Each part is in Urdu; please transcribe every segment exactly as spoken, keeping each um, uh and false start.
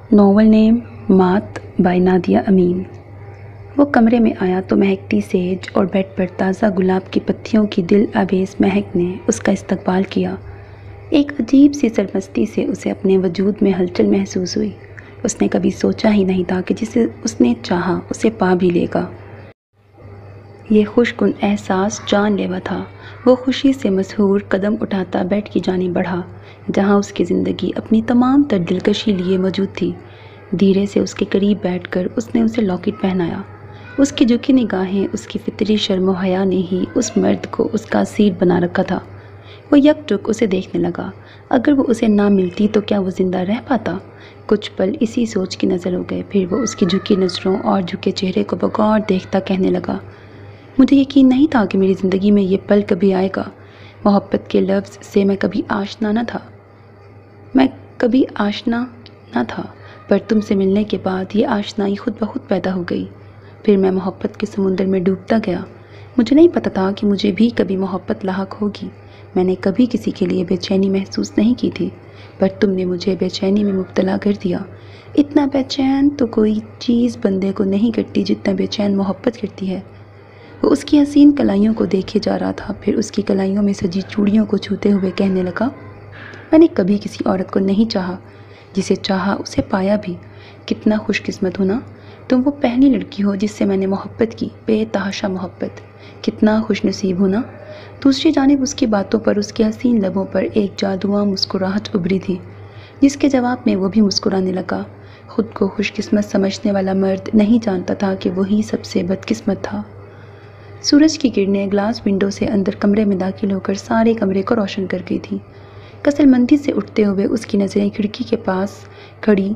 ناول نیم مات بائی نادیہ امین۔ وہ کمرے میں آیا تو مہکتی سیج اور بیڈ پر تازہ گلاب کی پتیوں کی دل آویز مہک نے اس کا استقبال کیا۔ ایک عجیب سی سرمستی سے اسے اپنے وجود میں ہلچل محسوس ہوئی۔ اس نے کبھی سوچا ہی نہیں تھا کہ جسے اس نے چاہا اسے پا بھی لے گا۔ یہ خوش کن احساس جان لیوا تھا۔ وہ خوشی سے مسحور قدم اٹھاتا بیڈ کی جانب بڑھا جہاں اس کی زندگی اپنی تمام تر دلکشی لیے موجود تھی۔ دھیرے سے اس کے قریب بیٹھ کر اس نے اسے لاکٹ پہنایا۔ اس کی جھکی نگاہیں، اس کی فطری شرم و حیا نے ہی اس مرد کو اس کا اسیر بنا رکھا تھا۔ وہ یک ٹک اسے دیکھنے لگا۔ اگر وہ اسے نہ ملتی تو کیا وہ زندہ رہ پاتا؟ کچھ پل اسی سوچ کی نظر ہو گئے، پھر وہ اس کی جھکی نظروں اور جھکے چہرے کو بغور دیکھتا کہنے لگا، مجھے یقین نہیں تھا کہ میری زندگی میں یہ پل کبھی آئے گا۔ محبت کے لفظ سے میں کبھی آشنا نہ تھا میں کبھی آشنا نہ تھا پر تم سے ملنے کے بعد یہ آشنائی خود بخود پیدا ہو گئی۔ پھر میں محبت کے سمندر میں ڈوبتا گیا۔ مجھے نہیں پتا تھا کہ مجھے بھی کبھی محبت لاحق ہوگی۔ میں نے کبھی کسی کے لیے بے چینی محسوس نہیں کی تھی، پر تم نے مجھے بے چینی میں مبتلا کر دیا۔ اتنا بے چین تو کوئی چیز بندے کو نہیں کرتی جتنا بے چین محبت کرتی ہے۔ وہ اس کی حسین کلائیوں کو دیکھے جا رہا تھا، پھر اس کی کلائیوں میں سجی چوڑیوں کو چھوتے ہوئے کہنے لگا، میں نے کبھی کسی عورت کو نہیں چاہا، جسے چاہا اسے پایا بھی۔ کتنا خوش قسمت ہو نا، تم وہ پہلی لڑکی ہو جس سے میں نے محبت کی، بے تحاشا محبت۔ کتنا خوش نصیب ہو نا۔ دوسری جانب اس کی باتوں پر، اس کے حسین لبوں پر ایک جادواں مسکراہٹ ابھری تھی، جس کے جواب میں وہ بھی مسکرانے لگا۔ خود کو خوش قسمت سمجھنے والا مرد نہیں جانتا تھا کہ وہی سب سے بدقسمت تھا۔ سورج کی کرنیں گلاس ونڈو سے اندر کمرے میں داخل ہو کر سارے کمرے کو روشن کر گئی تھی۔ کسل مندی سے اٹھتے ہوئے اس کی نظریں کھڑکی کے پاس کھڑی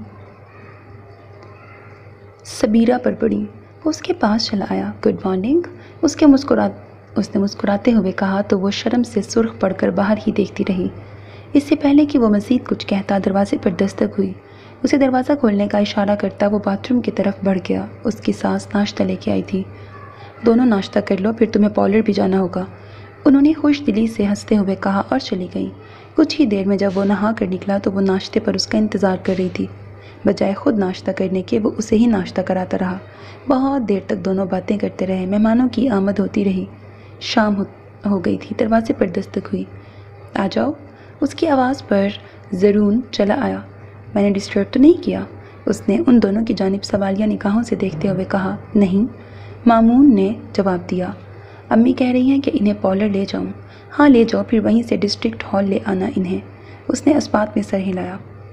سبیرہ پر پڑی۔ وہ اس کے پاس چلا آیا۔ گڈ مارننگ، اس کے مسکرا اس نے مسکراتے ہوئے کہا تو وہ شرم سے سرخ پڑ کر باہر ہی دیکھتی رہی۔ اس سے پہلے کہ وہ مزید کچھ کہتا دروازے پر دستک ہوئی۔ اسے دروازہ کھولنے کا اشارہ کرتا وہ باتھ روم کی طرف بڑھ گیا۔ اس کی ساس ناشتہ لے کے آئی تھی۔ دونوں ناشتہ کر لو، پھر تمہیں پارلر بھی جانا ہوگا، انہوں نے خوش دلی سے ہنستے ہوئے کہا اور چلی گئیں۔ کچھ ہی دیر میں جب وہ نہا کر نکلا تو وہ ناشتے پر اس کا انتظار کر رہی تھی۔ بجائے خود ناشتہ کرنے کے وہ اسے ہی ناشتہ کراتا رہا۔ بہت دیر تک دونوں باتیں کرتے رہے۔ مہمانوں کی آمد ہوتی رہی۔ شام ہو, ہو گئی تھی۔ دروازے پر دستک ہوئی۔ آ جاؤ، اس کی آواز پر زرون چلا آیا۔ میں نے ڈسٹرب تو نہیں کیا؟ اس نے ان دونوں کی جانب سوالیہ نگاہوں سے دیکھتے ہوئے کہا۔ نہیں، مامون نے جواب دیا۔ امی کہہ رہی ہیں کہ انہیں پارلر لے جاؤں۔ ہاں لے جاؤ، پھر وہیں سے ڈسٹرکٹ ہال لے آنا انہیں۔ اس نے اسبات میں سر ہلایا۔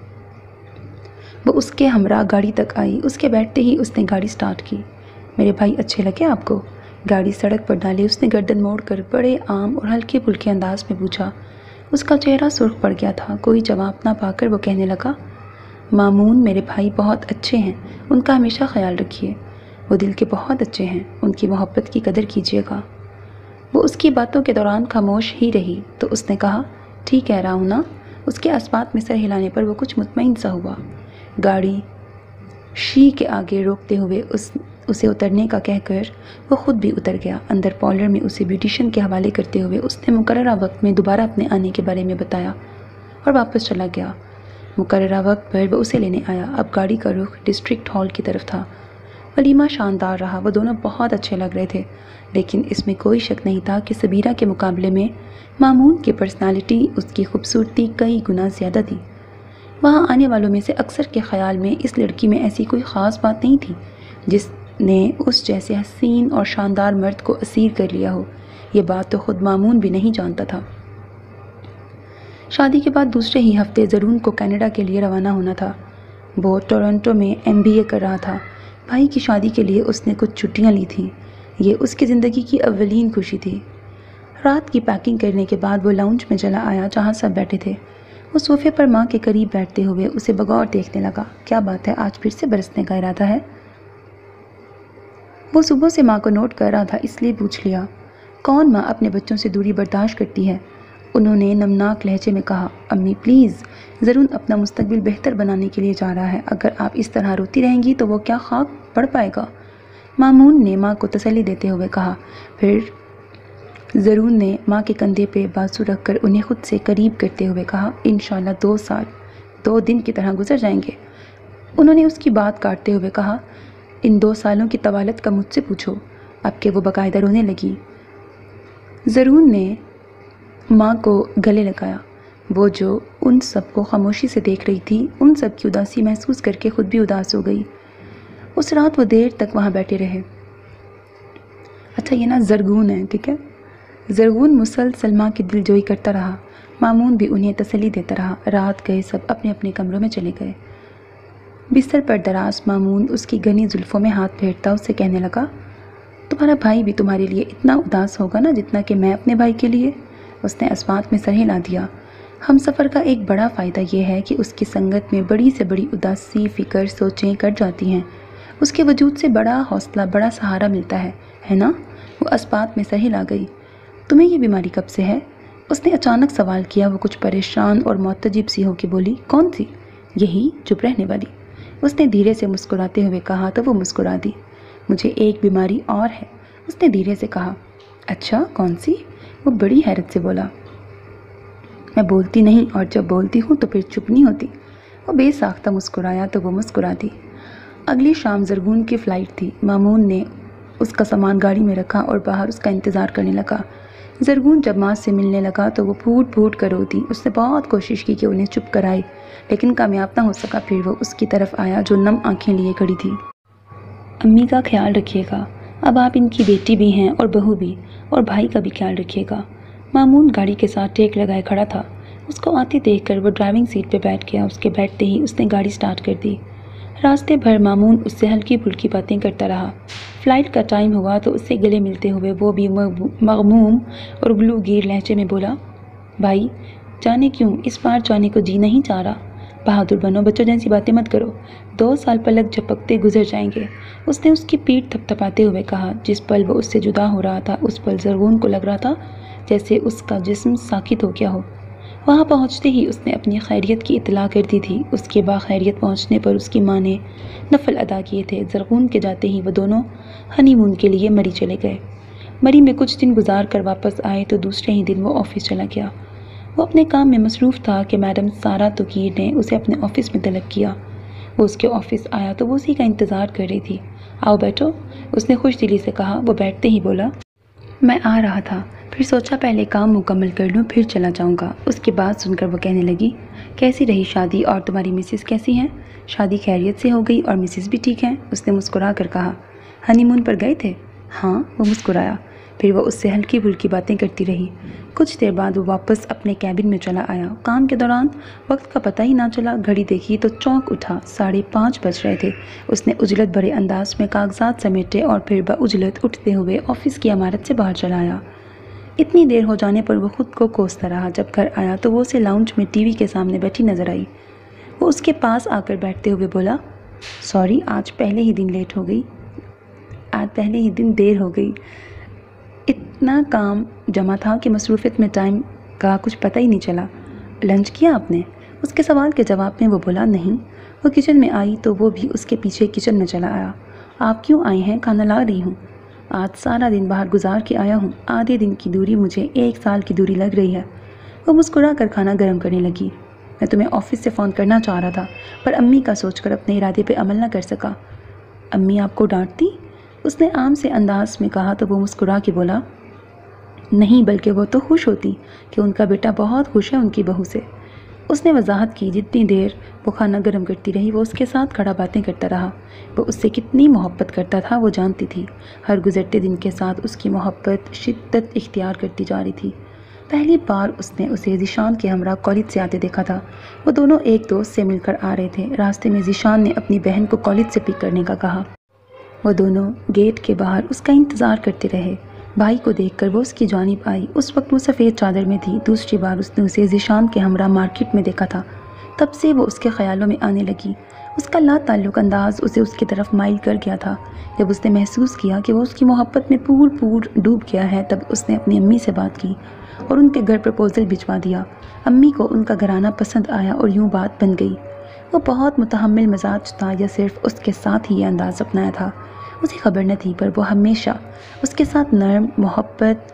وہ اس کے ہمراہ گاڑی تک آئی۔ اس کے بیٹھتے ہی اس نے گاڑی سٹارٹ کی۔ میرے بھائی اچھے لگے آپ کو؟ گاڑی سڑک پر ڈالی اس نے گردن موڑ کر بڑے عام اور ہلکے پھلکے انداز میں پوچھا۔ اس کا چہرہ سرخ پڑ گیا تھا۔ کوئی جواب نہ پا کر وہ کہنے لگا، مامون میرے بھائی بہت اچھے ہیں، ان کا ہمیشہ خیال رکھیے، وہ دل کے بہت اچھے ہیں، ان کی محبت کی قدر کیجیے گا۔ وہ اس کی باتوں کے دوران خاموش ہی رہی تو اس نے کہا، ٹھیک کہہ رہا ہوں نا؟ اس کے اسبات میں سر ہلانے پر وہ کچھ مطمئن سا ہوا۔ گاڑی شی کے آگے روکتے ہوئے اس اسے اترنے کا کہہ کر وہ خود بھی اتر گیا۔ اندر پارلر میں اسے بیوٹیشین کے حوالے کرتے ہوئے اس نے مقررہ وقت میں دوبارہ اپنے آنے کے بارے میں بتایا اور واپس چلا گیا۔ مقررہ وقت پر وہ اسے لینے آیا۔ اب گاڑی کا رخ ڈسٹرکٹ ہال کی طرف تھا۔ ولیمہ شاندار رہا، وہ دونوں بہت اچھے لگ رہے تھے، لیکن اس میں کوئی شک نہیں تھا کہ سبیرہ کے مقابلے میں مامون کی پرسنالٹی، اس کی خوبصورتی کئی گنا زیادہ تھی۔ وہاں آنے والوں میں سے اکثر کے خیال میں اس لڑکی میں ایسی کوئی خاص بات نہیں تھی جس نے اس جیسے حسین اور شاندار مرد کو اسیر کر لیا ہو۔ یہ بات تو خود مامون بھی نہیں جانتا تھا۔ شادی کے بعد دوسرے ہی ہفتے زرون کو کینیڈا کے لیے روانہ ہونا تھا۔ وہ ٹورنٹو میں ایم بی اے کر رہا تھا۔ بھائی کی شادی کے لیے اس نے کچھ چھٹیاں لی تھیں۔ یہ اس کی زندگی کی اولین خوشی تھی۔ رات کی پیکنگ کرنے کے بعد وہ لاؤنج میں چلا آیا جہاں سب بیٹھے تھے۔ وہ صوفے پر ماں کے قریب بیٹھتے ہوئے اسے بغور دیکھنے لگا۔ کیا بات ہے، آج پھر سے برسنے کا ارادہ ہے؟ وہ صبح سے ماں کو نوٹ کر رہا تھا، اس لیے پوچھ لیا۔ کون ماں اپنے بچوں سے دوری برداشت کرتی ہے؟ انہوں نے نمناک لہجے میں کہا۔ امی پلیز، ضرور اپنا مستقبل بہتر بنانے کے لیے جا رہا ہے، اگر آپ اس طرح روتی رہیں گی تو وہ کیا خاک پڑ پائے گا؟ مامون نے ماں کو تسلی دیتے ہوئے کہا۔ پھر زرون نے ماں کے کندھے پہ بازو رکھ کر انہیں خود سے قریب کرتے ہوئے کہا، انشاءاللہ دو سال دو دن کی طرح گزر جائیں گے۔ انہوں نے اس کی بات کاٹتے ہوئے کہا، ان دو سالوں کی طوالت کا مجھ سے پوچھو، اب کہ وہ باقاعدہ رونے لگی۔ زرون نے ماں کو گلے لگایا، وہ جو ان سب کو خاموشی سے دیکھ رہی تھی، ان سب کی اداسی محسوس کر کے خود بھی اداس ہو گئی۔ اس رات وہ دیر تک وہاں بیٹھے رہے۔ اچھا یہ نا زرگون ہے، ٹھیک ہے۔ زرگون مسلسل ماں کی دل جوئی کرتا رہا، مامون بھی انہیں تسلی دیتا رہا۔ رات گئے، سب اپنے اپنے کمروں میں چلے گئے۔ بستر پر دراز مامون اس کی گھنی زلفوں میں ہاتھ پھیرتا اس سے کہنے لگا، تمہارا بھائی بھی تمہارے لیے اتنا اداس ہوگا نا جتنا کہ میں اپنے بھائی کے لیے۔ اس نے اسمات میں سر ہلا دیا۔ ہم سفر کا ایک بڑا فائدہ یہ ہے کہ اس کی سنگت میں بڑی سے بڑی اداسی، فکر، سوچیں کٹ جاتی ہیں۔ اس کے وجود سے بڑا حوصلہ، بڑا سہارا ملتا ہے، ہے نا؟ وہ اسبات میں سر ہلا گئی۔ تمہیں یہ بیماری کب سے ہے؟ اس نے اچانک سوال کیا۔ وہ کچھ پریشان اور معتجب سی ہو کے بولی، کون سی؟ یہی چپ رہنے والی۔ اس نے دھیرے سے مسکراتے ہوئے کہا تو وہ مسکرا دی۔ مجھے ایک بیماری اور ہے، اس نے دھیرے سے کہا۔ اچھا کون سی؟ وہ بڑی حیرت سے بولا۔ میں بولتی نہیں، اور جب بولتی ہوں تو پھر چپ نہیں ہوتی۔ وہ بے ساختہ مسکرایا تو وہ مسکرا دی۔ اگلی شام زرگون کی فلائٹ تھی۔ مامون نے اس کا سامان گاڑی میں رکھا اور باہر اس کا انتظار کرنے لگا۔ زرگون جب ماں سے ملنے لگا تو وہ پھوٹ پھوٹ کر روتی۔ اس نے بہت کوشش کی کہ انہیں چپ کرائے، لیکن کامیاب نہ ہو سکا۔ پھر وہ اس کی طرف آیا جو نم آنکھیں لیے کھڑی تھی۔ امی کا خیال رکھیے گا، اب آپ ان کی بیٹی بھی ہیں اور بہو بھی، اور بھائی کا بھی خیال رکھیے گا۔ مامون گاڑی کے ساتھ ٹیک لگائے کھڑا تھا۔ اس کو آتے دیکھ کر وہ ڈرائیونگ سیٹ پہ بیٹھ گیا۔ اس کے بیٹھتے ہی اس نے گاڑی سٹارٹ کر دی۔ راستے بھر مامون اس سے ہلکی پھلکی باتیں کرتا رہا۔ فلائٹ کا ٹائم ہوا تو اس سے گلے ملتے ہوئے وہ بھی مغموم اور گلو گیر لہجے میں بولا، بھائی جانے کیوں اس بار جانے کو جی نہیں چاہ رہا؟ بہادر بنو، بچوں جیسی باتیں مت کرو، دو سال پلک جھپکتے گزر جائیں گے۔ اس نے اس کی پیٹھ تھپ تھپاتے ہوئے کہا۔ جس پل وہ اس سے جدا ہو رہا تھا اس پل زرگون کو لگ رہا تھا جیسے اس کا جسم ساکت ہو گیا ہو۔ وہاں پہنچتے ہی اس نے اپنی خیریت کی اطلاع کر دی تھی۔ اس کے باخیریت پہنچنے پر اس کی ماں نے نفل ادا کیے تھے۔ زرغون کے جاتے ہی وہ دونوں ہنی مون کے لیے مری چلے گئے۔ مری میں کچھ دن گزار کر واپس آئے تو دوسرے ہی دن وہ آفس چلا گیا۔ وہ اپنے کام میں مصروف تھا کہ میڈم سارا توقیر نے اسے اپنے آفس میں طلب کیا۔ وہ اس کے آفس آیا تو وہ اسی کا انتظار کر رہی تھی۔ آؤ بیٹھو، اس نے خوش دلی سے کہا۔ وہ بیٹھتے ہی بولا، میں آ رہا تھا، پھر سوچا پہلے کام مکمل کر لوں پھر چلا جاؤں گا۔ اس کی بات سن کر وہ کہنے لگی، کیسی رہی شادی اور تمہاری مسز کیسی ہیں؟ شادی خیریت سے ہو گئی اور مسز بھی ٹھیک ہیں؟ اس نے مسکرا کر کہا۔ ہنی مون پر گئے تھے؟ ہاں، وہ مسکرایا۔ پھر وہ اس سے ہلکی پھلکی باتیں کرتی رہی۔ کچھ دیر بعد وہ واپس اپنے کیبن میں چلا آیا۔ کام کے دوران وقت کا پتہ ہی نہ چلا۔ گھڑی دیکھی تو چونک اٹھا، ساڑھے پانچ بج رہے تھے۔ اس نے عجلت بھرے انداز میں کاغذات سمیٹے اور پھر بعجلت اٹھتے ہوئے آفس کی عمارت سے باہر چلا آیا۔ اتنی دیر ہو جانے پر وہ خود کو کوستا رہا۔ جب گھر آیا تو وہ اسے لاؤنج میں ٹی وی کے سامنے بیٹھی نظر آئی۔ وہ اس کے پاس آ کر بیٹھتے ہوئے بولا، سوری آج پہلے ہی دن لیٹ ہو گئی آج پہلے ہی دن دیر ہو گئی اتنا کام جمع تھا کہ مصروفیت میں ٹائم کا کچھ پتہ ہی نہیں چلا۔ لنچ کیا آپ نے؟ اس کے سوال کے جواب میں وہ بولا، نہیں۔ وہ کچن میں آئی تو وہ بھی اس کے پیچھے کچن میں چلا آیا۔ آپ کیوں آئے ہیں؟ کھانا لا رہی ہوں۔ آج سارا دن باہر گزار کے آیا ہوں، آدھے دن کی دوری مجھے ایک سال کی دوری لگ رہی ہے۔ وہ مسکرا کر کھانا گرم کرنے لگی۔ میں تمہیں آفس سے فون کرنا چاہ رہا تھا پر امی کا سوچ کر اپنے ارادے پہ عمل نہ کر سکا۔ امی آپ کو ڈانٹتی؟ اس نے عام سے انداز میں کہا تو وہ مسکرا کے بولا، نہیں بلکہ وہ تو خوش ہوتی کہ ان کا بیٹا بہت خوش ہے ان کی بہو سے۔ اس نے وضاحت کی۔ جتنی دیر وہ کھانا گرم کرتی رہی وہ اس کے ساتھ کھڑا باتیں کرتا رہا۔ وہ اس سے کتنی محبت کرتا تھا وہ جانتی تھی۔ ہر گزرتے دن کے ساتھ اس کی محبت شدت اختیار کرتی جا رہی تھی۔ پہلی بار اس نے اسے ذیشان کے ہمراہ کالج سے آتے دیکھا تھا۔ وہ دونوں ایک دوست سے مل کر آ رہے تھے۔ راستے میں ذیشان نے اپنی بہن کو کالج سے پک کرنے کا کہا۔ وہ دونوں گیٹ کے باہر اس کا انتظار کرتے رہے۔ بھائی کو دیکھ کر وہ اس کی جانب آئی۔ اس وقت وہ سفید چادر میں تھی۔ دوسری بار اس نے اسے ذیشان کے ہمراہ مارکیٹ میں دیکھا تھا۔ تب سے وہ اس کے خیالوں میں آنے لگی۔ اس کا لا تعلق انداز اسے اس کی طرف مائل کر گیا تھا۔ جب اس نے محسوس کیا کہ وہ اس کی محبت میں پور پور ڈوب گیا ہے تب اس نے اپنی امی سے بات کی اور ان کے گھر پرپوزل بھجوا دیا۔ امی کو ان کا گھرانہ پسند آیا اور یوں بات بن گئی۔ وہ بہت متحمل مزاج تھا یا صرف اس کے ساتھ ہی یہ انداز اپنایا تھا، اسے خبر نہ تھی، پر وہ ہمیشہ اس کے ساتھ نرم محبت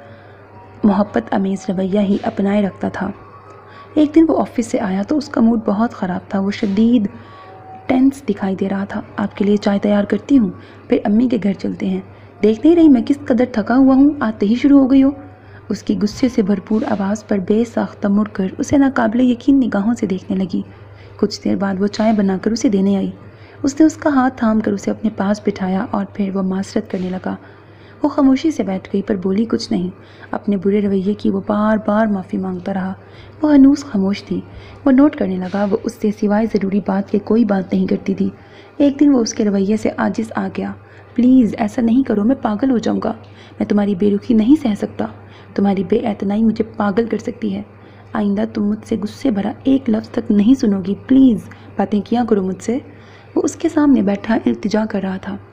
محبت امیز رویہ ہی اپنائے رکھتا تھا۔ ایک دن وہ آفس سے آیا تو اس کا موڈ بہت خراب تھا۔ وہ شدید टेंस दिखाई दे रहा था। आपके लिए चाय तैयार करती हूँ, फिर अम्मी के घर चलते हैं। देख नहीं रही मैं किस कदर थका हुआ हूँ, आते ही शुरू हो गई हो। उसकी गुस्से से भरपूर आवाज़ पर बेसाख्ता मुड़कर उसे नाकाबिले यकीन निगाहों से देखने लगी। कुछ देर बाद वो चाय बनाकर उसे देने आई। उसने उसका हाथ थाम कर उसे अपने पास बिठाया और फिर वो मासरत करने लगा। वो खामोशी से बैठ गई पर बोली कुछ नहीं। अपने बुरे रवैये की वो बार बार माफ़ी मांगता रहा। वो हनूस खामोश थी। वो नोट करने लगा वो उससे सिवाय ज़रूरी बात के कोई बात नहीं करती थी। एक दिन वो उसके रवैये से आजिज़ आ गया। प्लीज़ ऐसा नहीं करो, मैं पागल हो जाऊँगा। मैं तुम्हारी बेरुखी नहीं सह सकता। तुम्हारी बेएतनाई मुझे पागल कर सकती है। आइंदा तुम मुझसे गुस्से भरा एक लफ्ज़ तक नहीं सुनोगी। प्लीज़ बातें किया करो मुझसे। वो उसके सामने बैठा इल्तिजा कर रहा था।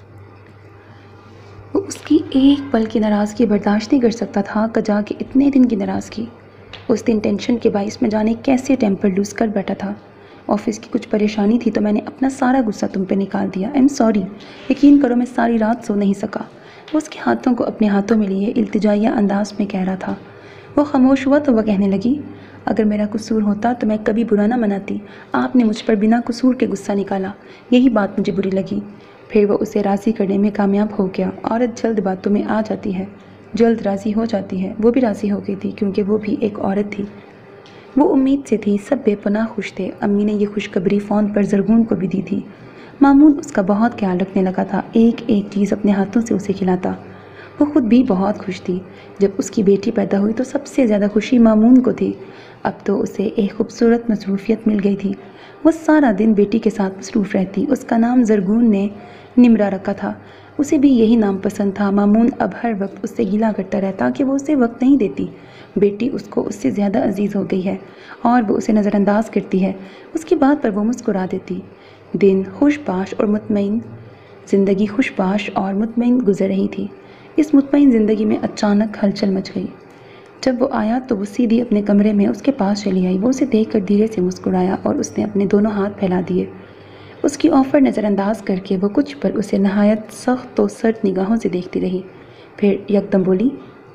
वो उसकी एक पल की नाराज़गी बर्दाश्त नहीं कर सकता था, कजा के इतने दिन की नाराज़गी। उस दिन टेंशन के बाइस में जाने कैसे टेम्पर लूज़ कर बैठा था। ऑफिस की कुछ परेशानी थी तो मैंने अपना सारा गुस्सा तुम पे निकाल दिया। I am sorry. यकीन करो मैं सारी रात सो नहीं सका। वो उसके हाथों को अपने हाथों में लिए इल्तिजाइया अंदाज में कह रहा था। वो खामोश हुआ तो वह कहने लगी, अगर मेरा कसूर होता तो मैं कभी बुरा ना मनाती। आपने मुझ पर बिना कसूर के गुस्सा निकाला, यही बात मुझे बुरी लगी। फिर वो उसे राज़ी करने में कामयाब हो गया। औरत जल्द बातों में आ जाती है, जल्द राज़ी हो जाती है। वो भी राज़ी हो गई थी क्योंकि वो भी एक औरत थी। वो उम्मीद से थी, सब बेपनाह खुश थे। अम्मी ने ये खुशखबरी फ़ोन पर ज़रगून को भी दी थी। मामून उसका बहुत ख्याल रखने लगा था, एक एक चीज़ अपने हाथों से उसे खिलाता। वो खुद भी बहुत खुश थी। जब उसकी बेटी पैदा हुई तो सबसे ज़्यादा खुशी मामून को थी। अब तो उसे एक खूबसूरत मसरूफियत मिल गई थी। वो सारा दिन बेटी के साथ मसरूफ़ रहती। उसका नाम ज़रगून ने निमरा रखा था। उसे भी यही नाम पसंद था। मामून अब हर वक्त उससे गिला करता रहता कि वो उसे वक्त नहीं देती। बेटी उसको उससे ज़्यादा अजीज़ हो गई है और वो उसे नज़रअंदाज करती है। उसकी बात पर वो मुस्कुरा देती। दिन खुशबाश और मुतमईन ज़िंदगी खुशबाश और मुतमईन गुजर रही थी। इस मुतमईन ज़िंदगी में अचानक हलचल मच गई। जब वो आया तो वो सीधी अपने कमरे में उसके पास चली आई। वो उसे देखकर धीरे से मुस्कुराया और उसने अपने दोनों हाथ फैला दिए। उसकी ऑफ़र नज़रअंदाज करके वो कुछ पर उसे नहायत सख्त तो सर्द निगाहों से देखती रही। फिर यकदम बोली,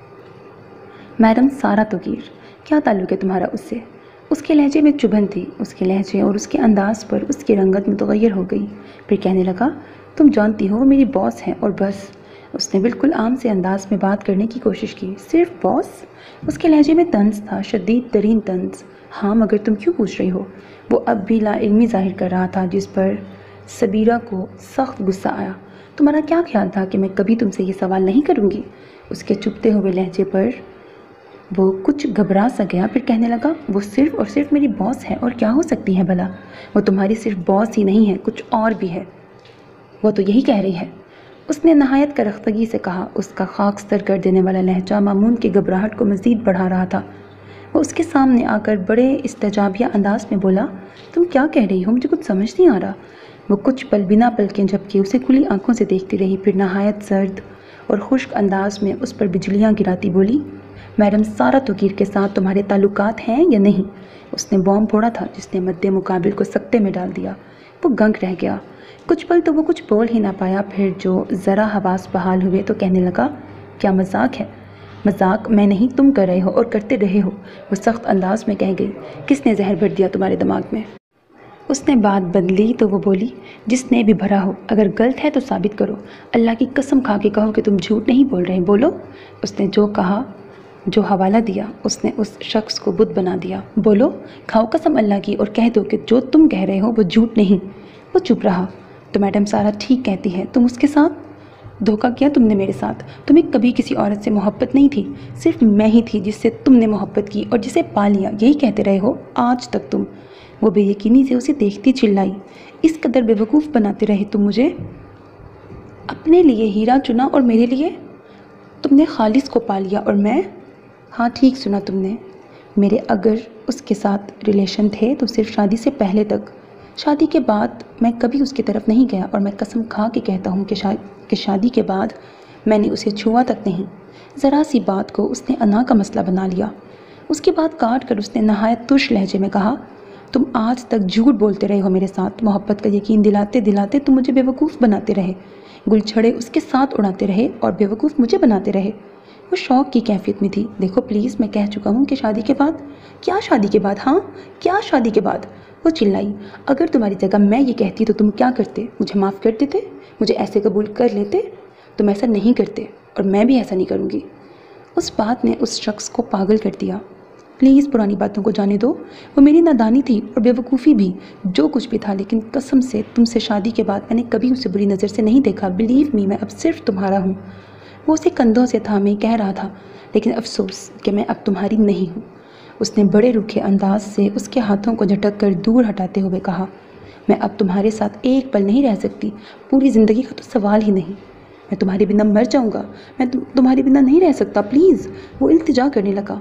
मैडम सारा तोगीर, क्या ताल्लुक़ है तुम्हारा उससे? उसके लहजे में चुभन थी। उसके लहजे और उसके अंदाज़ पर उसकी रंगत मुतग़य्यर हो गई। फिर कहने लगा, तुम जानती हो वो मेरी बॉस हैं और बस। उसने बिल्कुल आम से अंदाज में बात करने की कोशिश की। सिर्फ बॉस? उसके लहजे में तंज था, शदीद तरीन तंज। हाँ, मगर तुम क्यों पूछ रही हो? वो अब भी लाइल्मी ज़ाहिर कर रहा था, जिस पर सबीरा को सख्त गुस्सा आया। तुम्हारा क्या ख्याल था कि मैं कभी तुमसे ये सवाल नहीं करूँगी? उसके चुभते हुए लहजे पर वो कुछ घबरा सा गया। फिर कहने लगा, वो सिर्फ और सिर्फ मेरी बॉस है और क्या हो सकती है भला? वो तुम्हारी सिर्फ बॉस ही नहीं है, कुछ और भी है। वो तो यही कह रही है, उसने नहायत करख्तगी से कहा। उसका खाक सर कर देने वाला लहजा मामून की घबराहट को मज़ीद बढ़ा रहा था। वो उसके सामने आकर बड़े इस्तेजाबिया अंदाज में बोला, तुम क्या कह रही हो? मुझे कुछ समझ नहीं आ रहा। वो कुछ पल बिना पलकें झपके उसे खुली आंखों से देखती रही। फिर नहायत सर्द और खुश्क अंदाज में उस पर बिजलियाँ गिराती बोली, मैडम सारा तोगीर के साथ तुम्हारे ताल्लुकात हैं या नहीं? उसने बॉम्ब फोड़ा था जिसने मद्दे मुकाबिल को सकते में डाल दिया। वो गंग रह गया। कुछ पल तो वो कुछ बोल ही ना पाया। फिर जो ज़रा हवास बहाल हुए तो कहने लगा, क्या मजाक है? मजाक मैं नहीं, तुम कर रहे हो और करते रहे हो। वो सख्त अंदाज में कह गई, किसने जहर भर दिया तुम्हारे दिमाग में? उसने बात बदली तो वो बोली, जिसने भी भरा हो, अगर गलत है तो साबित करो। अल्लाह की कसम खा के कहो कि तुम झूठ नहीं बोल रहे, बोलो। उसने जो कहा, जो हवाला दिया, उसने उस शख्स को बुत बना दिया। बोलो, खाओ कसम अल्लाह की और कह दो कि जो तुम कह रहे हो वो झूठ नहीं। वो चुप रहा। तो मैडम सारा ठीक कहती है, तुम उसके साथ धोखा किया तुमने मेरे साथ। तुम्हें कभी किसी औरत से मोहब्बत नहीं थी, सिर्फ मैं ही थी जिससे तुमने मोहब्बत की और जिसे पा लिया। यही कहते रहे हो आज तक तुम। वो बेयकीनी से उसे देखती चिल्लाई, इस कदर बेवकूफ़ बनाते रहे तुम मुझे। अपने लिए हीरा चुना और मेरे लिए तुमने खालिस को पा लिया और मैं? हाँ ठीक सुना तुमने। मेरे अगर उसके साथ रिलेशन थे तो सिर्फ शादी से पहले तक। शादी के बाद मैं कभी उसकी तरफ नहीं गया और मैं कसम खा के कहता हूँ कि शा, कि शादी के बाद मैंने उसे छुआ तक नहीं। ज़रा सी बात को उसने अना का मसला बना लिया। उसकी बात काट कर उसने नहायत तुर्श लहजे में कहा, तुम आज तक झूठ बोलते रहे हो मेरे साथ। मोहब्बत का यकीन दिलाते दिलाते तुम मुझे बेवकूफ़ बनाते रहे। गुलछड़े उसके साथ उड़ाते रहे और बेवकूफ़ मुझे बनाते रहे। वो शौक़ की कैफियत में थी। देखो प्लीज़, मैं कह चुका हूँ कि शादी के बाद। क्या शादी के बाद? हाँ क्या शादी के बाद? وہ چلائی، اگر تمہاری جگہ میں یہ کہتی تو تم کیا کرتے؟ مجھے معاف کر دیتے؟ مجھے ایسے قبول کر لیتے؟ تم ایسا نہیں کرتے اور میں بھی ایسا نہیں کروں گی۔ اس بات نے اس شخص کو پاگل کر دیا۔ پلیز پرانی باتوں کو جانے دو، وہ میری نادانی تھی اور بے وقوفی بھی، جو کچھ بھی تھا، لیکن قسم سے تم سے شادی کے بعد میں نے کبھی اسے بری نظر سے نہیں دیکھا۔ بلیو می، میں اب صرف تمہارا ہوں۔ وہ اسے کندھوں سے تھامے کہہ رہا تھا، لیکن افسوس کہ میں اب تمہاری نہیں ہوں۔ اس نے بڑے روکھے انداز سے اس کے ہاتھوں کو جھٹک کر دور ہٹاتے ہوئے کہا، میں اب تمہارے ساتھ ایک پل نہیں رہ سکتی، پوری زندگی کا تو سوال ہی نہیں۔ میں تمہارے بنا مر جاؤں گا، میں تمہارے بنا نہیں رہ سکتا، پلیز۔ وہ التجا کرنے لگا۔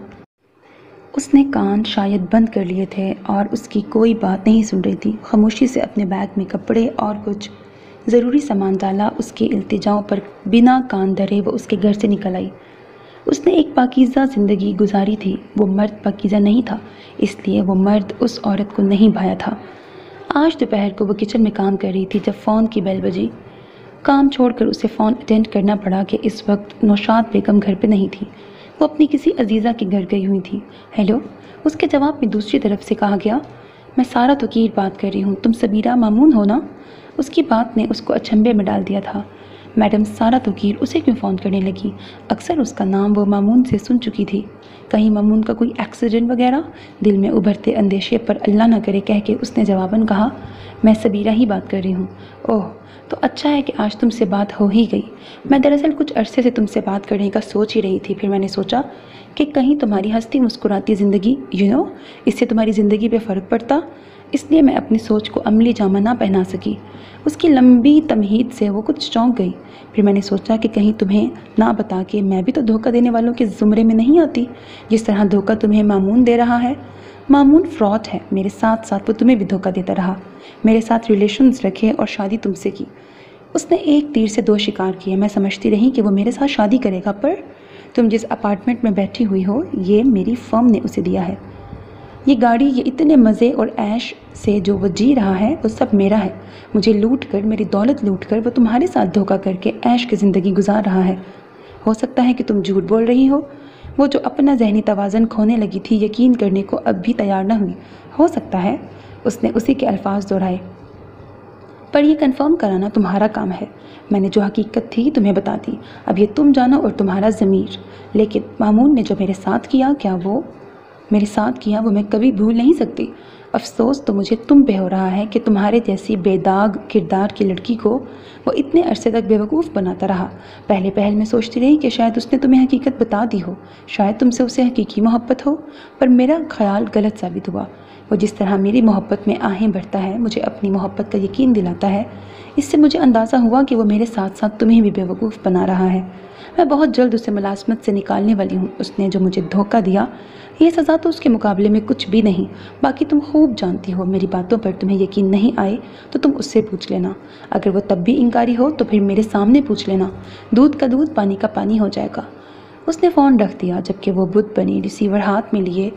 اس نے کان شاید بند کر لیے تھے اور اس کی کوئی بات نہیں سن رہی تھی۔ خاموشی سے اپنے بیگ میں کپڑے اور کچھ ضروری سامان ڈالا۔ اس کی التجاؤں پر بنا کان دھرے وہ اس کے گھر سے نکل آئی۔ اس نے ایک پاکیزہ زندگی گزاری تھی، وہ مرد پاکیزہ نہیں تھا، اس لیے وہ مرد اس عورت کو نہیں بھایا تھا۔ آج دوپہر کو وہ کچن میں کام کر رہی تھی جب فون کی بیل بجی۔ کام چھوڑ کر اسے فون اٹینڈ کرنا پڑا کہ اس وقت نوشاد بیگم گھر پہ نہیں تھی، وہ اپنی کسی عزیزہ کے گھر گئی ہوئی تھی۔ ہیلو، اس کے جواب میں دوسری طرف سے کہا گیا، میں سارا توقیر بات کر رہی ہوں، تم سبیرہ مامون ہو نا؟ اس کی بات نے اس کو اچنبھے میں ڈال دیا تھا۔ میڈم سارا توقیر اسے کیوں فون کرنے لگی؟ اکثر اس کا نام وہ مامون سے سن چکی تھی۔ کہیں مامون کا کوئی ایکسیڈنٹ وغیرہ؟ دل میں ابھرتے اندیشے پر اللہ نہ کرے کہہ کے اس نے جواباً کہا، میں سبیرہ ہی بات کر رہی ہوں۔ اوہ، تو اچھا ہے کہ آج تم سے بات ہو ہی گئی۔ میں دراصل کچھ عرصے سے تم سے بات کرنے کا سوچ ہی رہی تھی، پھر میں نے سوچا کہ کہیں تمہاری ہنستی مسکراتی زندگی، یو نو، اس سے تمہاری زندگی پہ فرق پڑتا، اس لیے میں اپنی سوچ کو عملی جامہ نہ پہنا سکی۔ اس کی لمبی تمہید سے وہ کچھ چونک گئی۔ پھر میں نے سوچا کہ کہیں تمہیں نہ بتا کے میں بھی تو دھوکہ دینے والوں کے زمرے میں نہیں آتی، جس طرح دھوکہ تمہیں مامون دے رہا ہے۔ مامون فراڈ ہے، میرے ساتھ ساتھ وہ تمہیں بھی دھوکہ دیتا رہا، میرے ساتھ ریلیشنز رکھے اور شادی تم سے کی۔ اس نے ایک تیر سے دو شکار کیے۔ میں سمجھتی رہی کہ وہ میرے ساتھ شادی کرے گا، پر تم جس اپارٹمنٹ میں بیٹھی ہوئی ہو یہ میری فرم نے اسے دیا ہے۔ یہ گاڑی، یہ اتنے مزے اور عیش سے جو وہ جی رہا ہے وہ سب میرا ہے۔ مجھے لوٹ کر، میری دولت لوٹ کر وہ تمہارے ساتھ دھوکہ کر کے عیش کی زندگی گزار رہا ہے۔ ہو سکتا ہے کہ تم جھوٹ بول رہی ہو، وہ جو اپنا ذہنی توازن کھونے لگی تھی یقین کرنے کو اب بھی تیار نہ ہوئی۔ ہو سکتا ہے، اس نے اسی کے الفاظ دہرائے، پر یہ کنفرم کرانا تمہارا کام ہے۔ میں نے جو حقیقت تھی تمہیں بتا دی، اب یہ تم جانو اور تمہارا ضمیر۔ لیکن مامون نے جو میرے ساتھ کیا، کیا وہ میرے ساتھ کیا وہ میں کبھی بھول نہیں سکتی۔ افسوس تو مجھے تم پہ ہو رہا ہے کہ تمہارے جیسی بے داغ کردار کی لڑکی کو وہ اتنے عرصے تک بیوقوف بناتا رہا۔ پہلے پہل میں سوچتی رہی کہ شاید اس نے تمہیں حقیقت بتا دی ہو، شاید تم سے اسے حقیقی محبت ہو، پر میرا خیال غلط ثابت ہوا۔ وہ جس طرح میری محبت میں آہیں بھرتا ہے، مجھے اپنی محبت کا یقین دلاتا ہے، اس سے مجھے اندازہ ہوا کہ وہ میرے ساتھ ساتھ تمہیں بھی بیوقوف بنا رہا ہے۔ میں بہت جلد اسے ملازمت سے نکالنے والی ہوں۔ اس نے جو مجھے دھوکہ دیا، یہ سزا تو اس کے مقابلے میں کچھ بھی نہیں۔ باقی تم خوب جانتی ہو، میری باتوں پر تمہیں یقین نہیں آئے تو تم اس سے پوچھ لینا، اگر وہ تب بھی انکاری ہو تو پھر میرے سامنے پوچھ لینا، دودھ کا دودھ پانی کا پانی ہو جائے گا۔ اس نے فون رکھ دیا، جبکہ وہ بت بنی ریسیور ہاتھ میں لیے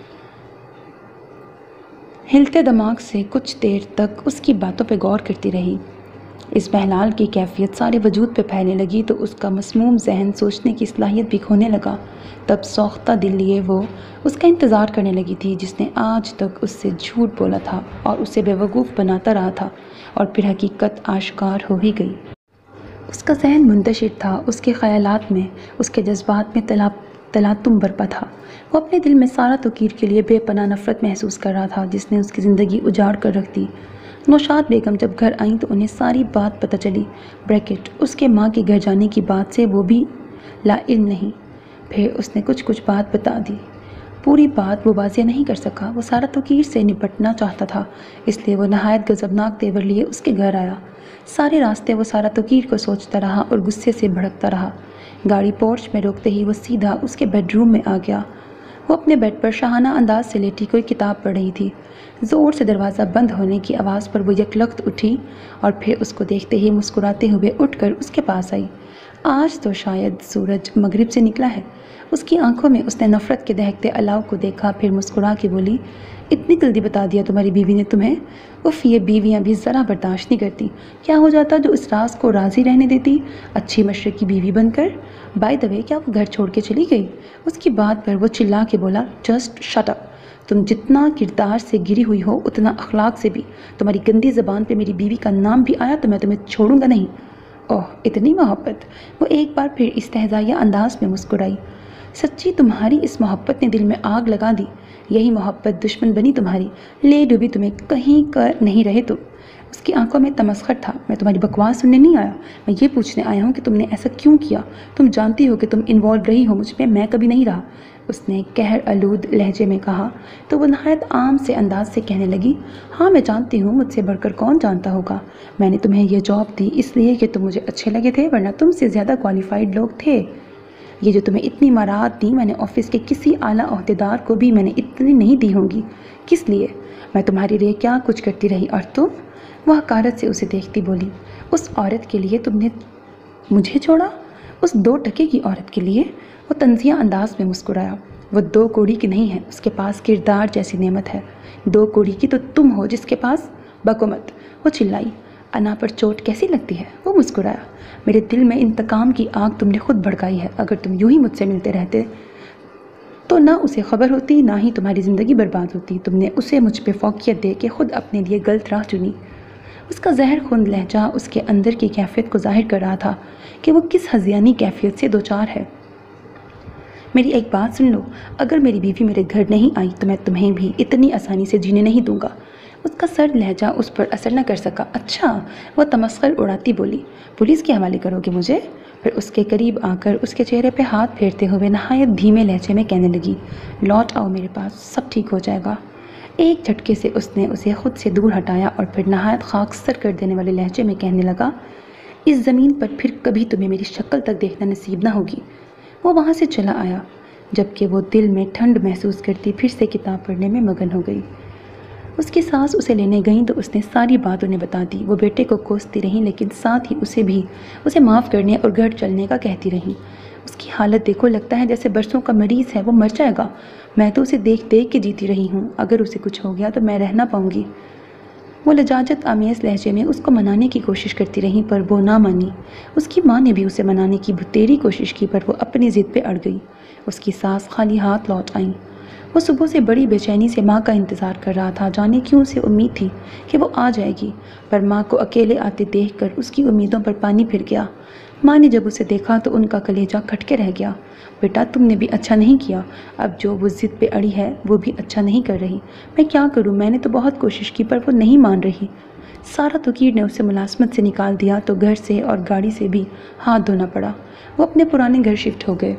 ہلتے دماغ سے کچھ دیر تک اس کی باتوں پہ غور کرتی رہی۔ اس بہلال کی کیفیت سارے وجود پہ پھیلنے لگی تو اس کا مسموم ذہن سوچنے کی صلاحیت بھی کھونے لگا۔ تب سوختہ دل لیے وہ اس کا انتظار کرنے لگی تھی جس نے آج تک اس سے جھوٹ بولا تھا اور اسے بیوقوف بناتا رہا تھا، اور پھر حقیقت آشکار ہو ہی گئی۔ اس کا ذہن منتشر تھا، اس کے خیالات میں، اس کے جذبات میں تلا تلاتم برپا تھا۔ وہ اپنے دل میں سارا توقیر کے لیے بے پناہ نفرت محسوس کر رہا تھا جس نے اس کی زندگی اجاڑ کر رکھ دی۔ نوشاد بیگم جب گھر آئیں تو انہیں ساری بات پتہ چلی، بریکٹ اس کے ماں کے گھر جانے کی بات سے وہ بھی لا علم نہیں۔ پھر اس نے کچھ کچھ بات بتا دی، پوری بات وہ واضح نہیں کر سکا۔ وہ سارا توقیر سے نپٹنا چاہتا تھا، اس لیے وہ نہایت غضبناک تیور لیے اس کے گھر آیا۔ سارے راستے وہ سارا توقیر کو سوچتا رہا اور غصے سے بھڑکتا رہا۔ گاڑی پورچ میں روکتے ہی وہ سیدھا اس کے بیڈ روم میں آ گیا۔ وہ اپنے بیڈ پر شاہانہ انداز سے لیٹی کوئی کتاب پڑھ رہی تھی۔ زور سے دروازہ بند ہونے کی آواز پر وہ یکلخت اٹھی اور پھر اس کو دیکھتے ہی مسکراتے ہوئے اٹھ کر اس کے پاس آئی۔ آج تو شاید سورج مغرب سے نکلا ہے۔ اس کی آنکھوں میں اس نے نفرت کے دہکتے الاؤ کو دیکھا، پھر مسکرا کے بولی، اتنی جلدی بتا دیا تمہاری بیوی نے تمہیں؟ اف، یہ بیویاں بھی ذرا برداشت نہیں کرتی۔ کیا ہو جاتا جو اس راز کو راضی رہنے دیتی اچھی مشرقی بیوی بن کر؟ بائی دا وے، کیا وہ گھر چھوڑ کے چلی گئی؟ اس کی بات پر وہ چلا کے بولا، جسٹ شٹ اپ، तुम जितना किरदार से गिरी हुई हो उतना अखलाक से भी। तुम्हारी गंदी ज़बान पे मेरी बीवी का नाम भी आया तो मैं तुम्हें छोड़ूंगा नहीं। ओह, इतनी मोहब्बत। वो एक बार फिर इस्तेहज़ाइया अंदाज में मुस्कुराई। सच्ची तुम्हारी इस मोहब्बत ने दिल में आग लगा दी। यही मोहब्बत दुश्मन बनी तुम्हारी, ले डूबी तुम्हें, कहीं कर नहीं रहे तुम। उसकी आंखों में तमस्खर था। मैं तुम्हारी बकवास सुनने नहीं आया, मैं ये पूछने आया हूँ कि तुमने ऐसा क्यों किया। तुम जानती हो कि तुम इन्वॉल्व रही हो मुझ में, मैं कभी नहीं रहा। उसने कहर आलूद लहजे में कहा तो वो नहायत आम से अंदाज से कहने लगी, हाँ मैं जानती हूँ, मुझसे बढ़कर कौन जानता होगा। मैंने तुम्हें यह जॉब दी इसलिए कि तुम मुझे अच्छे लगे थे, वरना तुमसे ज़्यादा क्वालिफाइड लोग थे। ये जो तुम्हें इतनी मराहत दी मैंने ऑफिस के किसी आला ओहदेदार को भी मैंने इतनी नहीं दी होंगी। किस लिए? मैं तुम्हारे लिए क्या कुछ करती रही और तुम? वह हकारत से उसे देखती बोली, उस औरत के लिए तुमने मुझे छोड़ा? उस दो टके की औरत के लिए? वो तंजिया अंदाज में मुस्कुराया। वो दो कौड़ी की नहीं है, उसके पास किरदार जैसी नेमत है। दो कौड़ी की तो तुम हो जिसके पास। बको मत, वो चिल्लाई। अना पर चोट कैसी लगती है? वो मुस्कुराया। मेरे दिल में इंतकाम की आग तुमने खुद भड़काई है। अगर तुम यूं ही मुझसे मिलते रहते तो ना उसे खबर होती, ना ही तुम्हारी ज़िंदगी बर्बाद होती। तुमने उसे मुझ पे फौकियत दे के खुद अपने लिए गलत राह चुनी। उसका जहर खुंद लहजा उसके अंदर की कैफियत को जाहिर कर रहा था कि वो किस हज़ियानी कैफियत से दो चार है। मेरी एक बात सुन लो, अगर मेरी बीवी मेरे घर नहीं आई तो मैं तुम्हें भी इतनी आसानी से जीने नहीं दूंगा। उसका सर लहजा उस पर असर न कर सका। अच्छा, वह तमस्खर उड़ाती बोली, पुलिस के हवाले करोगे मुझे? फिर उसके करीब आकर उसके चेहरे पे हाथ फेरते हुए नहायत धीमे लहजे में कहने लगी, लौट आओ मेरे पास, सब ठीक हो जाएगा। एक झटके से उसने उसे खुद से दूर हटाया और फिर नहायत खाकसर कर देने वाले लहजे में कहने लगा, इस ज़मीन पर फिर कभी तुम्हें मेरी शक्ल तक देखना नसीब ना होगी। वो वहाँ से चला आया, जबकि वो दिल में ठंड महसूस करती फिर से किताब पढ़ने में मगन हो गई। उसकी सास उसे लेने गई तो उसने सारी बात उन्हें बता दी। वो बेटे को कोसती रही लेकिन साथ ही उसे भी उसे माफ़ करने और घर चलने का कहती रही। उसकी हालत देखो, लगता है जैसे बरसों का मरीज़ है, वो मर जाएगा। मैं तो उसे देख देख के जीती रही हूँ, अगर उसे कुछ हो गया तो मैं रह ना पाऊँगी। वो लजाजत आमेज़ लहजे में उसको मनाने की कोशिश करती रही पर वो ना मानी। उसकी माँ ने भी उसे मनाने की भुतेरी कोशिश की पर वो अपनी ज़िद पे अड़ गई। उसकी सास खाली हाथ लौट आई। वो सुबह से बड़ी बेचैनी से माँ का इंतज़ार कर रहा था। जाने क्यों उसे उम्मीद थी कि वो आ जाएगी, पर माँ को अकेले आते देखकर उसकी उम्मीदों पर पानी फिर गया। माँ ने जब उसे देखा तो उनका कलेजा खटके रह गया। बेटा, तुमने भी अच्छा नहीं किया, अब जो वो ज़िद पे अड़ी है वो भी अच्छा नहीं कर रही। मैं क्या करूँ, मैंने तो बहुत कोशिश की पर वो नहीं मान रही। सारा तकीर ने उसे मुलाजमत से निकाल दिया तो घर से और गाड़ी से भी हाथ धोना पड़ा। वो अपने पुराने घर शिफ्ट हो गए।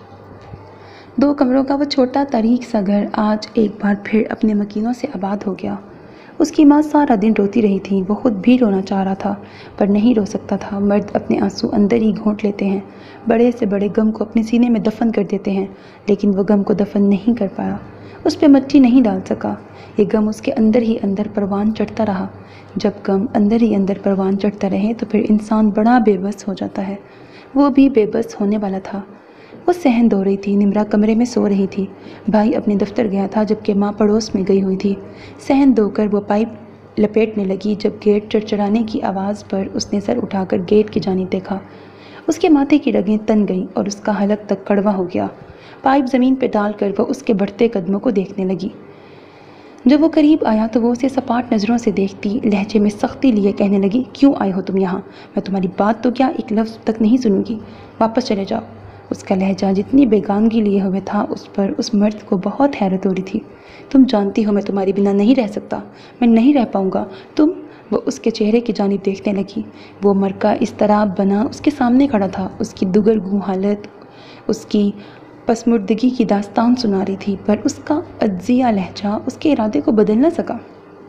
दो कमरों का वो छोटा तारीख सा घर आज एक बार फिर अपने मकीनों से आबाद हो गया। उसकी माँ सारा दिन रोती रही थी। वो खुद भी रोना चाह रहा था पर नहीं रो सकता था। मर्द अपने आंसू अंदर ही घोंट लेते हैं, बड़े से बड़े गम को अपने सीने में दफन कर देते हैं, लेकिन वो गम को दफन नहीं कर पाया, उस पर मट्टी नहीं डाल सका। ये गम उसके अंदर ही अंदर परवान चढ़ता रहा। जब गम अंदर ही अंदर परवान चढ़ता रहे तो फिर इंसान बड़ा बेबस हो जाता है। वो भी बेबस होने वाला था। वो सहन धो रही थी, निमरा कमरे में सो रही थी। भाई अपने दफ्तर गया था जबकि माँ पड़ोस में गई हुई थी। सहन धोकर वो पाइप लपेटने लगी जब गेट चड़चड़ाने की आवाज़ पर उसने सर उठाकर गेट की जानिब देखा। उसके माथे की रगें तन गईं और उसका हलक तक कड़वा हो गया। पाइप ज़मीन पर डालकर वह उसके बढ़ते कदमों को देखने लगी। जब वो करीब आया तो वो उसे सपाट नज़रों से देखती लहजे में सख्ती लिए कहने लगी, क्यों आए हो तुम यहाँ? मैं तुम्हारी बात तो क्या एक लफ्ज़ तक नहीं सुनूंगी, वापस चले जाओ। उसका लहजा जितनी बेगानगी लिए हुए था उस पर उस मर्द को बहुत हैरत हो रही थी। तुम जानती हो मैं तुम्हारे बिना नहीं रह सकता, मैं नहीं रह पाऊँगा। तुम वो उसके चेहरे की जानिब देखने लगी। वो मरका इस तरह बना उसके सामने खड़ा था। उसकी दुगरगू हालत उसकी पसमुर्दगी की दास्तान सुना रही थी पर उसका अज्जिया लहजा उसके इरादे को बदल न सका।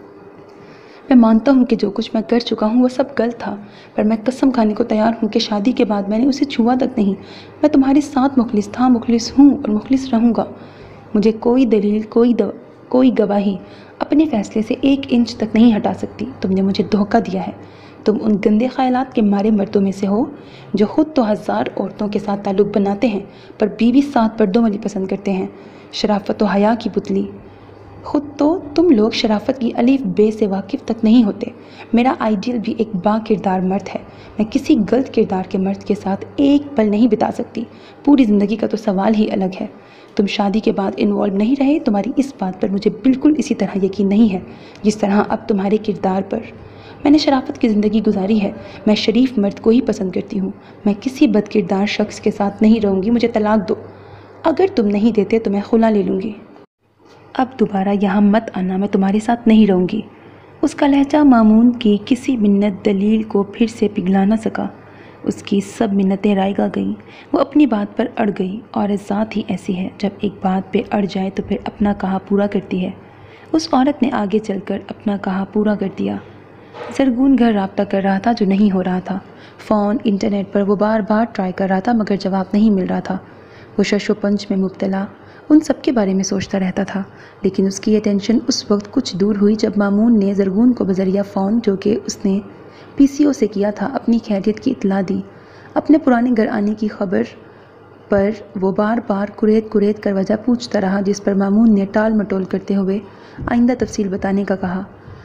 मैं मानता हूँ कि जो कुछ मैं कर चुका हूँ वो सब गलत था, पर मैं कसम खाने को तैयार हूँ कि शादी के बाद मैंने उसे छुआ तक नहीं। मैं तुम्हारे साथ मुखलिस था, मुखलिस हूँ और मुखलिस रहूँगा। मुझे कोई दलील, कोई दव, कोई गवाही अपने फ़ैसले से एक इंच तक नहीं हटा सकती। तुमने मुझे धोखा दिया है। तुम उन गंदे ख्यालात के मारे मर्दों में से हो जो खुद तो हज़ार औरतों के साथ ताल्लुक़ बनाते हैं पर बीवी साथ पर्दों वाली पसंद करते हैं। शराफत व हया की पुतली। خود تو تم لوگ شرافت کی الف بے سے واقف تک نہیں ہوتے۔ میرا آئیڈیل بھی ایک با کردار مرد ہے۔ میں کسی غلط کردار کے مرد کے ساتھ ایک پل نہیں بتا سکتی۔ پوری زندگی کا تو سوال ہی الگ ہے۔ تم شادی کے بعد انوالو نہیں رہے، تمہاری اس بات پر مجھے بالکل اسی طرح یقین نہیں ہے جس طرح اب تمہارے کردار پر۔ میں نے شرافت کی زندگی گزاری ہے۔ میں شریف مرد کو ہی پسند کرتی ہوں۔ میں کسی بد کردار شخص کے ساتھ نہیں رہوں گی۔ مجھے طلاق دو۔ اگر تم نہیں دیتے تو میں خلا لے لوں گی۔ اب دوبارہ یہاں مت آنا، میں تمہارے ساتھ نہیں رہوں گی۔ اس کا لہجہ مامون کی کسی منت دلیل کو پھر سے پگھلا نہ سکا۔ اس کی سب منتیں رائگاں گئیں۔ وہ اپنی بات پر اڑ گئی۔ عورت ذات ہی ایسی ہے، جب ایک بات پہ اڑ جائے تو پھر اپنا کہا پورا کرتی ہے۔ اس عورت نے آگے چل کر اپنا کہا پورا کر دیا۔ زرگون گھر رابطہ کر رہا تھا جو نہیں ہو رہا تھا۔ فون، انٹرنیٹ پر وہ بار بار ٹرائی کر رہا تھا مگر جواب نہیں مل رہا تھا۔ وہ شش و پنج میں مبتلا ان سب کے بارے میں سوچتا رہتا تھا، لیکن اس کی اٹینشن اس وقت کچھ دور ہوئی جب مامون نے زرگون کو بذریعہ فون، جو کہ اس نے پی سی او سے کیا تھا، اپنی خیریت کی اطلاع دی۔ اپنے پرانے گھر آنے کی خبر پر وہ بار بار کرید کرید کر وجہ پوچھتا رہا، جس پر مامون نے ٹال مٹول کرتے ہوئے آئندہ تفصیل بتانے کا کہا۔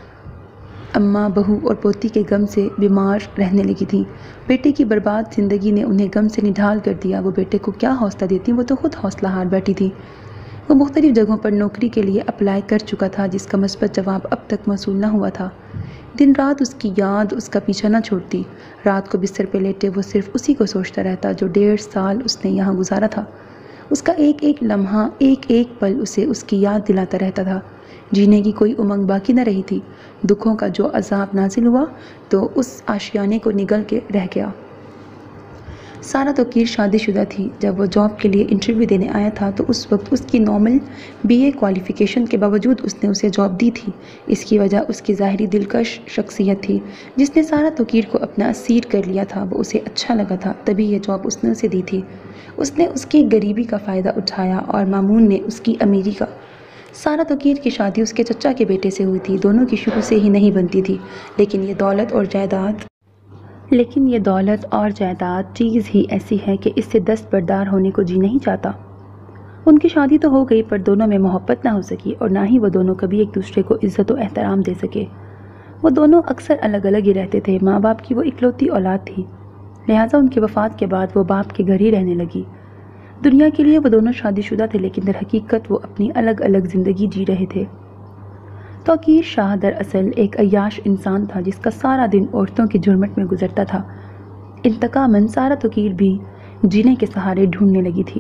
اماں بہو اور پوتی کے غم سے بیمار رہنے لگی تھیں۔ بیٹے کی برباد زندگی نے انہیں غم سے نڈھال کر دیا۔ وہ بیٹے کو کیا حوصلہ دیتی، وہ تو خود حوصلہ ہار بیٹھی تھی۔ وہ مختلف جگہوں پر نوکری کے لیے اپلائی کر چکا تھا، جس کا مثبت جواب اب تک موصول نہ ہوا تھا۔ دن رات اس کی یاد اس کا پیچھا نہ چھوڑتی۔ رات کو بستر پہ لیٹے وہ صرف اسی کو سوچتا رہتا جو ڈیڑھ سال اس نے یہاں گزارا تھا۔ اس کا ایک ایک لمحہ، ایک ایک پل اسے اس کی یاد دلاتا رہتا تھا۔ جینے کی کوئی امنگ باقی نہ رہی تھی۔ دکھوں کا جو عذاب نازل ہوا تو اس آشیانے کو نگل کے رہ گیا۔ سارا توقیر شادی شدہ تھی۔ جب وہ جاب کے لیے انٹرویو دینے آیا تھا تو اس وقت اس کی نارمل بی اے کوالیفیکیشن کے باوجود اس نے اسے جاب دی تھی۔ اس کی وجہ اس کی ظاہری دلکش شخصیت تھی، جس نے سارا توقیر کو اپنا اسیر کر لیا تھا۔ وہ اسے اچھا لگا تھا، تبھی یہ جاب اس نے اسے دی تھی۔ اس نے اس کی غریبی کا فائدہ اٹھایا اور مامون نے اس کی امیری کا۔ سارا توقیر کی شادی اس کے چچا کے بیٹے سے ہوئی تھی۔ دونوں کی شروع سے ہی نہیں بنتی تھی، لیکن یہ دولت اور جائیداد لیکن یہ دولت اور جائیداد چیز ہی ایسی ہے کہ اس سے دست بردار ہونے کو جی نہیں چاہتا۔ ان کی شادی تو ہو گئی، پر دونوں میں محبت نہ ہو سکی اور نہ ہی وہ دونوں کبھی ایک دوسرے کو عزت و احترام دے سکے۔ وہ دونوں اکثر الگ الگ ہی رہتے تھے۔ ماں باپ کی وہ اکلوتی اولاد تھی، لہٰذا ان کی وفات کے بعد وہ باپ کے گھر ہی رہنے لگی۔ دنیا کے لیے وہ دونوں شادی شدہ تھے، لیکن در حقیقت وہ اپنی الگ الگ زندگی جی رہے تھے۔ توقیر شاہ دراصل ایک عیاش انسان تھا، جس کا سارا دن عورتوں کی جھرمٹ میں گزرتا تھا۔ انتقاماً سارا توقیر بھی جینے کے سہارے ڈھونڈنے لگی تھی،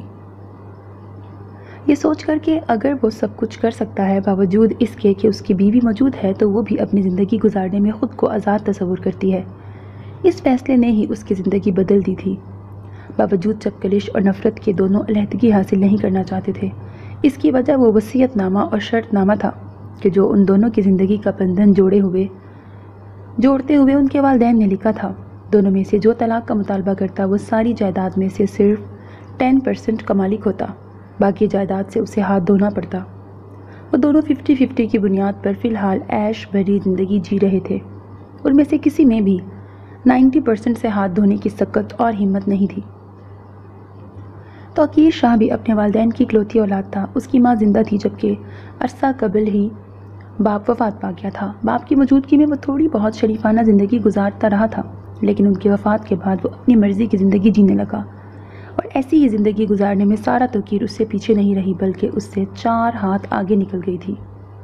یہ سوچ کر کہ اگر وہ سب کچھ کر سکتا ہے باوجود اس کے کہ اس کی بیوی موجود ہے، تو وہ بھی اپنی زندگی گزارنے میں خود کو آزاد تصور کرتی ہے۔ اس فیصلے نے ہی اس کی زندگی بدل دی تھی۔ باوجود جب کلش اور نفرت کے دونوں علیحدگی حاصل نہیں کرنا چاہتے تھے۔ اس کی وجہ وہ وصیت نامہ اور شرط نامہ تھا کہ جو ان دونوں کی زندگی کا بندھن جوڑے ہوئے جوڑتے ہوئے ان کے والدین نے لکھا تھا۔ دونوں میں سے جو طلاق کا مطالبہ کرتا وہ ساری جائیداد میں سے صرف ٹین پرسنٹ کا مالک ہوتا، باقی جائیداد سے اسے ہاتھ دھونا پڑتا۔ وہ دونوں ففٹی ففٹی کی بنیاد پر فی الحال عیش بھری زندگی جی رہے تھے۔ ان میں سے کسی میں بھی نائنٹی پرسنٹ سے ہاتھ دھونے کی سکت اور ہمت نہیں تھی۔ توقیر شاہ بھی اپنے والدین کی اکلوتی اولاد تھا۔ اس کی ماں زندہ تھی، جبکہ عرصہ قبل ہی باپ وفات پا گیا تھا۔ باپ کی موجودگی میں وہ تھوڑی بہت شریفانہ زندگی گزارتا رہا تھا، لیکن ان کی وفات کے بعد وہ اپنی مرضی کی زندگی جینے لگا، اور ایسی ہی زندگی گزارنے میں سارا توقیر اس سے پیچھے نہیں رہی، بلکہ اس سے چار ہاتھ آگے نکل گئی تھی۔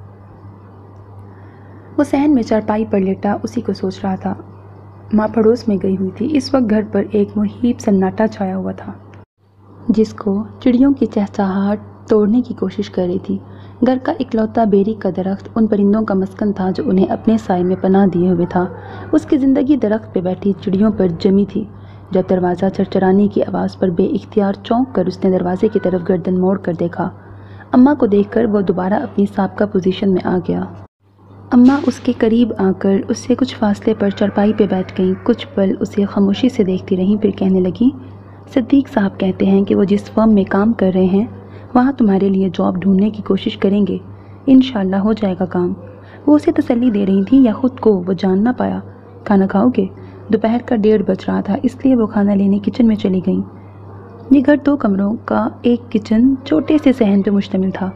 وہ صحن میں چارپائی پر لیٹا اسی کو سوچ رہا تھا۔ ماں پڑوس میں گئی ہوئی تھی۔ اس وقت گھر پر ایک مہیب سناٹا چھایا ہوا تھا، جس کو چڑیوں کی چہچہاہٹ توڑنے کی کوشش کر رہی تھی۔ گھر کا اکلوتا بیری کا درخت ان پرندوں کا مسکن تھا جو انہیں اپنے سائے میں پناہ دیے ہوئے تھا۔ اس کی زندگی درخت پہ بیٹھی چڑیوں پر جمی تھی۔ جب دروازہ چرچرانے کی آواز پر بے اختیار چونک کر اس نے دروازے کی طرف گردن موڑ کر دیکھا۔ اماں کو دیکھ کر وہ دوبارہ اپنی سابقہ پوزیشن میں آ گیا۔ اماں اس کے قریب آ کر اس سے کچھ فاصلے پر چرپائی پہ بیٹھ گئیں۔ کچھ پل اسے خاموشی سے دیکھتی رہیں، پھر کہنے لگی، صدیق صاحب کہتے ہیں کہ وہ جس فرم میں کام کر رہے ہیں وہاں تمہارے لیے جاب ڈھونڈنے کی کوشش کریں گے۔ انشاءاللہ ہو جائے گا کام۔ وہ اسے تسلی دے رہی تھی یا خود کو وہ جان نہ پایا۔ کھانا کھاؤ گے؟ دوپہر کا ڈیڑھ بج رہا تھا، اس لیے وہ کھانا لینے کچن میں چلی گئیں۔ یہ گھر دو کمروں کا ایک کچن چھوٹے سے صحن پہ مشتمل تھا۔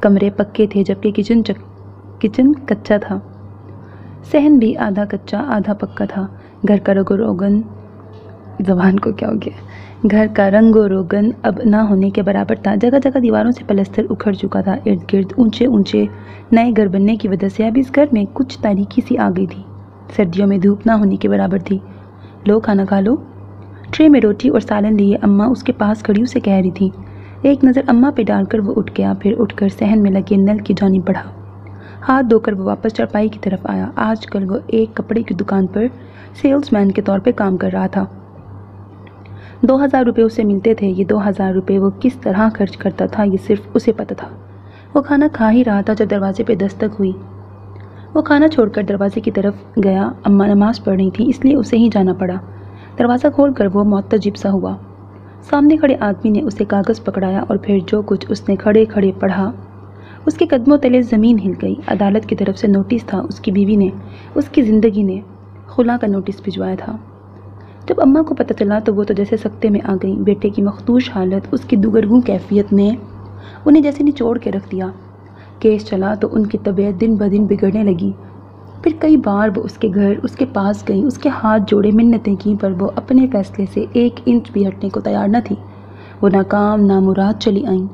کمرے پکے تھے جبکہ کچن چک کچن کچا تھا۔ صحن بھی آدھا کچا آدھا پکا تھا۔ گھر کا رنگ و روگن زبان کو کیا ہو گیا گھر کا رنگ و روگن اب نہ ہونے کے برابر تھا۔ جگہ جگہ دیواروں سے پلستر اکھڑ چکا تھا۔ ارد گرد اونچے اونچے نئے گھر بننے کی وجہ سے اب اس گھر میں کچھ تاریکی سی آ گئی تھی۔ سردیوں میں دھوپ نہ ہونے کے برابر تھی۔ لو کھانا کھا لو۔ ٹرے میں روٹی اور سالن لیے اماں اس کے پاس کھڑی اسے کہہ رہی تھی۔ ایک نظر اماں پہ ڈال کر وہ اٹھ گیا، پھر اٹھ کر صحن میں لگے نل کی جانب بڑھا۔ ہاتھ دھو کر وہ واپس چارپائی کی طرف آیا۔ آج کل وہ ایک کپڑے کی دکان پر سیلز مین کے طور پہ کام کر رہا تھا۔ دو ہزار روپے اسے ملتے تھے۔ یہ دو ہزار روپے وہ کس طرح خرچ کرتا تھا یہ صرف اسے پتہ تھا۔ وہ کھانا کھا ہی رہا تھا جب دروازے پہ دستک ہوئی۔ وہ کھانا چھوڑ کر دروازے کی طرف گیا۔ اماں نماز پڑھ رہی تھی، اس لیے اسے ہی جانا پڑا۔ دروازہ کھول کر وہ معتجب سا ہوا۔ سامنے کھڑے آدمی نے اسے کاغذ پکڑایا اور پھر جو کچھ اس نے کھڑے کھڑے پڑھا اس کے قدموں تلے زمین ہل گئی۔ عدالت کی طرف سے نوٹس تھا۔ اس کی بیوی نے، اس کی زندگی نے خلا کا نوٹس بھجوایا تھا۔ جب اماں کو پتہ چلا تو وہ تو جیسے سکتے میں آ گئی۔ بیٹے کی مخدوش حالت، اس کی دوگرگوں کیفیت نے انہیں جیسے نچوڑ کے رکھ دیا۔ کیس چلا تو ان کی طبیعت دن بدن بگڑنے لگی۔ پھر کئی بار وہ اس کے گھر اس کے پاس گئی، اس کے ہاتھ جوڑے منتیں کی، پر وہ اپنے فیصلے سے ایک انچ بھی ہٹنے کو تیار نہ تھی۔ وہ ناکام نامراد چلی آئیں۔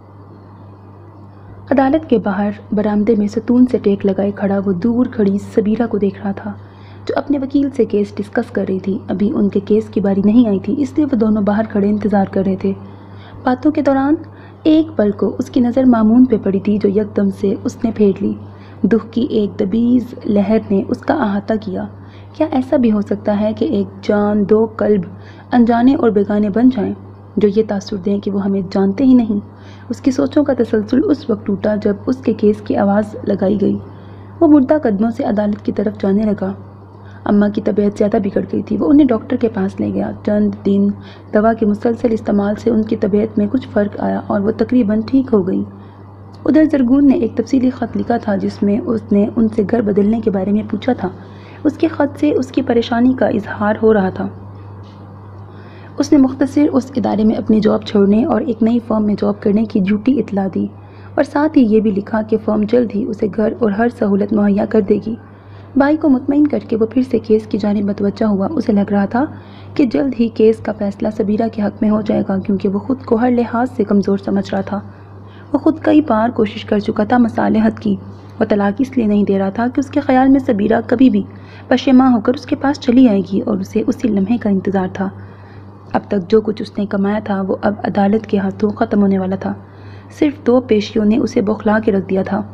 عدالت کے باہر برآمدے میں ستون سے ٹیک لگائے کھڑا وہ دور کھڑی سبیرہ کو دیکھ رہا تھا جو اپنے وکیل سے کیس ڈسکس کر رہی تھی۔ ابھی ان کے کیس کی باری نہیں آئی تھی، اس لیے وہ دونوں باہر کھڑے انتظار کر رہے تھے۔ باتوں کے دوران ایک پل کو اس کی نظر مامون پہ پڑی تھی جو یکدم سے اس نے پھیر لی۔ دکھ کی ایک دبیز لہر نے اس کا احاطہ کیا۔ کیا ایسا بھی ہو سکتا ہے کہ ایک جان دو قلب انجانے اور بیگانے بن جائیں جو یہ تاثر دیں کہ وہ ہمیں جانتے ہی نہیں؟ اس کی سوچوں کا تسلسل اس وقت ٹوٹا جب اس کے کیس کی آواز لگائی گئی۔ وہ مردہ قدموں سے عدالت کی طرف جانے لگا۔ اماں کی طبیعت زیادہ بگڑ گئی تھی۔ وہ انہیں ڈاکٹر کے پاس لے گیا۔ چند دن دوا کے مسلسل استعمال سے ان کی طبیعت میں کچھ فرق آیا اور وہ تقریباً ٹھیک ہو گئی۔ ادھر زرگون نے ایک تفصیلی خط لکھا تھا جس میں اس نے ان سے گھر بدلنے کے بارے میں پوچھا تھا۔ اس کے خط سے اس کی پریشانی کا اظہار ہو رہا تھا۔ اس نے مختصر اس ادارے میں اپنی جاب چھوڑنے اور ایک نئی فرم میں جاب کرنے کی جھوٹی اطلاع دی اور ساتھ ہی یہ بھی لکھا کہ فرم جلد ہی اسے گھر اور ہر سہولت مہیا کر دے گی۔ بھائی کو مطمئن کر کے وہ پھر سے کیس کی جانب متوجہ ہوا۔ اسے لگ رہا تھا کہ جلد ہی کیس کا فیصلہ سبیرہ کے حق میں ہو جائے گا کیونکہ وہ خود کو ہر لحاظ سے کمزور سمجھ رہا تھا۔ وہ خود کئی بار کوشش کر چکا تھا مصالحت کی۔ وہ طلاق اس لیے نہیں دے رہا تھا کہ اس کے خیال میں سبیرہ کبھی بھی پشیماں ہو کر اس کے پاس چلی آئے گی اور اسے اسی لمحے کا انتظار تھا۔ اب تک جو کچھ اس نے کمایا تھا وہ اب عدالت کے ہاتھوں ختم ہونے والا تھا۔ صرف دو پیشیوں نے اسے بوکھلا کے رکھ دیا تھا۔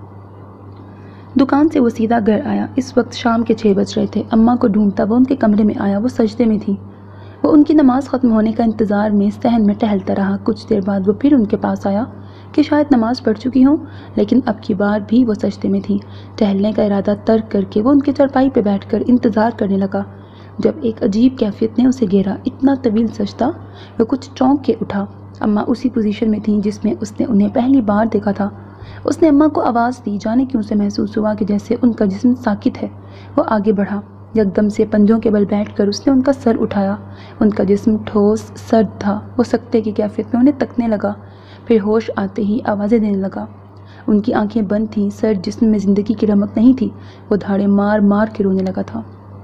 دکان سے وہ سیدھا گھر آیا۔ اس وقت شام کے چھ بج رہے تھے۔ اماں کو ڈھونڈتا وہ ان کے کمرے میں آیا۔ وہ سجدے میں تھی۔ وہ ان کی نماز ختم ہونے کا انتظار میں صحن میں ٹہلتا رہا۔ کچھ دیر بعد وہ پھر ان کے پاس آیا کہ شاید نماز پڑھ چکی ہوں، لیکن اب کی بار بھی وہ سجدے میں تھی۔ ٹہلنے کا ارادہ ترک کر کے وہ ان کے چارپائی پہ بیٹھ کر انتظار کرنے لگا جب ایک عجیب کیفیت نے اسے گھیرا۔ اتنا طویل سجدہ! وہ کچھ چونک کے اٹھا۔ اماں اسی پوزیشن میں تھیں جس میں اس نے انہیں پہلی بار دیکھا تھا۔ اس نے اماں کو آواز دی۔ جانے کیوں اسے محسوس ہوا کہ جیسے ان کا جسم ساکت ہے۔ وہ آگے بڑھا۔ یکدم سے پنجوں کے بل بیٹھ کر اس نے ان کا سر اٹھایا۔ ان کا جسم ٹھوس سرد تھا۔ وہ سکتے کی کیفیت میں انہیں تکنے لگا، پھر ہوش آتے ہی آوازیں دینے لگا۔ ان کی آنکھیں بند تھیں۔ سرد جسم میں زندگی کی رمق نہیں تھی۔ وہ دھاڑے مار مار کے رونے لگا تھا۔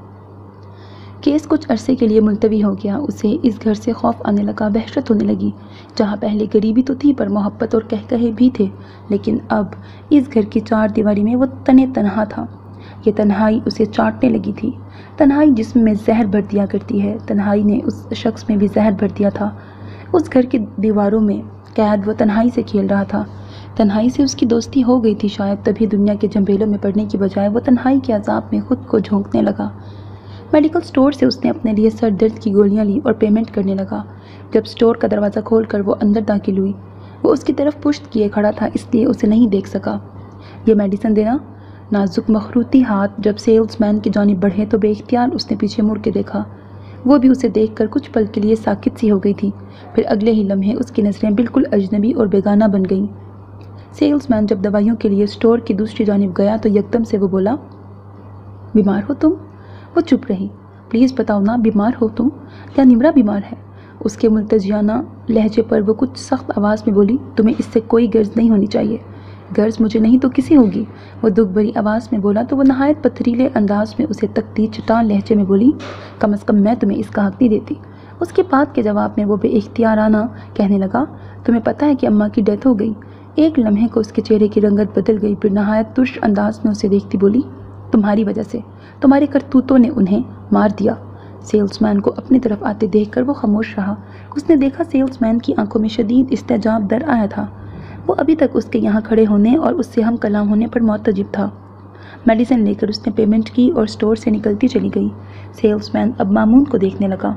کیس کچھ عرصے کے لیے ملتوی ہو گیا۔ اسے اس گھر سے خوف آنے لگا، وحشت ہونے لگی، جہاں پہلے غریبی تو تھی پر محبت اور کہکہے بھی تھے، لیکن اب اس گھر کی چار دیواری میں وہ تنے تنہا تھا۔ یہ تنہائی اسے چاٹنے لگی تھی۔ تنہائی جسم میں زہر بھر دیا کرتی ہے۔ تنہائی نے اس شخص میں بھی زہر بھر دیا تھا۔ اس گھر کی دیواروں میں قید وہ تنہائی سے کھیل رہا تھا۔ تنہائی سے اس کی دوستی ہو گئی تھی، شاید تبھی دنیا کے جھنبیلوں میں پڑنے کی بجائے وہ تنہائی کے عذاب میں خود کو جھونکنے لگا۔ میڈیکل سٹور سے اس نے اپنے لیے سر درد کی گولیاں لی اور پیمنٹ کرنے لگا۔ جب سٹور کا دروازہ کھول کر وہ اندر داخل ہوئی، وہ اس کی طرف پشت کیے کھڑا تھا، اس لیے اسے نہیں دیکھ سکا۔ یہ میڈیسن دینا۔ نازک مخروطی ہاتھ جب سیلز مین کی جانب بڑھے تو بے اختیار اس نے پیچھے مڑ کے دیکھا۔ وہ بھی اسے دیکھ کر کچھ پل کے لیے ساکت سی ہو گئی تھی، پھر اگلے ہی لمحے اس کی نظریں بالکل اجنبی اور بیگانہ بن گئیں۔ سیلز مین جب دوائیوں کے لیے سٹور کی دوسری جانب گیا تو یکدم سے وہ بولا، بیمار ہو تم؟ وہ چپ رہی۔ پلیز بتاؤ نا، بیمار ہو تم یا نمرا بیمار ہے؟ اس کے ملتجیانہ لہجے پر وہ کچھ سخت آواز میں بولی، تمہیں اس سے کوئی غرض نہیں ہونی چاہیے۔ غرض مجھے نہیں تو کسی ہوگی، وہ دکھ بھری آواز میں بولا تو وہ نہایت پتھریلے انداز میں اسے تکتی چٹان لہجے میں بولی، کم از کم میں تمہیں اس کا حق نہیں دیتی۔ اس کی بات کے جواب میں وہ بے اختیارانہ کہنے لگا، تمہیں پتہ ہے کہ اماں کی ڈیتھ ہو گئی؟ ایک لمحے کو اس کے چہرے کی رنگت بدل گئی، پھر نہایت ترش انداز میں اسے دیکھتی بولی، تمہاری وجہ سے، تمہاری کرتوتوں نے انہیں مار دیا۔ سیلز مین کو اپنی طرف آتے دیکھ کر وہ خاموش رہا۔ اس نے دیکھا سیلز مین کی آنکھوں میں شدید استعجاب در آیا تھا۔ وہ ابھی تک اس کے یہاں کھڑے ہونے اور اس سے ہم کلام ہونے پر معتجب تھا۔ میڈیسن لے کر اس نے پیمنٹ کی اور سٹور سے نکلتی چلی گئی۔ سیلز مین اب مامون کو دیکھنے لگا،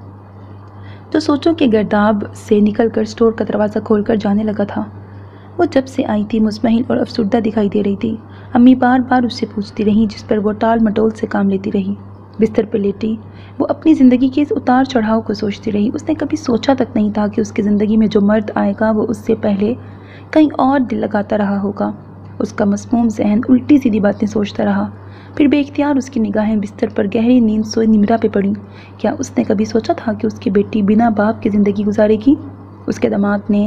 جو سوچوں کے گرداب سے نکل کر سٹور کا دروازہ کھول کر جانے لگا تھا۔ وہ جب سے آئی تھی مزمحل اور افسردہ دکھائی دے رہی تھی۔ امی بار بار اس سے پوچھتی رہیں، جس پر وہ ٹال مٹول سے کام لیتی رہی۔ بستر پر لیٹی وہ اپنی زندگی کے اس اتار چڑھاؤ کو سوچتی رہی۔ اس نے کبھی سوچا تک نہیں تھا کہ اس کی زندگی میں جو مرد آئے گا وہ اس سے پہلے کہیں اور دل لگاتا رہا ہوگا۔ اس کا مسموم ذہن الٹی سیدھی باتیں سوچتا رہا۔ پھر بے اختیار اس کی نگاہیں بستر پر گہری نیند سوئی نمرا پہ پڑیں۔ کیا اس نے کبھی سوچا تھا کہ اس کی بیٹی بنا باپ کی زندگی گزارے گی؟ اس کے داماد نے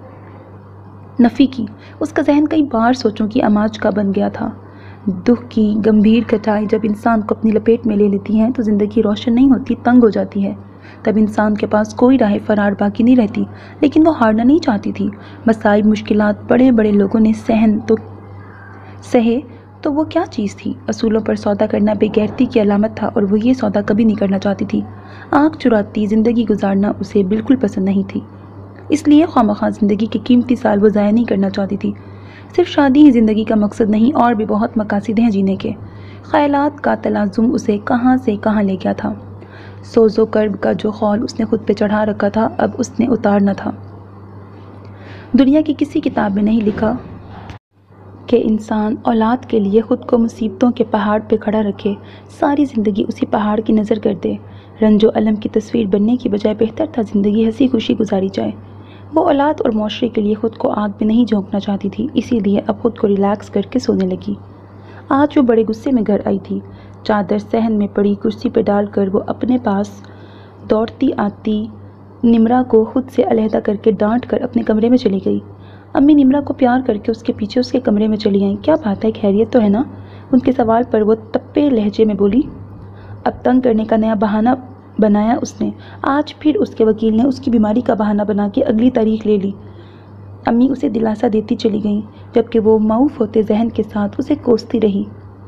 نفی کی۔ اس کا ذہن کئی بار سوچوں کی اماج کا بن گیا تھا۔ دکھ کی گمبھیر کٹائی جب انسان کو اپنی لپیٹ میں لے لیتی ہیں تو زندگی روشن نہیں ہوتی، تنگ ہو جاتی ہے۔ تب انسان کے پاس کوئی راہ فرار باقی نہیں رہتی، لیکن وہ ہارنا نہیں چاہتی تھی۔ مصائب مشکلات بڑے بڑے لوگوں نے سہن تو سہے تو وہ کیا چیز تھی؟ اصولوں پر سودا کرنا بے غیرتی کی علامت تھا اور وہ یہ سودا کبھی نہیں کرنا چاہتی تھی۔ آنکھ چراتی زندگی گزارنا اسے بالکل پسند نہیں تھی، اس لیے خواہ زندگی کے قیمتی سال وہ ضائع نہیں کرنا چاہتی تھی۔ صرف شادی ہی زندگی کا مقصد نہیں، اور بھی بہت مقاصد ہیں جینے کے۔ خیالات کا تلازم اسے کہاں سے کہاں لے گیا تھا۔ سوز و کرب کا جو خول اس نے خود پہ چڑھا رکھا تھا اب اس نے اتارنا تھا۔ دنیا کی کسی کتاب میں نہیں لکھا کہ انسان اولاد کے لیے خود کو مصیبتوں کے پہاڑ پہ کھڑا رکھے، ساری زندگی اسی پہاڑ کی نظر کر دے۔ رنج و الم کی تصویر بننے کی بجائے بہتر تھا زندگی ہنسی خوشی گزاری جائے۔ وہ اولاد اور معاشرے کے لیے خود کو آگ میں نہیں جھونکنا چاہتی تھی، اسی لیے اب خود کو ریلیکس کر کے سونے لگی۔ آج وہ بڑے غصے میں گھر آئی تھی۔ چادر صحن میں پڑی کرسی پہ ڈال کر وہ اپنے پاس دوڑتی آتی نمرا کو خود سے علیحدہ کر کے ڈانٹ کر اپنے کمرے میں چلی گئی۔ امی نمرا کو پیار کر کے اس کے پیچھے اس کے کمرے میں چلی آئیں۔ کیا بات ہے، خیریت تو ہے نا؟ ان کے سوال پر وہ تپے لہجے میں بولی۔ اب تنگ کرنے کا نیا بہانہ بنایا اس نے۔ آج پھر اس کے وکیل نے اس کی بیماری کا بہانہ بنا کے اگلی تاریخ لے لی۔ امی اسے دلاسا دیتی چلی گئیں، جبکہ وہ معوف ہوتے ذہن کے ساتھ اسے کوستی رہی۔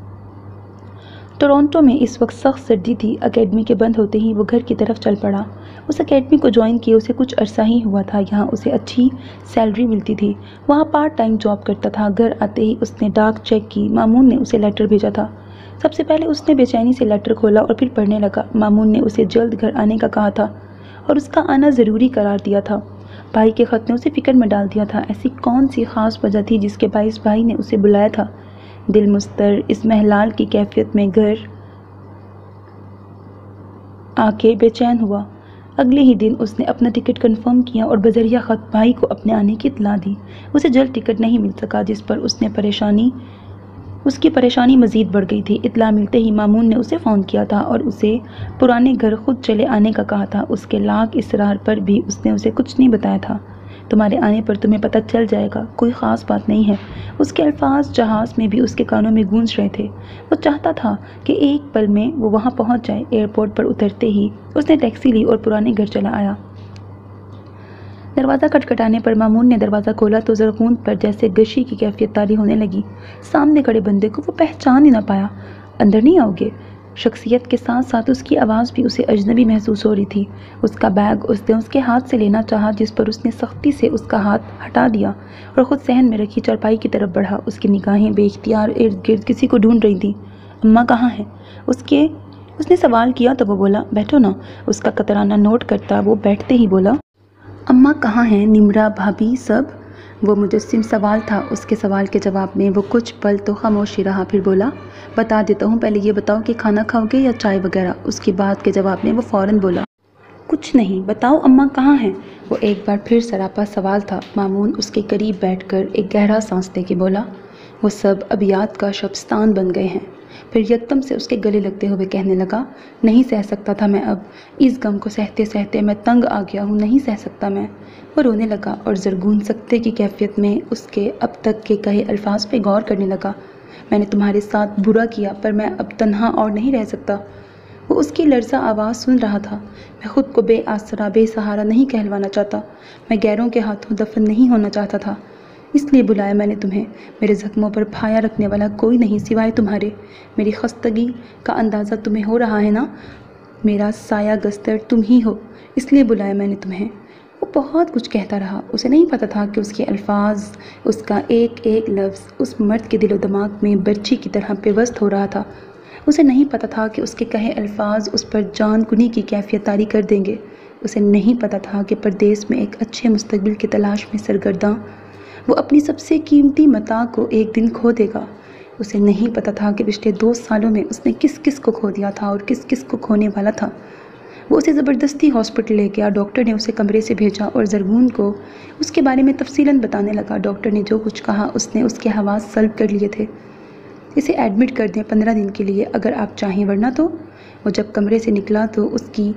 ٹورنٹو میں اس وقت سخت سردی تھی۔ اکیڈمی کے بند ہوتے ہی وہ گھر کی طرف چل پڑا۔ اس اکیڈمی کو جوائن کیے اسے کچھ عرصہ ہی ہوا تھا۔ یہاں اسے اچھی سیلری ملتی تھی۔ وہاں پارٹ ٹائم جاب کرتا تھا۔ گھر آتے ہی اس نے ڈاک چیک کی۔ مامون نے اسے لیٹر بھیجا تھا۔ سب سے پہلے اس نے بے چینی سے لیٹر کھولا اور پھر پڑھنے لگا۔ مامون نے اسے جلد گھر آنے کا کہا تھا اور اس کا آنا ضروری قرار دیا تھا۔ بھائی کے خط نے اسے فکر میں ڈال دیا تھا۔ ایسی کون سی خاص وجہ تھی جس کے باعث بھائی نے اسے بلایا تھا؟ دل مستر اس محلال کی کیفیت میں گھر آ کے بے چین ہوا۔ اگلے ہی دن اس نے اپنا ٹکٹ کنفرم کیا اور بذریعہ خط بھائی کو اپنے آنے کی اطلاع دی۔ اسے جلد ٹکٹ نہیں مل سکا، جس پر اس نے پریشانی اس کی پریشانی مزید بڑھ گئی تھی۔ اطلاع ملتے ہی مامون نے اسے فون کیا تھا اور اسے پرانے گھر خود چلے آنے کا کہا تھا۔ اس کے لاکھ اصرار پر بھی اس نے اسے کچھ نہیں بتایا تھا۔ تمہارے آنے پر تمہیں پتہ چل جائے گا، کوئی خاص بات نہیں ہے۔ اس کے الفاظ جہاز میں بھی اس کے کانوں میں گونج رہے تھے۔ وہ چاہتا تھا کہ ایک پل میں وہ وہاں پہنچ جائے۔ ایئرپورٹ پر اترتے ہی اس نے ٹیکسی لی اور پرانے گھر چلا آیا۔ دروازہ کھٹکھٹانے پر مامون نے دروازہ کھولا تو زرخون پر جیسے گشی کی کیفیت طاری ہونے لگی۔ سامنے کھڑے بندے کو وہ پہچان ہی نہ پایا۔ اندر نہیں آؤ گے؟ شخصیت کے ساتھ ساتھ اس کی آواز بھی اسے اجنبی محسوس ہو رہی تھی۔ اس کا بیگ اس نے اس کے ہاتھ سے لینا چاہا، جس پر اس نے سختی سے اس کا ہاتھ ہٹا دیا اور خود صحن میں رکھی چارپائی کی طرف بڑھا۔ اس کی نگاہیں بے اختیار ارد گرد کسی کو ڈھونڈ رہی تھیں۔ اماں کہاں ہیں؟ اس کے اس نے سوال کیا تو وہ بولا، بیٹھو نا۔ اس کا کترانہ نوٹ کرتا وہ بیٹھتے ہی بولا، اماں کہاں ہیں؟ نمرا بھابھی سب؟ وہ مجسم سوال تھا۔ اس کے سوال کے جواب میں وہ کچھ پل تو خاموشی رہا، پھر بولا، بتا دیتا ہوں، پہلے یہ بتاؤ کہ کھانا کھاؤ گے یا چائے وغیرہ؟ اس کی بات کے جواب میں وہ فوراً بولا، کچھ نہیں، بتاؤ اماں کہاں ہیں؟ وہ ایک بار پھر سراپا سوال تھا۔ مامون اس کے قریب بیٹھ کر ایک گہرا سانس لے کے بولا، وہ سب ابیات کا شبستان بن گئے ہیں۔ پھر یکدم سے اس کے گلے لگتے ہوئے کہنے لگا، نہیں سہ سکتا تھا میں اب، اس غم کو سہتے سہتے میں تنگ آ گیا ہوں، نہیں سہ سکتا میں۔ وہ رونے لگا اور زرگون سکتے کی کیفیت میں اس کے اب تک کے کہے الفاظ پہ غور کرنے لگا۔ میں نے تمہارے ساتھ برا کیا، پر میں اب تنہا اور نہیں رہ سکتا۔ وہ اس کی لرزہ آواز سن رہا تھا۔ میں خود کو بے آسرا بے سہارا نہیں کہلوانا چاہتا، میں غیروں کے ہاتھوں دفن نہیں ہونا چاہتا تھا، اس لیے بلایا میں نے تمہیں۔ میرے زخموں پر پھایا رکھنے والا کوئی نہیں سوائے تمہارے۔ میری خستگی کا اندازہ تمہیں ہو رہا ہے نا؟ میرا سایہ گستر تم ہی ہو، اس لیے بلایا میں نے تمہیں۔ وہ بہت کچھ کہتا رہا، اسے نہیں پتہ تھا کہ اس کے الفاظ، اس کا ایک ایک لفظ اس مرد کے دل و دماغ میں برچھی کی طرح پیوست ہو رہا تھا۔ اسے نہیں پتہ تھا کہ اس کے کہے الفاظ اس پر جان کنی کی کیفیت طاری کر دیں گے۔ اسے نہیں پتہ تھا کہ پردیس میں ایک اچھے مستقبل کی تلاش میں سرگرداں وہ اپنی سب سے قیمتی متاع کو ایک دن کھو دے گا۔ اسے نہیں پتہ تھا کہ پچھلے دو سالوں میں اس نے کس کس کو کھو دیا تھا اور کس کس کو کھونے والا تھا۔ وہ اسے زبردستی ہاسپٹل لے گیا، ڈاکٹر نے اسے کمرے سے بھیجا اور زرگون کو اس کے بارے میں تفصیلاً بتانے لگا۔ ڈاکٹر نے جو کچھ کہا اس نے اس کے حواس سلب کر لیے تھے۔ اسے ایڈمٹ کر دیں پندرہ دن کے لیے اگر آپ چاہیں، ورنہ تو۔ وہ جب کمرے سے نکلا تو اس کی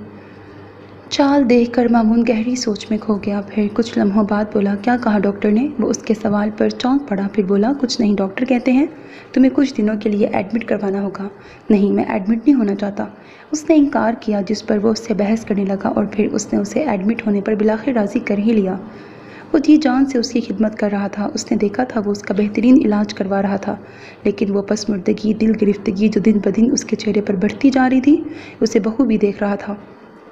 چال دیکھ کر مامون گہری سوچ میں کھو گیا، پھر کچھ لمحوں بعد بولا، کیا کہا ڈاکٹر نے؟ وہ اس کے سوال پر چونک پڑا، پھر بولا، کچھ نہیں، ڈاکٹر کہتے ہیں تمہیں کچھ دنوں کے لیے ایڈمٹ کروانا ہوگا۔ نہیں، میں ایڈمٹ نہیں ہونا چاہتا۔ اس نے انکار کیا، جس پر وہ اس سے بحث کرنے لگا اور پھر اس نے اسے ایڈمٹ ہونے پر بالآخر راضی کر ہی لیا۔ وہ جی جان سے اس کی خدمت کر رہا تھا، اس نے دیکھا تھا وہ اس کا بہترین علاج کروا رہا تھا، لیکن وہ پس مردگی، دل گرفتگی جو دن بدن اس کے چہرے پر بڑھتی جا رہی تھی، اسے بخوبی دیکھ رہا تھا۔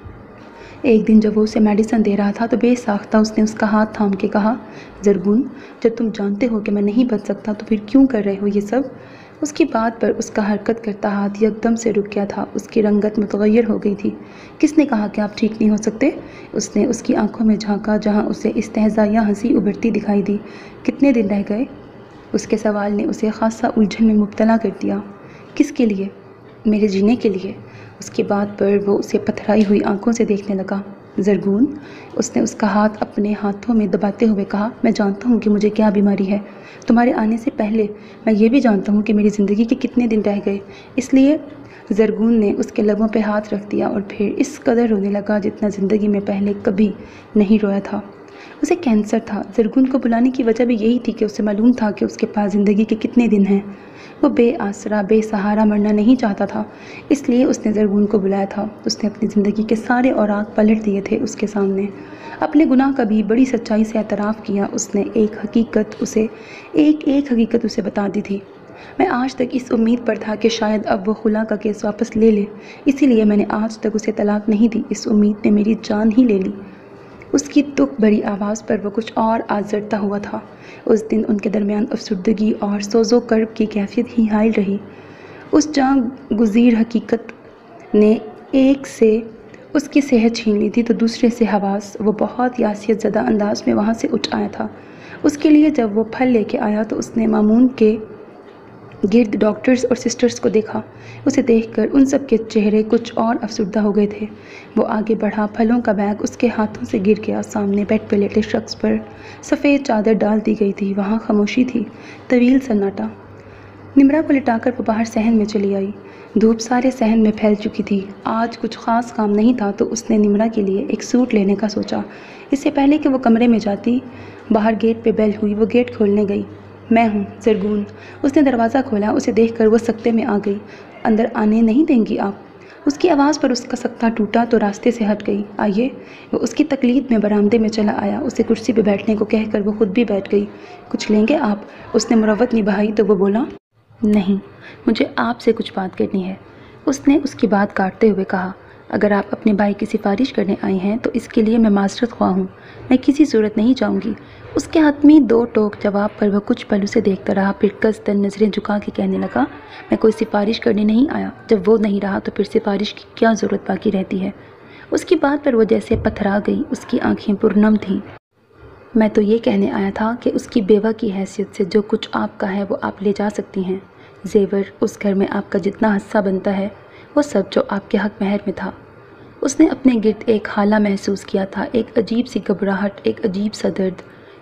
ایک دن جب وہ اسے میڈیسن دے رہا تھا تو بے ساختہ اس نے اس کا ہاتھ تھام کے کہا، زرگون، جب تم جانتے ہو کہ میں نہیں بچ سکتا تو پھر کیوں کر رہے ہو یہ سب؟ اس کی بات پر اس کا حرکت کرتا ہاتھ یکدم سے رک گیا تھا، اس کی رنگت متغیر ہو گئی تھی۔ کس نے کہا کہ آپ ٹھیک نہیں ہو سکتے؟ اس نے اس کی آنکھوں میں جھانکا جہاں اسے استہزاء یا ہنسی ابھرتی دکھائی دی۔ کتنے دن رہ گئے؟ اس کے سوال نے اسے خاصا الجھن میں مبتلا کر دیا۔ کس کے لیے؟ میرے جینے کے لیے۔ اس کی بات پر وہ اسے پتھرائی ہوئی آنکھوں سے دیکھنے لگا۔ زرگون، اس نے اس کا ہاتھ اپنے ہاتھوں میں دباتے ہوئے کہا، میں جانتا ہوں کہ مجھے کیا بیماری ہے۔ تمہارے آنے سے پہلے میں یہ بھی جانتا ہوں کہ میری زندگی کے کتنے دن رہ گئے، اس لیے زرگون نے اس کے لبوں پہ ہاتھ رکھ دیا اور پھر اس قدر رونے لگا جتنا زندگی میں پہلے کبھی نہیں رویا تھا۔ اسے کینسر تھا۔ زرگون کو بلانے کی وجہ بھی یہی تھی کہ اسے معلوم تھا کہ اس کے پاس زندگی کے کتنے دن ہیں۔ وہ بے آسرا بے سہارا مرنا نہیں چاہتا تھا، اس لیے اس نے زرگون کو بلایا تھا۔ اس نے اپنی زندگی کے سارے اوراق پلٹ دیے تھے اس کے سامنے، اپنے گناہ کا بھی بڑی سچائی سے اعتراف کیا۔ اس نے ایک حقیقت اسے ایک ایک حقیقت اسے بتا دی تھی۔ میں آج تک اس امید پر تھا کہ شاید اب وہ خلا کا کیس واپس لے لے، اسی لیے میں نے آج تک اسے طلاق نہیں دی۔ اس امید نے میری جان ہی لے لی۔ اس کی دکھ بھری آواز پر وہ کچھ اور آزردہ ہوا تھا۔ اس دن ان کے درمیان افسردگی اور سوز و کرب کی کیفیت ہی حائل رہی۔ اس جاں گزیر حقیقت نے ایک سے اس کی صحت چھین لی تھی تو دوسرے سے حواس۔ وہ بہت یاسیت زدہ انداز میں وہاں سے اٹھ آیا تھا۔ اس کے لیے جب وہ پھل لے کے آیا تو اس نے مامون کے گرد ڈاکٹرز اور سسٹرز کو دیکھا۔ اسے دیکھ کر ان سب کے چہرے کچھ اور افسردہ ہو گئے تھے۔ وہ آگے بڑھا، پھلوں کا بیگ اس کے ہاتھوں سے گر گیا۔ سامنے بیڈ پہ لیٹے شخص پر سفید چادر ڈال دی گئی تھی، وہاں خاموشی تھی، طویل سناٹا۔ نمرا کو لٹا کر وہ باہر صحن میں چلی آئی۔ دھوپ سارے صحن میں پھیل چکی تھی۔ آج کچھ خاص کام نہیں تھا تو اس نے نمرا کے لیے ایک سوٹ لینے کا سوچا۔ اس سے پہلے کہ وہ کمرے میں جاتی، باہر گیٹ پہ بیل ہوئی۔ وہ گیٹ کھولنے گئی۔ میں ہوں، زرگون۔ اس نے دروازہ کھولا۔ اسے دیکھ کر وہ سکتے میں آ گئی۔ اندر آنے نہیں دیں گی آپ؟ اس کی آواز پر اس کا سکتہ ٹوٹا تو راستے سے ہٹ گئی۔ آئیے۔ وہ اس کی تقلید میں برآمدے میں چلا آیا۔ اسے کرسی پہ بیٹھنے کو کہہ کر وہ خود بھی بیٹھ گئی۔ کچھ لیں گے آپ؟ اس نے مروت نبھائی تو وہ بولا، نہیں، مجھے آپ سے کچھ بات کرنی ہے۔ اس نے اس کی بات کاٹتے ہوئے کہا، اگر آپ اپنے بھائی کی سفارش کرنے آئی ہیں تو اس کے لیے میں معذرت خواہ ہوں، میں کسی صورت نہیں جاؤں گی۔ اس کے حتمی دو ٹوک جواب پر وہ کچھ پل اسے دیکھتا رہا، پھر قصداً نظریں جھکا کے کہنے لگا، میں کوئی سفارش کرنے نہیں آیا۔ جب وہ نہیں رہا تو پھر سفارش کی کیا ضرورت باقی رہتی ہے؟ اس کی بات پر وہ جیسے پتھرا گئی۔ اس کی آنکھیں پرنم تھیں۔ میں تو یہ کہنے آیا تھا کہ اس کی بیوہ کی حیثیت سے جو کچھ آپ کا ہے وہ آپ لے جا سکتی ہیں۔ زیور، اس گھر میں آپ کا جتنا حصہ بنتا ہے وہ سب جو آپ کے حق مہر میں تھا۔ اس نے اپنے گرد ایک حالہ محسوس کیا تھا، ایک عجیب سی گھبراہٹ، ایک عجیب سا درد۔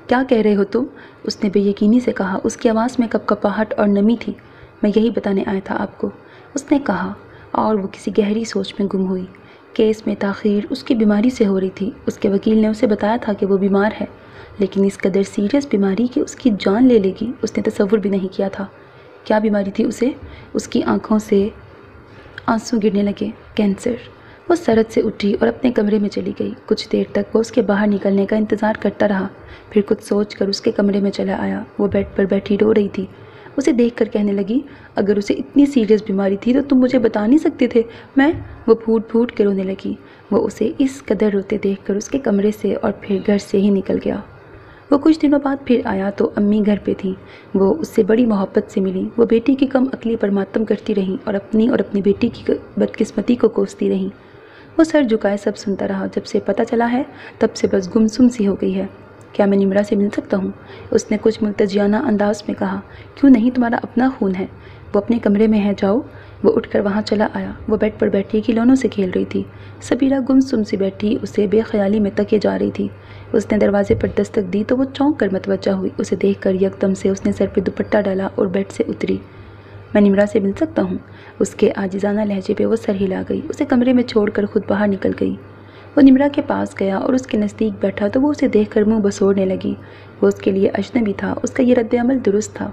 کیا کہہ رہے ہو تم؟ اس نے بے یقینی سے کہا۔ اس کی آواز میں کپکپاہٹ اور نمی تھی۔ میں یہی بتانے آیا تھا آپ کو، اس نے کہا، اور وہ کسی گہری سوچ میں گم ہوئی۔ کیس میں تاخیر اس کی بیماری سے ہو رہی تھی۔ اس کے وکیل نے اسے بتایا تھا کہ وہ بیمار ہے، لیکن اس قدر سیریس بیماری کہ اس کی جان لے لے گی اس نے تصور بھی نہیں کیا تھا۔ کیا بیماری تھی اسے؟ اس کی آنکھوں سے آنسو گرنے لگے۔ کینسر۔ وہ سرد سے اٹھی اور اپنے کمرے میں چلی گئی۔ کچھ دیر تک وہ اس کے باہر نکلنے کا انتظار کرتا رہا، پھر کچھ سوچ کر اس کے کمرے میں چلا آیا۔ وہ بیڈ پر بیٹھی رو رہی تھی۔ اسے دیکھ کر کہنے لگی، اگر اسے اتنی سیریس بیماری تھی تو تم مجھے بتا نہیں سکتے تھے؟ میں وہ پھوٹ پھوٹ کے رونے لگی۔ وہ اسے اس قدر روتے دیکھ کر اس کے کمرے سے اور پھر گھر سے ہی نکل گیا۔ وہ کچھ دنوں بعد پھر آیا تو امی گھر پہ تھیں۔ وہ اس سے بڑی محبت سے ملی۔ وہ بیٹی کی کم عقلی پر ماتم کرتی رہیں اور اپنی اور اپنی بیٹی کی بدقسمتی کو کوستی رہیں۔ وہ سر جھکائے سب سنتا رہا۔ جب سے پتہ چلا ہے تب سے بس گمسم سی ہو گئی ہے۔ کیا میں نمرا سے مل سکتا ہوں؟ اس نے کچھ ملتجیانہ انداز میں کہا۔ کیوں نہیں، تمہارا اپنا خون ہے۔ وہ اپنے کمرے میں ہے، جاؤ۔ وہ اٹھ کر وہاں چلا آیا۔ وہ بیڈ پر بیٹھی کھلونوں سے کھیل رہی تھی۔ سبیرہ گمسم سی بیٹھی اسے بے خیالی میں تکے جا رہی تھی۔ اس نے دروازے پر دستک دی تو وہ چونک کر متوجہ ہوئی۔ اسے دیکھ کر یکدم سے اس نے سر پہ دوپٹہ ڈالا اور بیڈ سے اتری۔ میں نمرا سے مل سکتا ہوں؟ اس کے عاجزانہ لہجے پہ وہ سر ہلا گئی۔ اسے کمرے میں چھوڑ کر خود باہر نکل گئی۔ وہ نمرا کے پاس گیا اور اس کے نزدیک بیٹھا تو وہ اسے دیکھ کر منہ بسوڑنے لگی۔ وہ اس کے لیے اجنبی تھا۔ اس کا یہ رد عمل درست تھا۔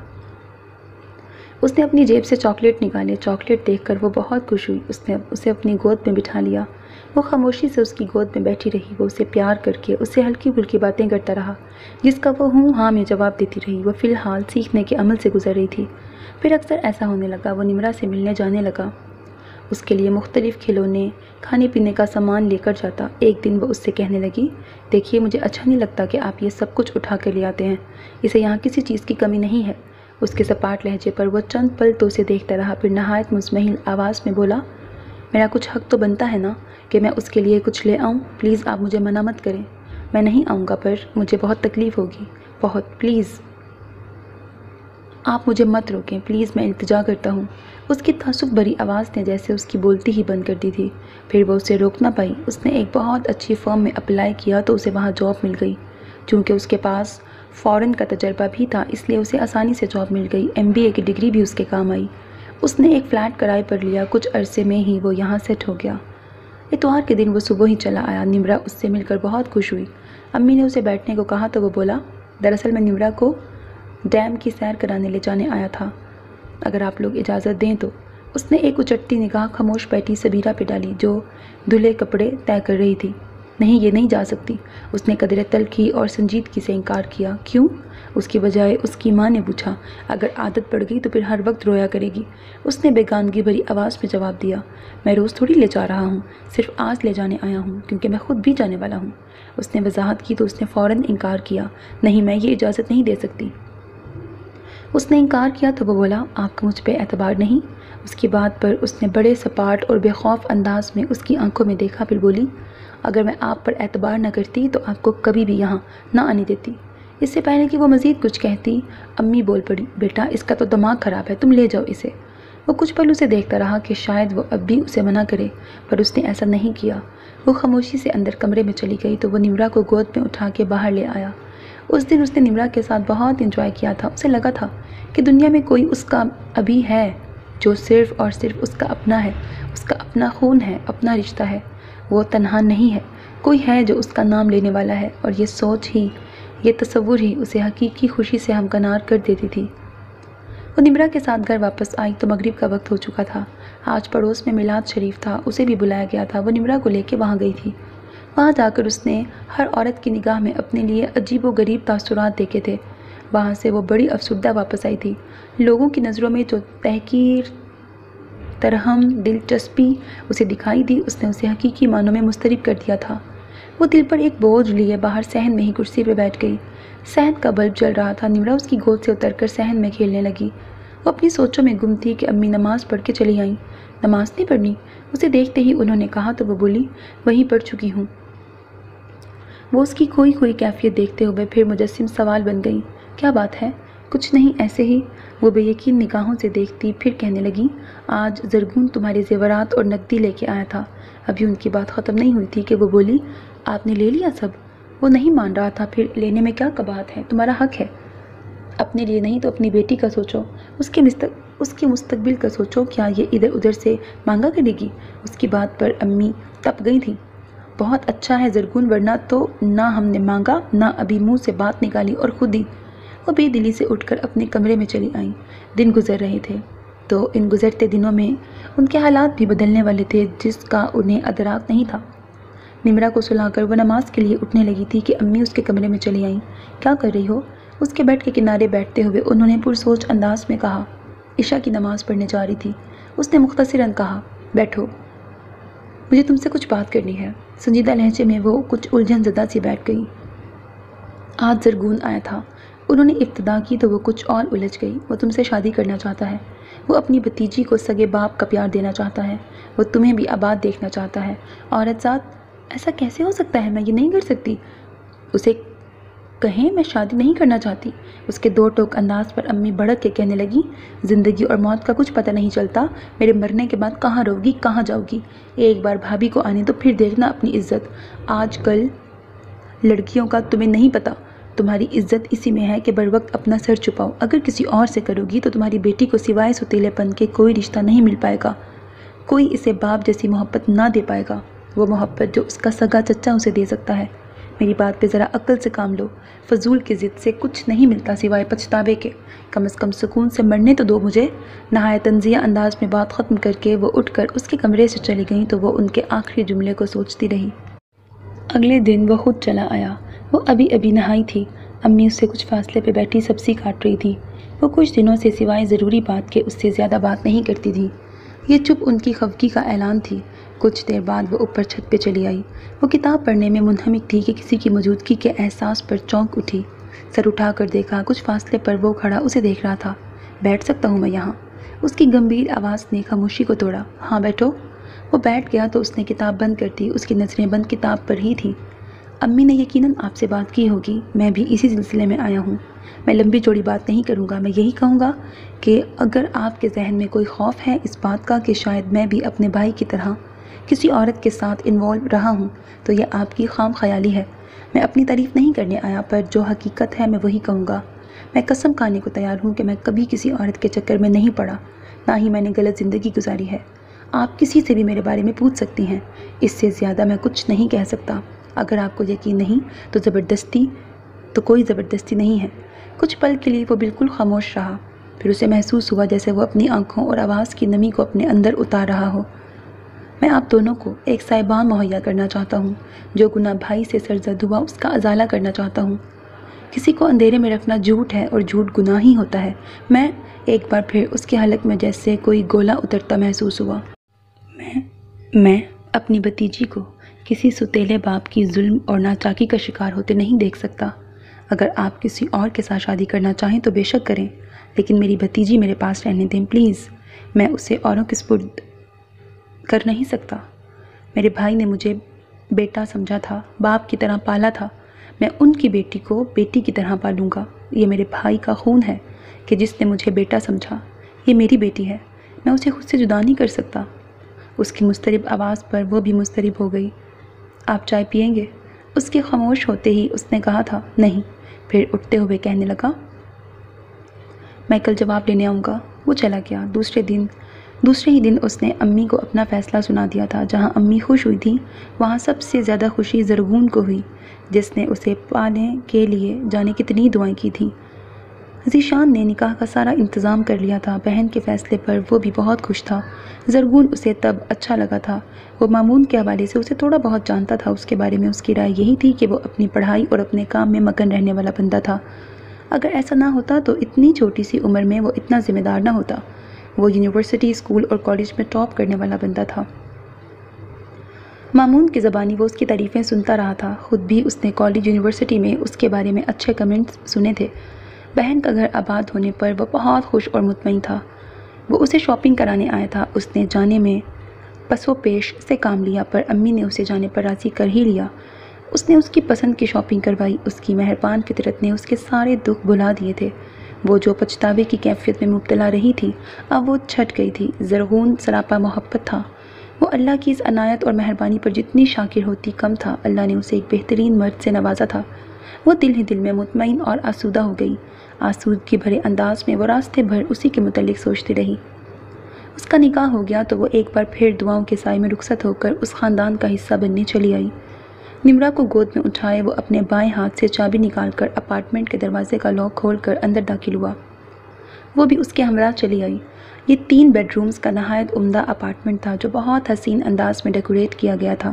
اس نے اپنی جیب سے چاکلیٹ نکالے۔ چاکلیٹ دیکھ کر وہ بہت خوش ہوئی۔ اس نے اسے اپنی گود میں بٹھا لیا۔ وہ خاموشی سے اس کی گود میں بیٹھی رہی۔ وہ اسے پیار کر کے اس سے ہلکی پھلکی باتیں کرتا رہا، جس کا وہ ہوں ہاں میں جواب دیتی رہی۔ وہ فی الحال سیکھنے کے عمل سے گزر رہی تھی۔ پھر اکثر ایسا ہونے لگا۔ وہ نمرا سے ملنے جانے لگا، اس کے لیے مختلف کھلونے، کھانے پینے کا سامان لے کر جاتا۔ ایک دن وہ اس سے کہنے لگی، دیکھیے مجھے اچھا نہیں لگتا کہ آپ یہ سب کچھ اٹھا کر لے آتے ہیں۔ اسے یہاں کسی چیز کی کمی نہیں ہے۔ اس کے سپاٹ لہجے پر وہ چند پل تو اسے دیکھتا رہا، پھر نہایت مزمحل آواز میں بولا، میرا کچھ حق تو بنتا ہے نا کہ میں اس کے لیے کچھ لے آؤں؟ پلیز آپ مجھے منع مت کریں۔ میں نہیں آؤں گا، پر مجھے بہت تکلیف ہوگی، بہت، پلیز آپ مجھے مت روکیں، پلیز میں التجا کرتا ہوں۔ اس کی تعصب بھری آواز نے جیسے اس کی بولتی ہی بند کر دی تھی۔ پھر وہ اسے روک نہ پائی۔ اس نے ایک بہت اچھی فرم میں اپلائی کیا تو اسے وہاں جاب مل گئی۔ چونکہ اس کے پاس فورن کا تجربہ بھی تھا اس لیے اسے آسانی سے جاب مل گئی۔ ایم بی اے کی ڈگری بھی اس کے کام آئی۔ اس نے ایک فلیٹ کرائے پر لیا۔ کچھ عرصے میں ہی وہ یہاں سیٹ ہو گیا۔ اتوار کے دن وہ صبح ہی چلا آیا۔ نمرا اس سے مل کر بہت خوش ہوئی۔ امی نے اسے بیٹھنے کو کہا تو وہ بولا، دراصل میں نمرا کو ڈیم کی سیر کرانے لے جانے آیا تھا، اگر آپ لوگ اجازت دیں تو۔ اس نے ایک اچٹتی نگاہ خاموش بیٹھی سبیرہ پہ ڈالی جو دھلے کپڑے طے کر رہی تھی۔ نہیں، یہ نہیں جا سکتی، اس نے قدرے تلخی اور سنجیدگی سے انکار کیا۔ کیوں؟ اس کی بجائے اس کی ماں نے پوچھا۔ اگر عادت پڑ گئی تو پھر ہر وقت رویا کرے گی، اس نے بیگانگی بھری آواز میں جواب دیا۔ میں روز تھوڑی لے جا رہا ہوں، صرف آج لے جانے آیا ہوں کیونکہ میں خود بھی جانے والا ہوں۔ اس نے وضاحت کی تو اس نے فوراً انکار کیا۔ نہیں، میں یہ اجازت نہیں دے سکتی۔ اس نے انکار کیا تو وہ بولا، آپ کا مجھ پہ اعتبار نہیں؟ اس کی بات پر اس نے بڑے سپاٹ اور بے خوف انداز میں اس کی آنکھوں میں دیکھا، پھر بولی، اگر میں آپ پر اعتبار نہ کرتی تو آپ کو کبھی بھی یہاں نہ آنے دیتی۔ اس سے پہلے کہ وہ مزید کچھ کہتی، امی بول پڑی، بیٹا اس کا تو دماغ خراب ہے، تم لے جاؤ اسے۔ وہ کچھ پل اسے دیکھتا رہا کہ شاید وہ اب بھی اسے منع کرے، پر اس نے ایسا نہیں کیا۔ وہ خاموشی سے اندر کمرے میں چلی گئی تو وہ نمرا کو گود میں اٹھا کے باہر لے آیا۔ اس دن اس نے نمرا کے ساتھ بہت انجوائے کیا تھا۔ اسے لگا تھا کہ دنیا میں کوئی اس کا ابھی ہے جو صرف اور صرف اس کا اپنا ہے، اس کا اپنا خون ہے، اپنا رشتہ ہے۔ وہ تنہا نہیں ہے، کوئی ہے جو اس کا نام لینے والا ہے، اور یہ سوچ ہی، یہ تصور ہی اسے حقیقی خوشی سے ہمکنار کر دیتی تھی۔ وہ نمرا کے ساتھ گھر واپس آئی تو مغرب کا وقت ہو چکا تھا۔ آج پڑوس میں میلاد شریف تھا، اسے بھی بلایا گیا تھا۔ وہ نمرا کو لے کے وہاں گئی تھی۔ وہاں جا کر اس نے ہر عورت کی نگاہ میں اپنے لیے عجیب و غریب تاثرات دیکھے تھے۔ وہاں سے وہ بڑی افسردہ واپس آئی تھی۔ لوگوں کی نظروں میں جو تحقیر، ترہم، دلچسپی اسے دکھائی دی، اس نے اسے حقیقی معنوں میں مضطرب کر دیا تھا۔ وہ دل پر ایک بوجھ لیے باہر صحن میں ہی کرسی پہ بیٹھ گئی۔ صحن کا بلب جل رہا تھا۔ نمرا اس کی گود سے اتر کر صحن میں کھیلنے لگی۔ وہ اپنی سوچوں میں گم تھی کہ امی نماز پڑھ کے چلی آئیں۔ نماز نہیں پڑھنی؟ اسے دیکھتے ہی انہوں نے کہا تو وہ بولی، وہیں پڑھ چکی ہوں۔ وہ اس کی کھوئی کھوئی کیفیت دیکھتے ہوئے پھر مجسم سوال بن گئی، کیا بات ہے؟ کچھ نہیں، ایسے ہی۔ وہ بے یقین نگاہوں سے دیکھتی پھر کہنے لگی، آج زرگون تمہارے زیورات اور نقدی لے کے آیا تھا۔ ابھی ان کی بات ختم نہیں ہوئی تھی کہ وہ بولی، آپ نے لے لیا سب؟ वो نہیں مان رہا تھا۔ پھر لینے میں کیا کباہت ہے؟ تمہارا حق ہے۔ اپنے لیے نہیں تو اپنی بیٹی کا سوچو، اس کے مستق اس کے مستقبل کا سوچو۔ کیا یہ ادھر ادھر سے مانگا کرے گی؟ اس کی بات پر امی تپ گئی تھیں۔ بہت اچھا ہے زرگون، ورنہ تو نہ ہم نے مانگا نہ ابھی منہ سے بات نکالی اور خود ہی۔ وہ بے دلی سے اٹھ کر اپنے کمرے میں چلی آئیں۔ دن گزر رہے تھے تو ان گزرتے دنوں میں ان کے حالات بھی بدلنے والے تھے جس کا انہیں ادراک نہیں تھا۔ نمرا کو سلا کر وہ نماز کے لیے اٹھنے لگی تھی کہ امی اس کے کمرے میں چلی آئیں۔ کیا کر رہی ہو؟ اس کے بیڈ کے کنارے بیٹھتے ہوئے انہوں نے پرسوچ انداز میں کہا۔ عشاء کی نماز پڑھنے جا رہی تھی۔ اس نے مختصراً کہا، بیٹھو، مجھے تم سے کچھ بات کرنی ہے۔ سنجیدہ لہجے میں وہ کچھ الجھن زدہ سی بیٹھ گئی۔ آج زرگون آیا تھا۔ انہوں نے ابتدا کی تو وہ کچھ اور الجھ گئی۔ وہ تم سے شادی کرنا چاہتا ہے۔ وہ اپنی بھتیجی کو سگے باپ کا پیار دینا چاہتا ہے۔ وہ تمہیں بھی آباد دیکھنا چاہتا ہے۔ عورت ذات، ایسا کیسے ہو سکتا ہے؟ میں یہ نہیں کر سکتی۔ اسے کہیں میں شادی نہیں کرنا چاہتی۔ اس کے دو ٹوک انداز پر امی بڑک کے کہنے لگی، زندگی اور موت کا کچھ پتہ نہیں چلتا۔ میرے مرنے کے بعد کہاں رہو گی، کہاں جاؤ گی؟ ایک بار بھابھی کو آنے تو پھر دیکھنا اپنی عزت۔ آج کل لڑکیوں کا تمہیں نہیں پتہ۔ تمہاری عزت اسی میں ہے کہ بر وقت اپنا سر چھپاؤ۔ اگر کسی اور سے کرو گی تو تمہاری بیٹی کو سوائے ستیلے پن کے کوئی رشتہ نہیں مل پائے گا۔ کوئی اسے باپ جیسی محبت نہ دے پائے گا، وہ محبت جو اس کا سگا چچا اسے دے سکتا ہے۔ میری بات پہ ذرا عقل سے کام لو۔ فضول کی ضد سے کچھ نہیں ملتا سوائے پچھتاوے کے۔ کم از کم سکون سے مرنے تو دو مجھے۔ نہایت طنزیہ انداز میں بات ختم کر کے وہ اٹھ کر اس کے کمرے سے چلی گئیں تو وہ ان کے آخری جملے کو سوچتی رہی۔ اگلے دن وہ خود چلا آیا۔ وہ ابھی ابھی نہائی تھی۔ امی اس سے کچھ فاصلے پہ بیٹھی سبزی کاٹ رہی تھی۔ وہ کچھ دنوں سے سوائے ضروری بات کے اس سے زیادہ بات نہیں کرتی تھی۔ یہ چپ ان کی خفگی کا اعلان تھی۔ کچھ دیر بعد وہ اوپر چھت پہ چلی آئی۔ وہ کتاب پڑھنے میں منہمک تھی کہ کسی کی موجودگی کے احساس پر چونک اٹھی۔ سر اٹھا کر دیکھا، کچھ فاصلے پر وہ کھڑا اسے دیکھ رہا تھا۔ بیٹھ سکتا ہوں میں یہاں؟ اس کی گمبھیر آواز نے خاموشی کو توڑا۔ ہاں بیٹھو۔ وہ بیٹھ گیا تو اس نے کتاب بند کر دی۔ اس کی نظریں بند کتاب پر ہی تھیں۔ امی نے یقیناً آپ سے بات کی ہوگی، میں بھی اسی سلسلے میں آیا ہوں۔ میں لمبی چوڑی بات نہیں کروں گا، میں یہی کہوں گا کہ اگر آپ کے ذہن میں کوئی خوف ہے اس بات کا کہ شاید میں بھی اپنے بھائی کی طرح کسی عورت کے ساتھ انوالو رہا ہوں تو یہ آپ کی خام خیالی ہے۔ میں اپنی تعریف نہیں کرنے آیا، پر جو حقیقت ہے میں وہی کہوں گا۔ میں قسم کھانے کو تیار ہوں کہ میں کبھی کسی عورت کے چکر میں نہیں پڑا، نہ ہی میں نے غلط زندگی گزاری ہے۔ آپ کسی سے بھی میرے بارے میں پوچھ سکتی ہیں، اس سے زیادہ میں کچھ نہیں کہہ سکتا۔ اگر آپ کو یقین نہیں تو زبردستی تو کوئی زبردستی نہیں ہے۔ کچھ پل کے لیے وہ بالکل خاموش رہا، پھر اسے محسوس ہوا جیسے وہ اپنی آنکھوں اور آواز کی نمی کو اپنے اندر اتار رہا ہو۔ میں آپ دونوں کو ایک سائبان مہیا کرنا چاہتا ہوں۔ جو گناہ بھائی سے سرزد ہوا اس کا ازالہ کرنا چاہتا ہوں۔ کسی کو اندھیرے میں رکھنا جھوٹ ہے اور جھوٹ گناہ ہی ہوتا ہے۔ میں ایک بار پھر اس کے حلق میں جیسے کوئی گولا اترتا محسوس ہوا۔ میں میں اپنی بھتیجی کو کسی ستیلے باپ کی ظلم اور ناچاکی کا شکار ہوتے نہیں دیکھ سکتا۔ اگر آپ کسی اور کے ساتھ شادی کرنا چاہیں تو بے شک کریں، لیکن میری بھتیجی میرے پاس رہنے دیں پلیز۔ میں اسے اوروں کے سپرد کر نہیں سکتا۔ میرے بھائی نے مجھے بیٹا سمجھا تھا، باپ کی طرح پالا تھا۔ میں ان کی بیٹی کو بیٹی کی طرح پالوں گا۔ یہ میرے بھائی کا خون ہے کہ جس نے مجھے بیٹا سمجھا۔ یہ میری بیٹی ہے، میں اسے خود سے جدا نہیں کر سکتا۔ اس کی مضطرب آواز پر وہ بھی مضطرب ہو گئی۔ آپ چائے پئیں گے؟ اس کے خاموش ہوتے ہی اس نے کہا تھا، نہیں۔ پھر اٹھتے ہوئے کہنے لگا، میں کل جواب لینے آؤں گا۔ وہ چلا گیا۔ دوسرے دن دوسرے ہی دن اس نے امی کو اپنا فیصلہ سنا دیا تھا۔ جہاں امی خوش ہوئی تھیں وہاں سب سے زیادہ خوشی زرگون کو ہوئی، جس نے اسے پانے کے لیے جانے کتنی دعائیں کی تھیں۔ ذیشان نے نکاح کا سارا انتظام کر لیا تھا۔ بہن کے فیصلے پر وہ بھی بہت خوش تھا۔ زرگون اسے تب اچھا لگا تھا۔ وہ مامون کے حوالے سے اسے تھوڑا بہت جانتا تھا۔ اس کے بارے میں اس کی رائے یہی تھی کہ وہ اپنی پڑھائی اور اپنے کام میں مگن رہنے والا بندہ تھا۔ اگر ایسا نہ ہوتا تو اتنی چھوٹی سی عمر میں وہ اتنا ذمہ دار نہ ہوتا۔ وہ یونیورسٹی، اسکول اور کالج میں ٹاپ کرنے والا بندہ تھا۔ مامون کی زبانی وہ اس کی تعریفیں سنتا رہا تھا۔ خود بھی اس نے کالج، یونیورسٹی میں اس کے بارے میں اچھے کمنٹس سنے تھے۔ بہن کا گھر آباد ہونے پر وہ بہت خوش اور مطمئن تھا۔ وہ اسے شاپنگ کرانے آیا تھا۔ اس نے جانے میں پس و پیش سے کام لیا، پر امی نے اسے جانے پر راضی کر ہی لیا۔ اس نے اس کی پسند کی شاپنگ کروائی۔ اس کی مہربان فطرت نے اس کے سارے دکھ بھلا دیے تھے۔ وہ جو پچھتاوے کی کیفیت میں مبتلا رہی تھی اب وہ چھٹ گئی تھی۔ زرغون سراپا محبت تھا۔ وہ اللہ کی اس عنایت اور مہربانی پر جتنی شاکر ہوتی کم تھا۔ اللہ نے اسے ایک بہترین مرد سے نوازا تھا۔ وہ دل ہی دل میں مطمئن اور آسودہ ہو گئی۔ آسودگی بھرے انداز میں وہ راستے بھر اسی کے متعلق سوچتی رہی۔ اس کا نکاح ہو گیا تو وہ ایک بار پھر دعاؤں کے سائے میں رخصت ہو کر اس خاندان کا حصہ بننے چلی آئی۔ نمرا کو گود میں اٹھائے وہ اپنے بائیں ہاتھ سے چابی نکال کر اپارٹمنٹ کے دروازے کا لاک کھول کر اندر داخل ہوا۔ وہ بھی اس کے ہمراہ چلی آئی۔ یہ تین بیڈ رومز کا نہایت عمدہ اپارٹمنٹ تھا جو بہت حسین انداز میں ڈیکوریٹ کیا گیا تھا۔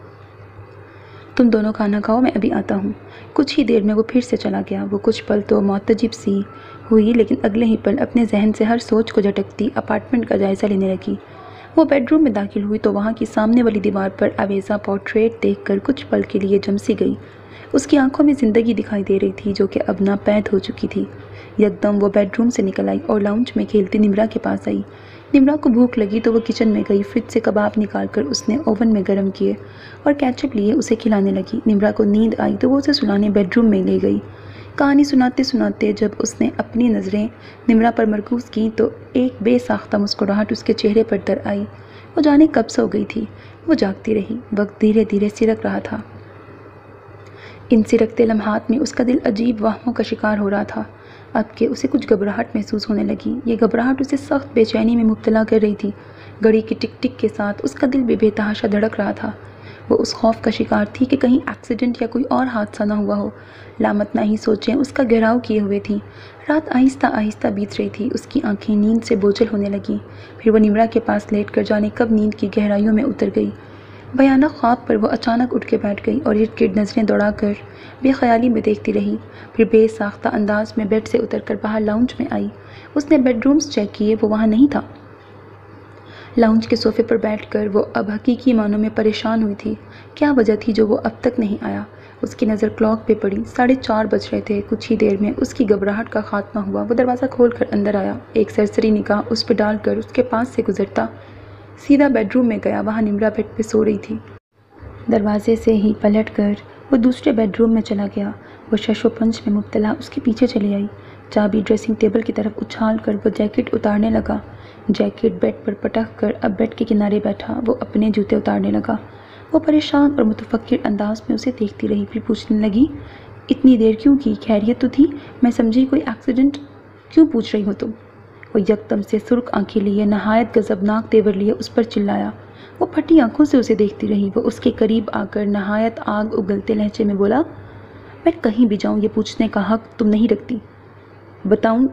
تم دونوں کھانا کھاؤ، میں ابھی آتا ہوں۔ کچھ ہی دیر میں وہ پھر سے چلا گیا۔ وہ کچھ پل تو معتجب سی ہوئی لیکن اگلے ہی پل اپنے ذہن سے ہر سوچ کو جھٹکتی اپارٹمنٹ کا جائزہ لینے لگی۔ وہ بیڈ روم میں داخل ہوئی تو وہاں کی سامنے والی دیوار پر آویزہ پورٹریٹ دیکھ کر کچھ پل کے لیے جمسی گئی۔ اس کی آنکھوں میں زندگی دکھائی دے رہی تھی جو کہ اب ناپید ہو چکی تھی۔ یکدم وہ بیڈ روم سے نکل آئی اور لاؤنج میں کھیلتی نمرا کے پاس آئی۔ نمرا کو بھوک لگی تو وہ کچن میں گئی۔ فریج سے کباب نکال کر اس نے اوون میں گرم کیے اور کیچپ لیے اسے کھلانے لگی۔ نمرا کو نیند آئی تو وہ اسے سلانے بیڈ روم میں لے گئی۔ کہانی سناتے سناتے جب اس نے اپنی نظریں نمرا پر مرکوز کیں تو ایک بے ساختہ مسکراہٹ اس کے چہرے پر در آئی۔ وہ جانے کب سو گئی تھی۔ وہ جاگتی رہی۔ وقت دھیرے دھیرے سرک رہا تھا۔ ان سرکتے لمحات میں اس کا دل عجیب وہموں کا شکار ہو رہا تھا۔ اب کہ اسے کچھ گھبراہٹ محسوس ہونے لگی۔ یہ گھبراہٹ اسے سخت بے چینی میں مبتلا کر رہی تھی۔ گھڑی کی ٹک ٹک کے ساتھ اس کا دل بھی بے تحاشا دھڑک رہا تھا۔ وہ اس خوف کا شکار تھی کہ کہیں ایکسیڈنٹ یا کوئی اور حادثہ نہ ہوا ہو۔ لامتناہی سوچیں اس کا گھیراؤ کیے ہوئے تھیں۔ رات آہستہ آہستہ بیت رہی تھی۔ اس کی آنکھیں نیند سے بوجھل ہونے لگیں۔ پھر وہ نمرا کے پاس لیٹ کر جانے کب نیند کی گہرائیوں میں اتر گئی۔ بھیانک خواب پر وہ اچانک اٹھ کے بیٹھ گئی اور ارد گرد نظریں دوڑا کر بے خیالی میں دیکھتی رہی۔ پھر بے ساختہ انداز میں بیڈ سے اتر کر باہر لاؤنج میں آئی۔ اس نے بیڈ رومز چیک کیے، وہ وہاں نہیں تھا۔ لاؤنج کے صوفے پر بیٹھ کر وہ اب حقیقی معنوں میں پریشان ہوئی تھی۔ کیا وجہ تھی جو وہ اب تک نہیں آیا؟ اس کی نظر کلاک پہ پڑی۔ ساڑھے چار بج رہے تھے۔ کچھ ہی دیر میں اس کی گھبراہٹ کا خاتمہ ہوا۔ وہ دروازہ کھول کر اندر آیا۔ ایک سرسری نگاہ اس پہ ڈال کر اس کے پاس سے گزرتا سیدھا بیڈ روم میں گیا۔ وہاں نمرا بیڈ پہ سو رہی تھی۔ دروازے سے ہی پلٹ کر وہ دوسرے بیڈ روم میں چلا گیا۔ وہ شش و پنج میں مبتلا اس کے پیچھے چلی آئی۔ چابی ڈریسنگ ٹیبل کی طرف اچھال کر وہ جیکٹ اتارنے لگا۔ جیکٹ بیڈ پر پٹک کر اب بیڈ کے کنارے بیٹھا وہ اپنے جوتے اتارنے لگا۔ وہ پریشان اور متفکر انداز میں اسے دیکھتی رہی، پھر پوچھنے لگی، اتنی دیر کیوں کی؟ خیریت تو تھی؟ میں سمجھی کوئی ایکسیڈنٹ۔ کیوں پوچھ رہی ہو تم؟ وہ یکدم سے سرخ آنکھیں لیے نہایت غضبناک تیور لیے اس پر چلایا۔ وہ پھٹی آنکھوں سے اسے دیکھتی رہی۔ وہ اس کے قریب آ کر نہایت آگ اگلتے لہجے میں بولا، میں کہیں بھی جاؤں یہ پوچھنے کا حق تم نہیں رکھتی۔ بتاؤں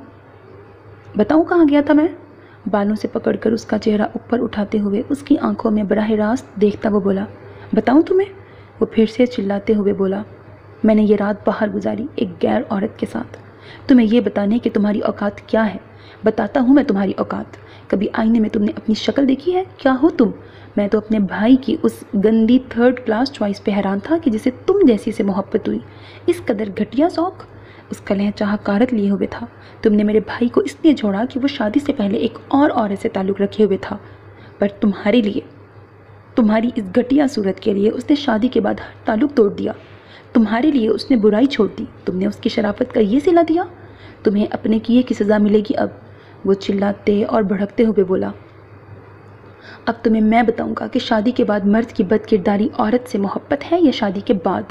بتاؤں کہاں گیا تھا میں؟ بالوں سے پکڑ کر اس کا چہرہ اوپر اٹھاتے ہوئے اس کی آنکھوں میں براہ راست دیکھتا وہ بولا، بتاؤں تمہیں؟ وہ پھر سے چلاتے ہوئے بولا، میں نے یہ رات باہر گزاری ایک غیر عورت کے ساتھ، تمہیں یہ بتانے کہ تمہاری اوقات کیا ہے۔ بتاتا ہوں میں تمہاری اوقات۔ کبھی آئینے میں تم نے اپنی شکل دیکھی ہے؟ کیا ہو تم؟ میں تو اپنے بھائی کی اس گندی تھرڈ کلاس چوائس پہ حیران تھا کہ جسے تم جیسی سے محبت ہوئی۔ اس قدر گھٹیا ذوق۔ اس کا لہجہ حقارت لیے ہوئے تھا۔ تم نے میرے بھائی کو اس لیے چھوڑا کہ وہ شادی سے پہلے ایک اور عورت سے تعلق رکھے ہوئے تھا، پر تمہارے لیے، تمہاری اس گھٹیا صورت کے لیے اس نے شادی کے بعد ہر تعلق توڑ دیا۔ تمہارے لیے اس نے برائی چھوڑ دی۔ تم نے اس کی شرافت کا یہ صلہ دیا؟ تمہیں اپنے کیے کی سزا ملے گی اب۔ وہ چلاتے اور بھڑکتے ہوئے بولا، اب تمہیں میں بتاؤں گا کہ شادی کے بعد مرد کی بد کرداری عورت سے محبت ہے یا شادی کے بعد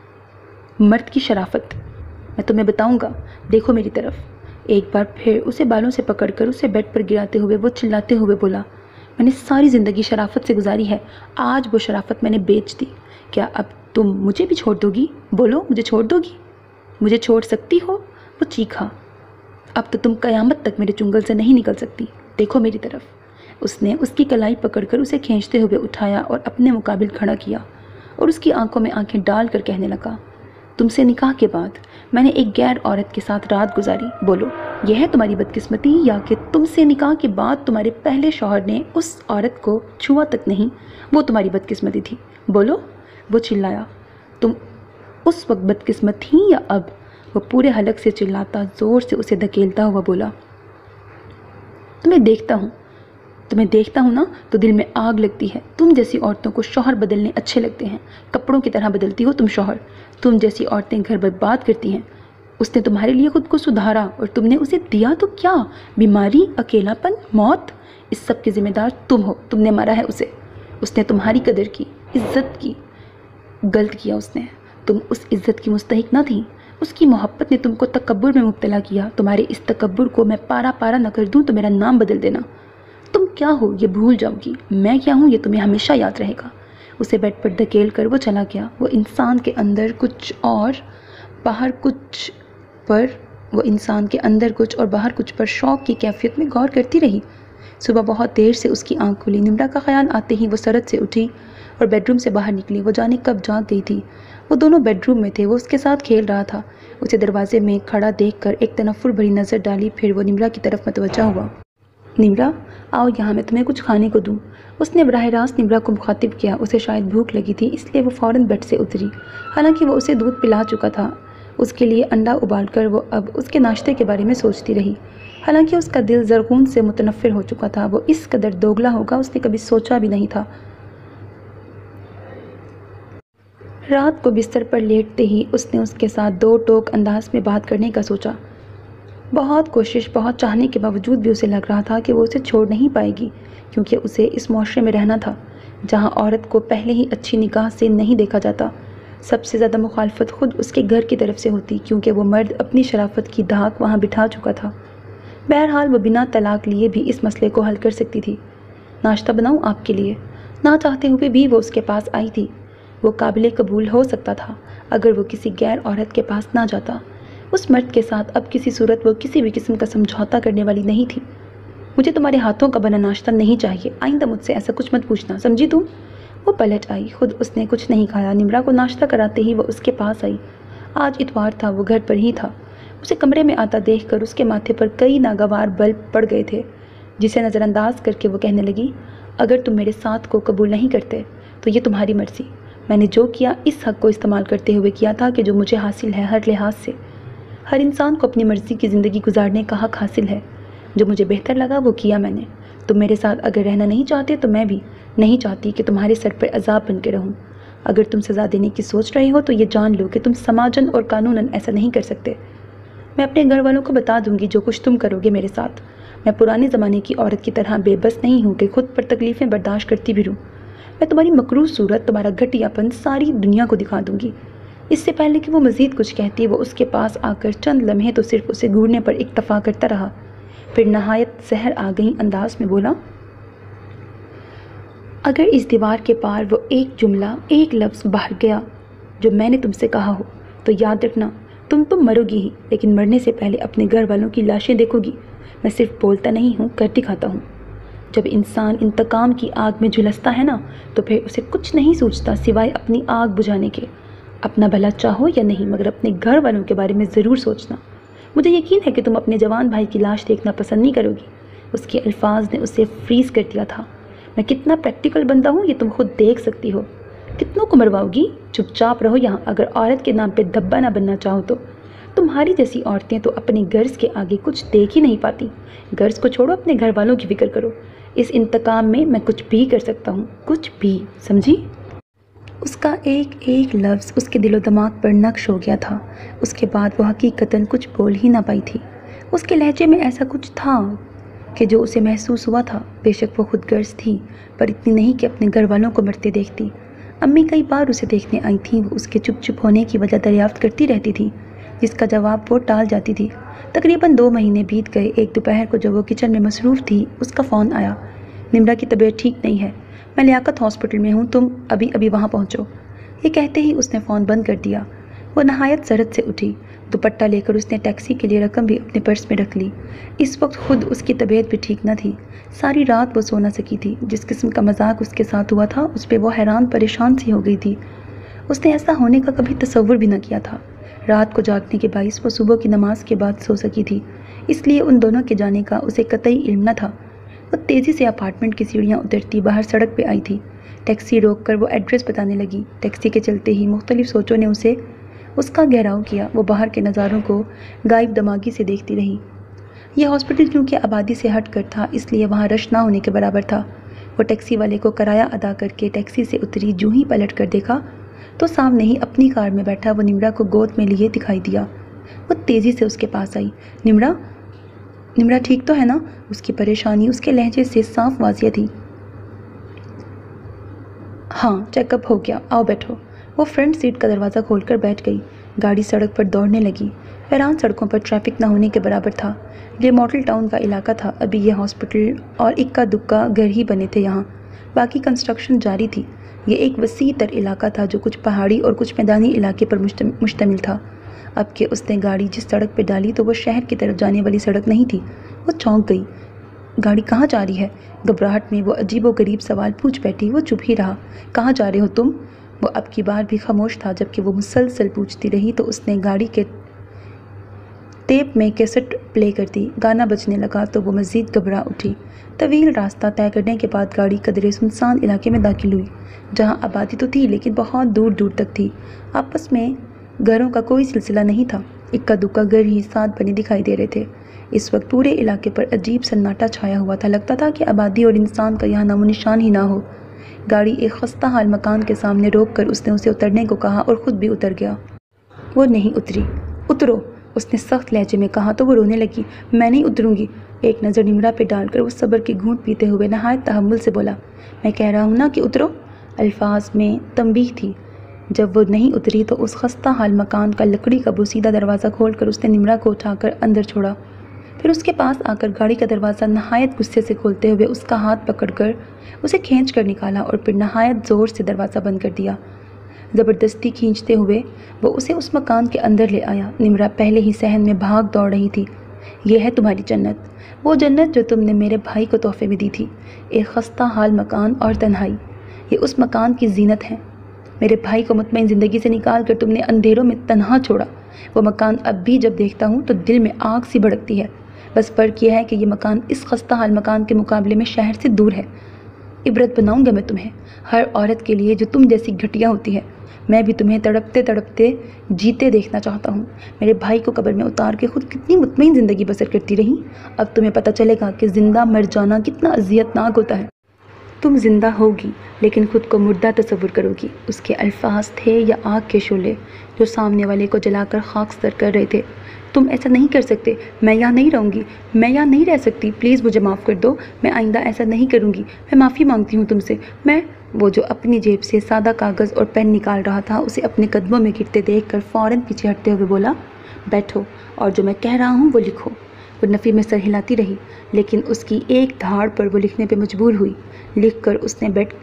مرد کی شرافت؟ میں تمہیں بتاؤں گا، دیکھو میری طرف۔ ایک بار پھر اسے بالوں سے پکڑ کر اسے بیڈ پر گراتے ہوئے وہ چلاتے ہوئے بولا، میں نے ساری زندگی شرافت سے گزاری ہے، آج وہ شرافت میں نے بیچ دی۔ کیا اب تم مجھے بھی چھوڑ دو گی؟ بولو، مجھے چھوڑ دو گی؟ مجھے چھوڑ سکتی ہو؟ وہ چیخا، اب تو تم قیامت تک میرے چنگل سے نہیں نکل سکتی، دیکھو میری طرف۔ اس نے اس کی کلائی پکڑ کر اسے کھینچتے ہوئے اٹھایا اور اپنے مقابل کھڑا کیا اور اس کی آنکھوں میں آنکھیں ڈال کر کہنے لگا، تم سے نکاح کے بعد میں نے ایک غیر عورت کے ساتھ رات گزاری، بولو یہ ہے تمہاری بدقسمتی یا کہ تم سے نکاح کے بعد تمہارے پہلے شوہر نے اس عورت کو چھوا تک نہیں، وہ تمہاری بدقسمتی تھی؟ بولو۔ وہ چلایا، تم اس وقت بدقسمت تھی یا اب؟ وہ پورے حلق سے چلاتا زور سے اسے دھکیلتا ہوا بولا، تمہیں دیکھتا ہوں تمہیں دیکھتا ہوں نا تو دل میں آگ لگتی ہے۔ تم جیسی عورتوں کو شوہر بدلنے اچھے لگتے ہیں، کپڑوں کی طرح بدلتی ہو تم شوہر۔ تم جیسی عورتیں گھر برباد کرتی ہیں۔ اس نے تمہارے لیے خود کو سدھارا اور تم نے اسے دیا تو کیا؟ بیماری، اکیلا پن، موت، اس سب کے ذمہ دار تم ہو، تم نے مارا ہے اسے۔ اس نے تمہاری قدر کی، عزت کی۔ غلط کیا اس نے، تم اس عزت کی مستحق نہ تھی۔ اس کی محبت نے تم کو تکبر میں مبتلا کیا۔ تمہارے اس تکبر کو میں پارا پارا نہ کر دوں تو میرا نام بدل دینا۔ تم کیا ہو یہ بھول جاؤ گی، میں کیا ہوں یہ تمہیں ہمیشہ یاد رہے گا۔ اسے بیڈ پر دھکیل کر وہ چلا گیا۔ وہ انسان کے اندر کچھ اور باہر کچھ پر وہ انسان کے اندر کچھ اور باہر کچھ پر شوق کی کیفیت میں غور کرتی رہی۔ صبح بہت دیر سے اس کی آنکھ کھلی۔ نمرا کا خیال آتے ہی وہ سرد سے اٹھی اور بیڈ روم سے باہر نکلی۔ وہ جانے کب جاگ گئی تھی۔ وہ دونوں بیڈ روم میں تھے، وہ اس کے ساتھ کھیل رہا تھا۔ اسے دروازے میں کھڑا دیکھ کر ایک تنفر بھری نظر ڈالی، پھر وہ نمرا کی طرف متوجہ ہوا۔ نمرا آؤ یہاں، میں تمہیں کچھ کھانے کو دوں۔ اس نے براہ راست نمرا کو مخاطب کیا۔ اسے شاید بھوک لگی تھی، اس لیے وہ فوراً بیڈ سے اتری۔ حالانکہ وہ اسے دودھ پلا چکا تھا، اس کے لیے انڈا ابال کر وہ اب اس کے ناشتے کے بارے میں سوچتی رہی۔ حالانکہ اس کا دل زرخون سے متنفر ہو چکا تھا، وہ اس قدر دوگلا ہوگا اس نے کبھی سوچا بھی نہیں تھا۔ رات کو بستر پر لیٹتے ہی اس نے اس کے ساتھ دو ٹوک انداز میں بات کرنے کا سوچا۔ بہت کوشش، بہت چاہنے کے باوجود بھی اسے لگ رہا تھا کہ وہ اسے چھوڑ نہیں پائے گی، کیونکہ اسے اس معاشرے میں رہنا تھا جہاں عورت کو پہلے ہی اچھی نگاہ سے نہیں دیکھا جاتا۔ سب سے زیادہ مخالفت خود اس کے گھر کی طرف سے ہوتی، کیونکہ وہ مرد اپنی شرافت کی دھاک وہاں بٹھا چکا تھا۔ بہرحال وہ بنا طلاق لیے بھی اس مسئلے کو حل کر سکتی تھی۔ ناشتہ بناؤں آپ کے لیے؟ نہ چاہتے ہوئے بھی وہ اس کے پاس آئی تھی۔ وہ قابل قبول ہو سکتا تھا اگر وہ کسی غیر عورت کے پاس نہ جاتا۔ اس مرد کے ساتھ اب کسی صورت وہ کسی بھی قسم کا سمجھوتا کرنے والی نہیں تھی۔ مجھے تمہارے ہاتھوں کا بنا ناشتہ نہیں چاہیے، آئندہ مجھ سے ایسا کچھ مت پوچھنا، سمجھی تم؟ وہ پلٹ آئی، خود اس نے کچھ نہیں کھایا۔ نمرا کو ناشتہ کراتے ہی وہ اس کے پاس آئی۔ آج اتوار تھا، وہ گھر پر ہی تھا۔ اسے کمرے میں آتا دیکھ کر اس کے ماتھے پر کئی ناگوار بلب پڑ گئے تھے، جسے نظر انداز کر کے وہ کہنے لگی، اگر تم میرے ساتھ کو قبول نہیں کرتے تو یہ تمہاری مرضی۔ میں نے جو کیا اس حق کو استعمال کرتے ہوئے کیا تھا کہ جو مجھے حاصل ہے ہر لحاظ سے۔ ہر انسان کو اپنی مرضی کی زندگی گزارنے کا حق حاصل ہے۔ جو مجھے بہتر لگا وہ کیا میں نے۔ تم میرے ساتھ اگر رہنا نہیں چاہتے تو میں بھی نہیں چاہتی کہ تمہارے سر پر عذاب بن کے رہوں۔ اگر تم سزا دینے کی سوچ رہے ہو تو یہ جان لو کہ تم سماجن اور قانوناً ایسا نہیں کر سکتے۔ میں اپنے گھر والوں کو بتا دوں گی جو کچھ تم کرو گے میرے ساتھ۔ میں پرانے زمانے کی عورت کی طرح بے بس نہیں ہوں کہ خود پر تکلیفیں برداشت کرتی بھی رہوں۔ میں تمہاری مکروہ صورت، تمہارا گھٹیا پن ساری دنیا کو دکھا دوں گی۔ اس سے پہلے کہ وہ مزید کچھ کہتی، وہ اس کے پاس آ کر چند لمحے تو صرف اسے گھورنے پر اکتفا کرتا رہا، پھر نہایت زہر آ گئی انداز میں بولا، اگر اس دیوار کے پار وہ ایک جملہ، ایک لفظ باہر گیا جو میں نے تم سے کہا ہو تو یاد رکھنا تم تو مرو گی ہی، لیکن مرنے سے پہلے اپنے گھر والوں کی لاشیں دیکھو گی۔ میں صرف بولتا نہیں ہوں، کر دکھاتا ہوں۔ جب انسان انتقام کی آگ میں جھلستا ہے نا تو پھر اسے کچھ نہیں سوچتا سوائے اپنی آگ بجھانے کے۔ اپنا بھلا چاہو یا نہیں مگر اپنے گھر والوں کے بارے میں ضرور سوچنا۔ مجھے یقین ہے کہ تم اپنے جوان بھائی کی لاش دیکھنا پسند نہیں کرو گی۔ اس کے الفاظ نے اسے فریز کر دیا تھا۔ میں کتنا پریکٹیکل بندہ ہوں یہ تم خود دیکھ سکتی ہو۔ کتنوں کو مرواؤ گی؟ چپ چاپ رہو یہاں، اگر عورت کے نام پہ دھبا نہ بننا چاہو تو۔ تمہاری جیسی عورتیں تو اپنے غرض کے آگے کچھ دیکھ ہی نہیں پاتی۔ غرض کو چھوڑو، اپنے گھر والوں کی فکر کرو۔ اس انتقام میں میں کچھ بھی کر سکتا ہوں، کچھ بھی، سمجھی؟ اس کا ایک ایک لفظ اس کے دل و دماغ پر نقش ہو گیا تھا۔ اس کے بعد وہ حقیقتاً کچھ بول ہی نہ پائی تھی۔ اس کے لہجے میں ایسا کچھ تھا کہ جو اسے محسوس ہوا تھا۔ بے شک وہ خود غرض تھی، پر اتنی نہیں کہ اپنے گھر والوں کو مرتے دیکھتی۔ امی کئی بار اسے دیکھنے آئی تھیں، وہ اس کے چپ چپ ہونے کی وجہ دریافت کرتی رہتی تھی، جس کا جواب وہ ٹال جاتی تھی۔ تقریباً دو مہینے بیت گئے۔ ایک دوپہر کو جب وہ کچن میں مصروف تھی، اس کا فون آیا، نمرا کی طبیعت ٹھیک نہیں ہے، میں لیاقت ہاسپٹل میں ہوں، تم ابھی ابھی وہاں پہنچو۔ یہ کہتے ہی اس نے فون بند کر دیا۔ وہ نہایت سرد سے اٹھی، دوپٹہ لے کر اس نے ٹیکسی کے لیے رقم بھی اپنے پرس میں رکھ لی۔ اس وقت خود اس کی طبیعت بھی ٹھیک نہ تھی۔ ساری رات وہ سو نہ سکی تھی۔ جس قسم کا مذاق اس کے ساتھ ہوا تھا اس پہ وہ حیران پریشان سی ہو گئی تھی۔ اس نے ایسا ہونے کا کبھی تصور بھی نہ کیا تھا۔ رات کو جاگنے کے باعث وہ صبح کی نماز کے بعد سو سکی تھی، اس لیے ان دونوں کے جانے کا اسے قطعی علم نہ تھا۔ وہ تیزی سے اپارٹمنٹ کی سیڑھیاں اترتی باہر سڑک پہ آئی تھی۔ ٹیکسی روک کر وہ ایڈریس بتانے لگی۔ ٹیکسی کے چلتے ہی مختلف سوچوں نے اسے اس کا گھیراؤ کیا۔ وہ باہر کے نظاروں کو غائب دماغی سے دیکھتی رہی۔ یہ ہاسپٹل کیونکہ آبادی سے ہٹ کر تھا اس لیے وہاں رش نہ ہونے کے برابر تھا۔ وہ ٹیکسی والے کو کرایہ ادا کر کے ٹیکسی سے اتری، جو ہی پلٹ کر دیکھا تو سامنے ہی اپنی کار میں بیٹھا وہ نمرا کو گود میں لیے دکھائی دیا۔ وہ تیزی سے اس کے پاس آئی۔ نمرا نمرا ٹھیک تو ہے نا؟ اس کی پریشانی اس کے لہجے سے صاف واضح تھی۔ ہاں چیک اپ ہو گیا، آؤ بیٹھو۔ وہ فرنٹ سیٹ کا دروازہ کھول کر بیٹھ گئی۔ گاڑی سڑک پر دوڑنے لگی۔ ویران سڑکوں پر ٹریفک نہ ہونے کے برابر تھا۔ یہ ماڈل ٹاؤن کا علاقہ تھا۔ ابھی یہ ہاسپٹل اور اکا دکا گھر ہی بنے تھے یہاں، باقی کنسٹرکشن جاری تھی۔ یہ ایک وسیع تر علاقہ تھا جو کچھ پہاڑی اور کچھ میدانی علاقے پر مشتمل تھا۔ اب کہ اس نے گاڑی جس سڑک پہ ڈالی تو وہ شہر کی طرف جانے والی سڑک نہیں تھی۔ وہ چونک گئی۔ گاڑی کہاں جا رہی ہے؟ گھبراہٹ میں وہ عجیب و غریب سوال پوچھ بیٹھی۔ وہ چپ ہی رہا۔ کہاں جا رہے ہو تم؟ وہ اب کی بار بھی خاموش تھا۔ جبکہ وہ مسلسل پوچھتی رہی تو اس نے گاڑی کے ٹیپ میں کیسٹ پلے کر دی۔ گانا بجنے لگا تو وہ مزید گھبرا اٹھی۔ طویل راستہ طے کرنے کے بعد گاڑی قدرے سنسان علاقے میں داخل ہوئی، جہاں آبادی تو تھی لیکن بہت دور دور تک تھی۔ آپس میں گھروں کا کوئی سلسلہ نہیں تھا۔ اکا دکا گھر ہی ساتھ بنے دکھائی دے رہے تھے۔ اس وقت پورے علاقے پر عجیب سناٹا چھایا ہوا تھا۔ لگتا تھا کہ آبادی اور انسان کا یہاں نام و نشان ہی نہ ہو۔ گاڑی ایک خستہ حال مکان کے سامنے روک کر اس نے اسے اترنے کو کہا اور خود بھی اتر گیا۔ وہ نہیں اتری۔ اترو، اس نے سخت لہجے میں کہا تو وہ رونے لگی۔ میں نہیں اتروں گی۔ ایک نظر نمرا پہ ڈال کر وہ صبر کی گھونٹ پیتے ہوئے نہایت تحمل سے بولا، میں کہہ رہا ہوں نا کہ اترو۔ الفاظ میں تنبیہ تھی۔ جب وہ نہیں اتری تو اس خستہ حال مکان کا لکڑی کا بوسیدہ دروازہ کھول کر اس نے نمرا کو اٹھا کر اندر چھوڑا۔ پھر اس کے پاس آ کر گاڑی کا دروازہ نہایت غصے سے کھولتے ہوئے اس کا ہاتھ پکڑ کر اسے کھینچ کر نکالا اور پھر نہایت زور سے دروازہ بند کر دیا۔ زبردستی کھینچتے ہوئے وہ اسے اس مکان کے اندر لے آیا۔ نمرا پہلے ہی صحن میں بھاگ دوڑ رہی تھی۔ یہ ہے تمہاری جنت، وہ جنت جو تم نے میرے بھائی کو تحفے میں دی تھی۔ ایک خستہ حال مکان اور تنہائی، یہ اس مکان کی زینت ہے۔ میرے بھائی کو مطمئن زندگی سے نکال کر تم نے اندھیروں میں تنہا چھوڑا۔ وہ مکان اب بھی جب دیکھتا ہوں تو دل میں آگ سی بھڑکتی ہے۔ بس فرق یہ ہے کہ یہ مکان اس خستہ حال مکان کے مقابلے میں شہر سے دور ہے۔ عبرت بناؤں گا میں تمہیں، ہر عورت کے لیے جو تم جیسی گھٹیا ہوتی ہے۔ میں بھی تمہیں تڑپتے تڑپتے جیتے دیکھنا چاہتا ہوں۔ میرے بھائی کو قبر میں اتار کے خود کتنی مطمئن زندگی بسر کرتی رہی۔ اب تمہیں پتہ چلے گا کہ زندہ مر جانا کتنا اذیت ناک ہوتا ہے۔ تم زندہ ہوگی لیکن خود کو مردہ تصور کرو گی۔ اس کے الفاظ تھے یا آگ کے شعلے جو سامنے والے کو جلا کر خاکستر کر رہے تھے۔ تم ایسا نہیں کر سکتے، میں یہاں نہیں رہوں گی، میں یہاں نہیں رہ سکتی، پلیز مجھے معاف کر دو، میں آئندہ ایسا نہیں کروں گی، میں معافی مانگتی ہوں تم سے، میں وہ جو اپنی جیب سے سادہ کاغذ اور پین نکال رہا تھا اسے اپنے قدموں میں گرتے دیکھ کر فوراً پیچھے ہٹتے ہوئے بولا، بیٹھو اور جو میں کہہ رہا ہوں وہ لکھو۔ وہ نفی میں سر ہلاتی رہی لیکن اس کی ایک دھاڑ پر وہ لکھنے پہ مجبور ہوئی۔ لکھ کر اس نے بیٹھ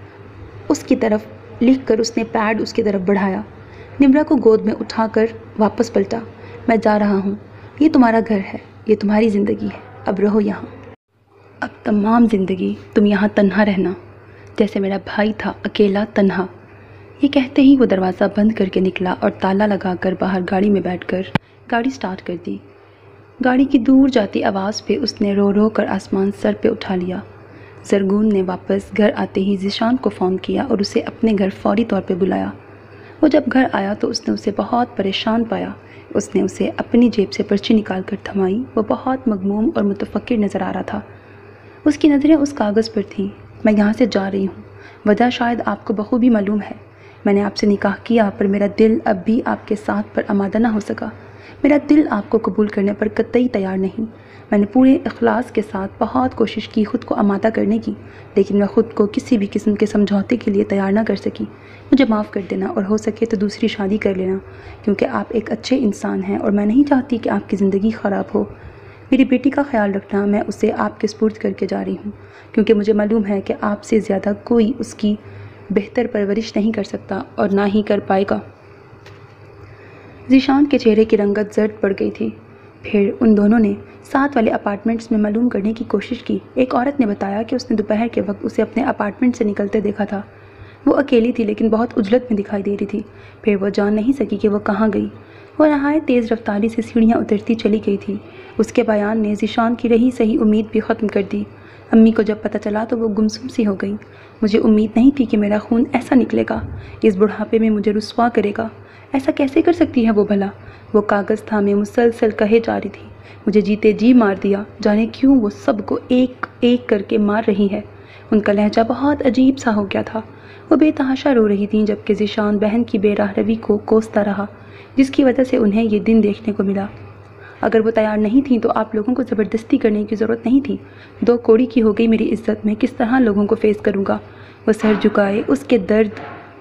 اس کی طرف لکھ کر اس نے پیڈ اس کی طرف بڑھایا۔ نمرا کو گود میں اٹھا کر واپس پلٹا۔ میں جا رہا ہوں، یہ تمہارا گھر ہے، یہ تمہاری زندگی ہے، اب رہو یہاں۔ اب تمام زندگی تم یہاں تنہا رہنا، جیسے میرا بھائی تھا اکیلا تنہا۔ یہ کہتے ہی وہ دروازہ بند کر کے نکلا اور تالا لگا کر باہر گاڑی میں بیٹھ کر گاڑی سٹارٹ کر دی۔ گاڑی کی دور جاتی آواز پہ اس نے رو رو کر آسمان سر پہ اٹھا لیا۔ زرگون نے واپس گھر آتے ہی ذیشان کو فون کیا اور اسے اپنے گھر فوری طور پہ بلایا۔ وہ جب گھر آیا تو اس نے اسے بہت پریشان پایا۔ اس نے اسے اپنی جیب سے پرچی نکال کر تھمائی۔ وہ بہت مغموم اور متفکر نظر آ رہا تھا۔ اس کی نظریں اس کاغذ پر تھیں۔ میں یہاں سے جا رہی ہوں، وجہ شاید آپ کو بخوبی معلوم ہے۔ میں نے آپ سے نکاح کیا پر میرا دل اب بھی آپ کے ساتھ پر آمادہ نہ ہو سکا۔ میرا دل آپ کو قبول کرنے پر قطعی تیار نہیں۔ میں نے پورے اخلاص کے ساتھ بہت کوشش کی خود کو آمادہ کرنے کی، لیکن میں خود کو کسی بھی قسم کے سمجھوتے کے لیے تیار نہ کر سکی۔ مجھے معاف کر دینا اور ہو سکے تو دوسری شادی کر لینا، کیونکہ آپ ایک اچھے انسان ہیں اور میں نہیں چاہتی کہ آپ کی زندگی خراب ہو۔ میری بیٹی کا خیال رکھنا، میں اسے آپ کے سپرد کر کے جا رہی ہوں، کیونکہ مجھے معلوم ہے کہ آپ سے زیادہ کوئی اس کی بہتر پرورش نہیں کر سکتا اور نہ ہی کر پائے گا۔ ذیشان کے چہرے کی رنگت زرد پڑ گئی تھی۔ پھر ان دونوں نے ساتھ والے اپارٹمنٹس میں معلوم کرنے کی کوشش کی۔ ایک عورت نے بتایا کہ اس نے دوپہر کے وقت اسے اپنے اپارٹمنٹ سے نکلتے دیکھا تھا۔ وہ اکیلی تھی لیکن بہت عجلت میں دکھائی دے رہی تھی۔ پھر وہ جان نہیں سکی کہ وہ کہاں گئی۔ وہ نہایت تیز رفتاری سے سیڑھیاں اترتی چلی گئی تھی۔ اس کے بیان نے ذیشان کی رہی صحیح امید بھی ختم کر دی۔ امی کو جب پتہ چلا تو وہ گمسم سی ہو گئی۔ مجھے امید نہیں تھی کہ میرا خون ایسا نکلے گا، اس بڑھاپے میں مجھے رسوا کرے گا۔ ایسا کیسے کر سکتی ہے وہ بھلا؟ وہ کاغذ تھامے مسلسل کہے جا رہی تھی، مجھے جیتے جی مار دیا، جانے کیوں وہ سب کو ایک ایک کر کے مار رہی ہے۔ ان کا لہجہ بہت عجیب سا ہو گیا تھا۔ وہ بے تحاشا رو رہی تھیں جبکہ ذیشان بہن کی بے راہ روی کو کوستا رہا، جس کی وجہ سے انہیں یہ دن دیکھنے کو ملا۔ اگر وہ تیار نہیں تھیں تو آپ لوگوں کو زبردستی کرنے کی ضرورت نہیں تھی۔ دو کوڑی کی ہو گئی میری عزت، میں کس طرح لوگوں کو فیس کروں گا؟ وہ سر جھکائے اس کے درد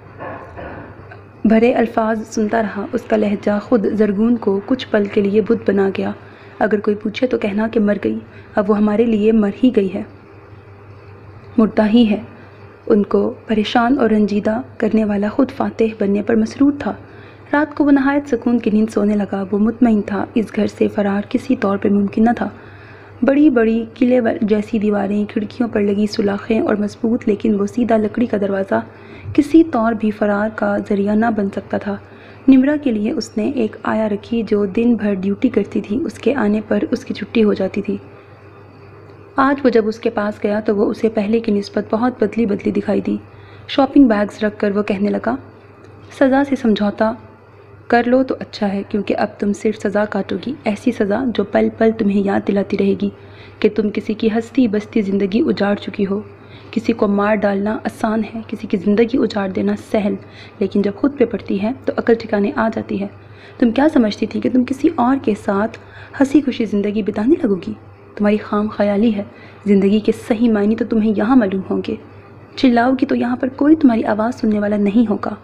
بھرے الفاظ سنتا رہا۔ اس کا لہجہ خود زرگون کو کچھ پل کے لیے بت بنا گیا۔ اگر کوئی پوچھے تو کہنا کہ مر گئی، اب وہ ہمارے لیے مر ہی گئی ہے، مردہ ہی ہے۔ ان کو پریشان اور رنجیدہ کرنے والا خود فاتح بننے پر مسرور تھا۔ رات کو وہ نہایت سکون کی نیند سونے لگا۔ وہ مطمئن تھا اس گھر سے فرار کسی طور پر ممکن نہ تھا۔ بڑی بڑی قلعے جیسی دیواریں، کھڑکیوں پر لگی سلاخیں اور مضبوط لیکن وہ سیدھا لکڑی کا دروازہ کسی طور بھی فرار کا ذریعہ نہ بن سکتا تھا۔ نمرا کے لیے اس نے ایک آیا رکھی جو دن بھر ڈیوٹی کرتی تھی۔ اس کے آنے پر اس کی چھٹی ہو جاتی تھی۔ آج وہ جب اس کے پاس گیا تو وہ اسے پہلے کی نسبت بہت بدلی بدلی دکھائی دی۔ شاپنگ بیگز رکھ کر وہ کہنے لگا، سزا سے سمجھوتا کر لو تو اچھا ہے، کیونکہ اب تم صرف سزا کاٹو گی، ایسی سزا جو پل پل تمہیں یاد دلاتی رہے گی کہ تم کسی کی ہستی بستی زندگی اجاڑ چکی ہو۔ کسی کو مار ڈالنا آسان ہے، کسی کی زندگی اجاڑ دینا سہل، لیکن جب خود پہ پڑتی ہے تو عقل ٹھکانے آ جاتی ہے۔ تم کیا سمجھتی تھی کہ تم کسی اور کے ساتھ ہنسی خوشی زندگی بتانے لگو گی؟ تمہاری خام خیالی ہے۔ زندگی کے صحیح معنی تو تمہیں یہاں معلوم ہوں گے۔ چلاؤ گی تو یہاں پر کوئی تمہاری آواز سننے والا نہیں ہوگا۔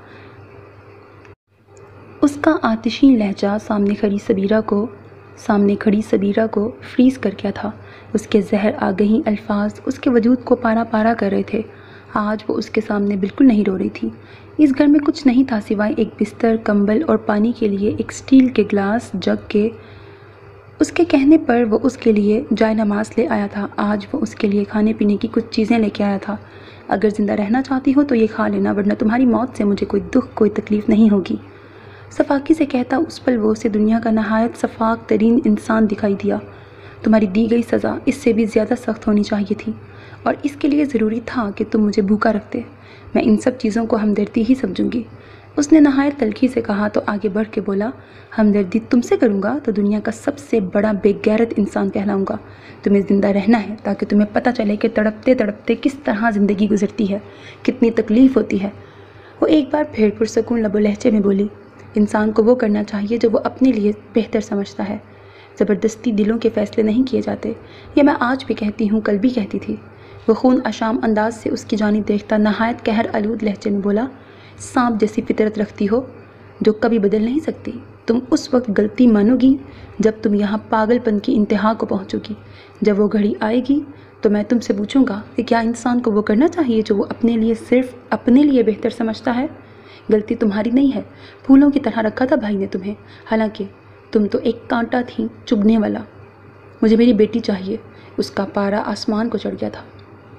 اس کا آتشین لہجہ سامنے کھڑی سبیرہ کو سامنے کھڑی سبیرہ کو فریز کر گیا تھا۔ اس کے زہر آگہی الفاظ اس کے وجود کو پارا پارا کر رہے تھے۔ آج وہ اس کے سامنے بالکل نہیں رو رہی تھی۔ اس گھر میں کچھ نہیں تھا سوائے ایک بستر، کمبل اور پانی کے لیے ایک سٹیل کے گلاس جگ کے۔ اس کے کہنے پر وہ اس کے لیے جائے نماز لے آیا تھا۔ آج وہ اس کے لیے کھانے پینے کی کچھ چیزیں لے کے آیا تھا۔ اگر زندہ رہنا چاہتی ہو تو یہ کھا لینا، ورنہ تمہاری موت سے مجھے کوئی دکھ کوئی تکلیف نہیں ہوگی۔ صفاقی سے کہتا اس پل وہ اسے دنیا کا نہایت صفاق ترین انسان دکھائی دیا۔ تمہاری دی گئی سزا اس سے بھی زیادہ سخت ہونی چاہیے تھی، اور اس کے لیے ضروری تھا کہ تم مجھے بھوکا رکھتے۔ میں ان سب چیزوں کو ہمدردی ہی سمجھوں گی۔ اس نے نہایت تلخی سے کہا تو آگے بڑھ کے بولا، ہمدردی تم سے کروں گا تو دنیا کا سب سے بڑا بے غیرت انسان کہلاؤں گا۔ تمہیں زندہ رہنا ہے تاکہ تمہیں پتہ چلے کہ تڑپتے تڑپتے کس طرح زندگی گزرتی ہے، کتنی تکلیف ہوتی ہے۔ وہ ایک بار پھر پرسکون لب و لہجے میں بولی، انسان کو وہ کرنا چاہیے جو وہ اپنے لیے بہتر سمجھتا ہے۔ زبردستی دلوں کے فیصلے نہیں کیے جاتے۔ یہ میں آج بھی کہتی ہوں، کل بھی کہتی تھی۔ وہ خون اشام انداز سے اس کی جانب دیکھتا نہایت قہر آلود لہجے میں بولا، سانپ جیسی فطرت رکھتی ہو جو کبھی بدل نہیں سکتی۔ تم اس وقت غلطی مانو گی جب تم یہاں پاگل پن کی انتہا کو پہنچو گی۔ جب وہ گھڑی آئے گی تو میں تم سے پوچھوں گا کہ کیا انسان کو وہ کرنا چاہیے جو وہ اپنے لیے صرف اپنے لیے بہتر سمجھتا ہے؟ غلطی تمہاری نہیں ہے، پھولوں کی طرح رکھا تھا بھائی نے تمہیں، حالانکہ تم تو ایک کانٹا تھی چبھنے والا۔ مجھے میری بیٹی چاہیے۔ اس کا پارا آسمان کو چڑھ گیا تھا۔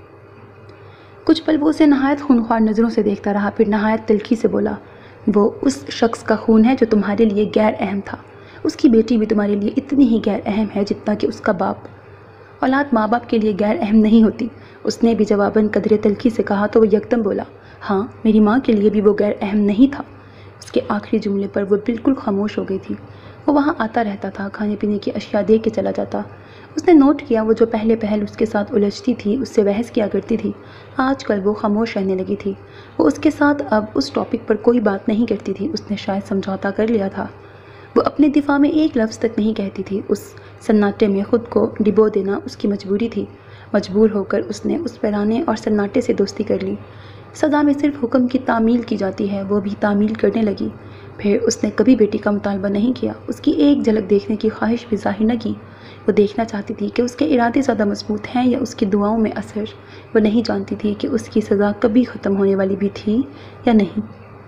کچھ پل وہ اسے نہایت خونخوار نظروں سے دیکھتا رہا، پھر نہایت تلخی سے بولا، وہ اس شخص کا خون ہے جو تمہارے لیے غیر اہم تھا۔ اس کی بیٹی بھی تمہارے لیے اتنی ہی غیر اہم ہے جتنا کہ اس کا باپ۔ اولاد ماں باپ کے لیے غیر اہم نہیں ہوتی۔ اس نے بھی جواباً قدرے تلخی سے کہا تو وہ یکدم بولا، ہاں میری ماں کے لیے بھی وہ غیر اہم نہیں تھا۔ اس کے آخری جملے پر وہ بالکل خاموش ہو گئی تھی۔ وہ وہاں آتا رہتا تھا، کھانے پینے کی اشیاء دے کے چلا جاتا۔ اس نے نوٹ کیا وہ جو پہلے پہل اس کے ساتھ الجھتی تھی، اس سے بحث کیا کرتی تھی، آج کل وہ خاموش رہنے لگی تھی۔ وہ اس کے ساتھ اب اس ٹاپک پر کوئی بات نہیں کرتی تھی۔ اس نے شاید سمجھوتا کر لیا تھا۔ وہ اپنے دفاع میں ایک لفظ تک نہیں کہتی تھی۔ اس سناٹے میں خود کو ڈبو دینا اس کی مجبوری تھی۔ مجبور ہو کر اس نے اس ویرانے اور سناٹے سے دوستی کر لی۔ سزا میں صرف حکم کی تعمیل کی جاتی ہے، وہ بھی تعمیل کرنے لگی۔ پھر اس نے کبھی بیٹی کا مطالبہ نہیں کیا، اس کی ایک جھلک دیکھنے کی خواہش بھی ظاہر نہ کی۔ وہ دیکھنا چاہتی تھی کہ اس کے ارادے زیادہ مضبوط ہیں یا اس کی دعاؤں میں اثر۔ وہ نہیں جانتی تھی کہ اس کی سزا کبھی ختم ہونے والی بھی تھی یا نہیں۔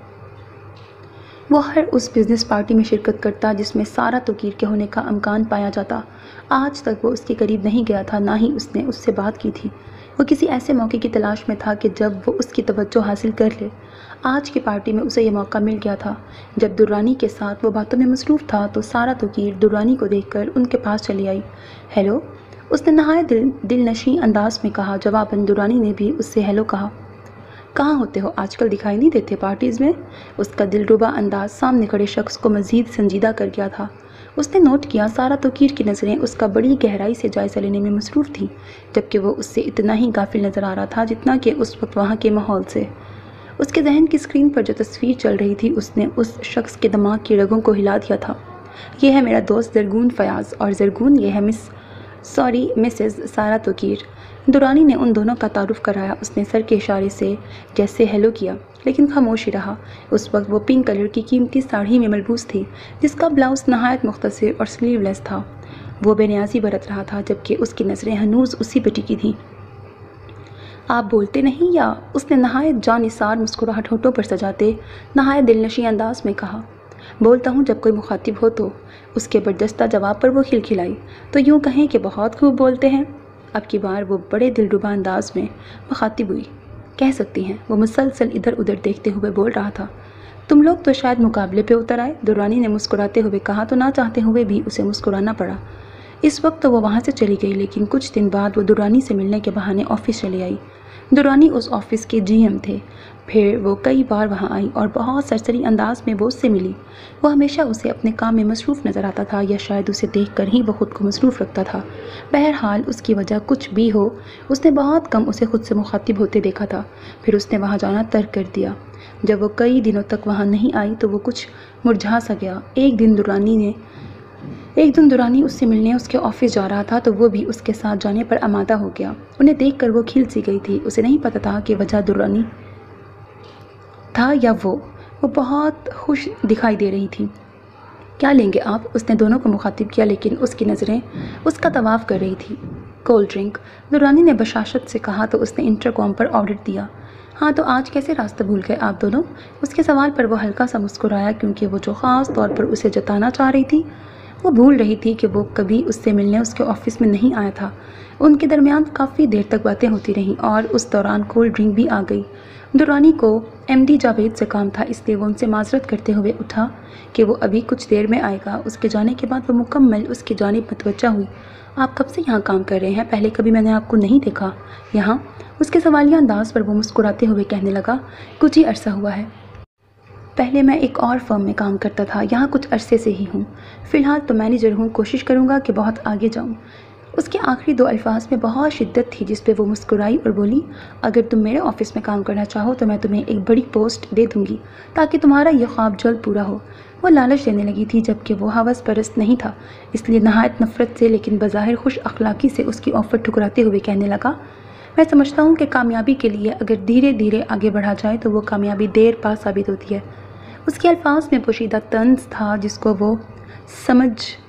وہ ہر اس بزنس پارٹی میں شرکت کرتا جس میں سارا توقیر کے ہونے کا امکان پایا جاتا۔ آج تک وہ اس کے قریب نہیں گیا تھا، نہ ہی اس نے اس سے بات کی تھی۔ وہ کسی ایسے موقع کی تلاش میں تھا کہ جب وہ اس کی توجہ حاصل کر لے۔ آج کی پارٹی میں اسے یہ موقع مل گیا تھا۔ جب درانی کے ساتھ وہ باتوں میں مصروف تھا تو سارا توقیر درانی کو دیکھ کر ان کے پاس چلی آئی۔ ہیلو، اس نے نہایت دل دل نشیں انداز میں کہا۔ جواباً درانی نے بھی اس سے ہیلو کہا۔ کہاں ہوتے ہو؟ آج کل دکھائی نہیں دیتے پارٹیز میں۔ اس کا دلربا انداز سامنے کھڑے شخص کو مزید سنجیدہ کر گیا تھا۔ اس نے نوٹ کیا سارا توقیر کی نظریں اس کا بڑی گہرائی سے جائزہ لینے میں مصروف تھیں، جبکہ وہ اس سے اتنا ہی غافل نظر آ رہا تھا جتنا کہ اس وقت وہاں کے ماحول سے۔ اس کے ذہن کی اسکرین پر جو تصویر چل رہی تھی اس نے اس شخص کے دماغ کی رگوں کو ہلا دیا تھا۔ یہ ہے میرا دوست زرگون فیاض، اور زرگون یہ ہے مس سوری مسز سارا توقیر۔ दुरानी ने उन दोनों का तारुफ कराया। उसने सर के इशारे से जैसे हेलो किया, लेकिन खामोश ही रहा। उस वक्त वो पिंक कलर की कीमती साड़ी में मलबूस थी, जिसका ब्लाउज नहायत मुख्तसर और स्लीवलेस था। वो बेनियाजी बरत रहा था, जबकि उसकी नज़रें हनूज उसी पे टिकी थीं। आप बोलते नहीं या? उसने नहायत जानिसार मुस्कुराहट होठों पर सजाते नहायत दिलनशी अंदाज में कहा। बोलता हूँ जब कोई मुखातिब हो तो। उसके बरदस्ता जवाब पर वो खिलखिलाई। तो यूँ कहें कि बहुत खूब बोलते हैं। अब की बार वो बड़े दिलरुबा अंदाज में मुखातिब हुई। कह सकती हैं। वो मुसलसल इधर उधर देखते हुए बोल रहा था। तुम लोग तो शायद मुकाबले पे उतर आए, दुरानी ने मुस्कुराते हुए कहा तो ना चाहते हुए भी उसे मुस्कुराना पड़ा। इस वक्त तो वो वहाँ से चली गई, लेकिन कुछ दिन बाद वो दुरानी से मिलने के बहाने ऑफिस चली आई। दुरानी उस ऑफिस के जीएम थे। फिर वो कई बार वहाँ आई और बहुत सरसरी अंदाज में वो उससे मिली। वो हमेशा उसे अपने काम में मसरूफ़ नज़र आता था, या शायद उसे देखकर ही वो खुद को मसरूफ़ रखता था। बहरहाल उसकी वजह कुछ भी हो, उसने बहुत कम उसे खुद से मुखातिब होते देखा था। फिर उसने वहाँ जाना तर्क कर दिया। जब वो कई दिनों तक वहाँ नहीं आई तो वो कुछ मुरझा सा गया। एक दिन दुरानी ने एक दिन दुरानी उससे मिलने उसके ऑफिस जा रहा था तो वो भी उसके साथ जाने पर आमादा हो गया। उन्हें देखकर वो खिल सी गई थी। उसे नहीं पता था कि वजह दुरानी था या वो वो बहुत खुश दिखाई दे रही थी। क्या लेंगे आप? उसने दोनों को मुखातिब किया, लेकिन उसकी नज़रें उसका तवाफ़ कर रही थी। कोल्ड ड्रिंक, दुरानी ने बशाशत से कहा तो उसने इंटरकॉम पर ऑर्डर दिया। हाँ, तो आज कैसे रास्ता भूल गए आप दोनों? उसके सवाल पर वो हल्का सा मुस्कुराया, क्योंकि वो जो ख़ास तौर पर उसे जताना चाह रही थी वो भूल रही थी कि वो कभी उससे मिलने उसके ऑफिस में नहीं आया था। उनके दरमियान काफ़ी देर तक बातें होती रहीं और उस दौरान कोल्ड ड्रिंक भी आ गई। दुरानी को एमडी जावेद से काम था, इसलिए वो उनसे माजरत करते हुए उठा कि वो अभी कुछ देर में आएगा। उसके जाने के बाद वो मुकम्मल उसकी जानिब मतवज्जा हुई। आप कब से यहाँ काम कर रहे हैं? पहले कभी मैंने आपको नहीं देखा यहाँ। उसके सवालिया अंदाज पर वो मुस्कुराते हुए कहने लगा, कुछ ही अरसा हुआ है। पहले मैं एक और फर्म में काम करता था, यहाँ कुछ अरसे से ही हूँ। फ़िलहाल तो मैनेजर हूँ, कोशिश करूँगा कि बहुत आगे जाऊँ। उसके आखिरी दो अल्फाज में बहुत शिद्दत थी, जिस पे वो मुस्कुराई और बोली, अगर तुम मेरे ऑफिस में काम करना चाहो तो मैं तुम्हें एक बड़ी पोस्ट दे दूँगी ताकि तुम्हारा यह ख्वाब जल्द पूरा हो। वो लालच देने लगी थी, जबकि वो हवस परस्त नहीं था, इसलिए नहायत नफ़रत से लेकिन बज़ाहिर खुश अखलाक़ी से उसकी ऑफ़र ठुकराते हुए कहने लगा, मैं समझता हूँ कि कामयाबी के लिए अगर धीरे धीरे आगे बढ़ा जाए तो वो कामयाबी देर पा साबित होती है। उसके अल्फाज में पोशीदा तंज था जिसको वो समझ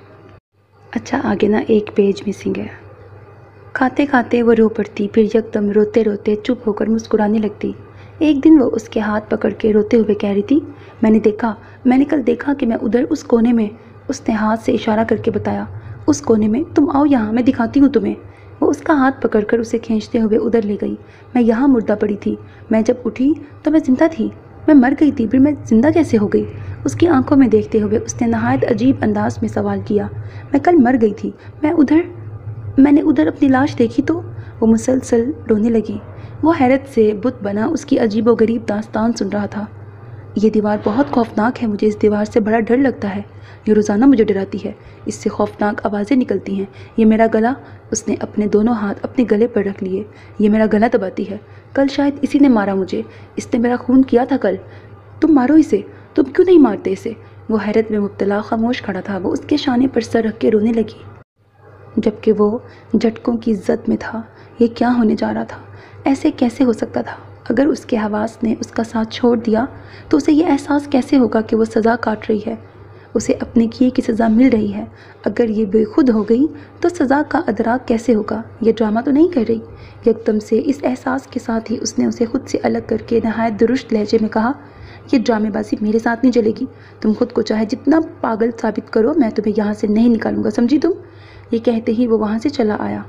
अच्छा आगे ना एक पेज मिसिंग है। खाते खाते वो रो पड़ती, फिर यकदम रोते रोते चुप होकर मुस्कुराने लगती। एक दिन वो उसके हाथ पकड़ के रोते हुए कह रही थी, मैंने देखा मैंने कल देखा कि मैं उधर उस कोने में। उसने हाथ से इशारा करके बताया, उस कोने में, तुम आओ यहाँ, मैं दिखाती हूँ तुम्हें। वो उसका हाथ पकड़कर उसे खींचते हुए उधर ले गई। मैं यहाँ मुर्दा पड़ी थी। मैं जब उठी तो मैं जिंदा थी। मैं मर गई थी, फिर मैं जिंदा कैसे हो गई? उसकी आंखों में देखते हुए उसने नहायत अजीब अंदाज में सवाल किया। मैं कल मर गई थी। मैं उधर मैंने उधर अपनी लाश देखी तो। वो मुसलसल रोने लगी। वो हैरत से बुत बना उसकी अजीबोगरीब दास्तान सुन रहा था। ये दीवार बहुत खौफनाक है, मुझे इस दीवार से बड़ा डर लगता है। ये रोज़ाना मुझे डराती है, इससे खौफनाक आवाज़ें निकलती हैं। ये मेरा गला, उसने अपने दोनों हाथ अपने गले पर रख लिए। ये मेरा गला दबाती है। कल शायद इसी ने मारा मुझे, इसने मेरा खून किया था कल। तुम मारो इसे, तुम क्यों नहीं मारते इसे? वो हैरत में मुब्तला खामोश खड़ा था। वो उसके शाने पर सर रख के रोने लगी, जबकि वो झटकों की इज्जत में था। ये क्या होने जा रहा था? ऐसे कैसे हो सकता था? अगर उसके हवास ने उसका साथ छोड़ दिया तो उसे ये एहसास कैसे होगा कि वो सज़ा काट रही है, उसे अपने किए की सज़ा मिल रही है। अगर ये बेखुद हो गई तो सज़ा का अदराक कैसे होगा? ये ड्रामा तो नहीं कर रही। यकदम से इस एहसास के साथ ही उसने उसे खुद से अलग करके नहायत दुरुस्त लहजे में कहा, ये ड्रामेबाजी मेरे साथ नहीं चलेगी। तुम खुद को चाहे जितना पागल साबित करो, मैं तुम्हें यहाँ से नहीं निकालूंगा, समझी तुम? ये कहते ही वो वहाँ से चला आया।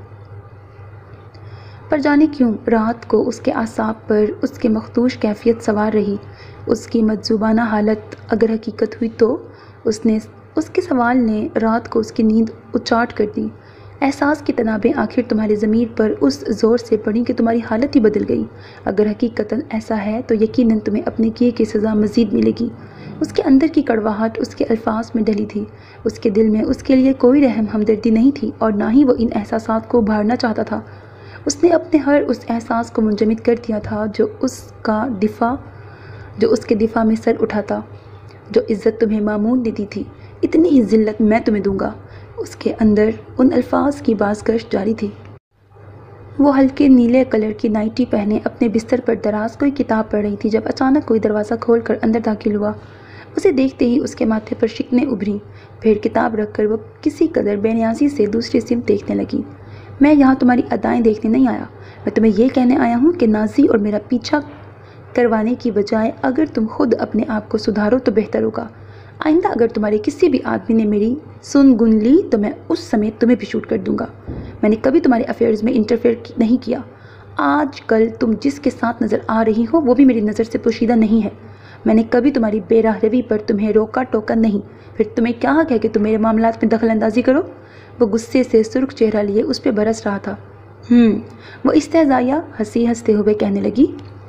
पर जाने क्यों रात को उसके आसाब पर उसके मखदूश कैफियत सवार रही। उसकी मजजूबाना हालत अगर हकीकत हुई तो उसने उसके सवाल ने रात को उसकी नींद उचाट कर दी। एहसास की तनाबें आखिर तुम्हारी ज़मीर पर उस ज़ोर से पड़ी कि तुम्हारी हालत ही बदल गई। अगर हकीकतन ऐसा है तो यकीनन तुम्हें अपने किए की सज़ा मज़ीद मिलेगी। उसके अंदर की कड़वाहट उसके अल्फाज में डली थी। उसके दिल में उसके लिए कोई रहम हमदर्दी नहीं थी और ना ही वो इन एहसासात को उभारना चाहता था। उसने अपने हर उस एहसास को मुंजमद कर दिया था जो उसका दिफा जो उसके दिफा में सर उठाता। जो इज़्ज़त तुम्हें मामून देती थी, इतनी ही ज़िल्लत मैं तुम्हें दूंगा। उसके अंदर उन अल्फाज की बाज़गश्त जारी थी। وہ ہلکے نیلے کلر کی نائٹی پہنے اپنے بستر پر دراز کوئی کتاب پڑھ رہی تھی جب اچانک کوئی دروازہ کھول کر اندر داخل ہوا۔ اسے دیکھتے ہی اس کے ماتھے پر شکنیں ابھریں، پھر کتاب رکھ کر وہ کسی قدر بے نیازی سے دوسری سمت دیکھنے لگی۔ میں یہاں تمہاری ادائیں دیکھنے نہیں آیا، میں تمہیں یہ کہنے آیا ہوں کہ نازی اور میرا پیچھا کروانے کی بجائے اگر تم خود اپنے آپ کو سدھارو تو بہتر ہوگا۔ آئندہ اگر تمہارے کسی بھی آدمی نے میری سن گن لی تو میں اس سمیت تمہیں بھی شوٹ کر دوں گا۔ میں نے کبھی تمہارے افیئرز میں انٹرفیئر نہیں کیا۔ آج کل تم جس کے ساتھ نظر آ رہی ہو وہ بھی میری نظر سے پوشیدہ نہیں ہے۔ میں نے کبھی تمہاری بے راہ روی پر تمہیں روکا ٹوکا نہیں، پھر تمہیں کیا حق ہے کہ تم میرے معاملات میں دخل اندازی کرو؟ وہ غصے سے سرخ چہرہ لیے اس پہ برس رہا تھا۔ ہم وہ استہزائیہ ہنسی ہنستے ہوئے کہنے لگی،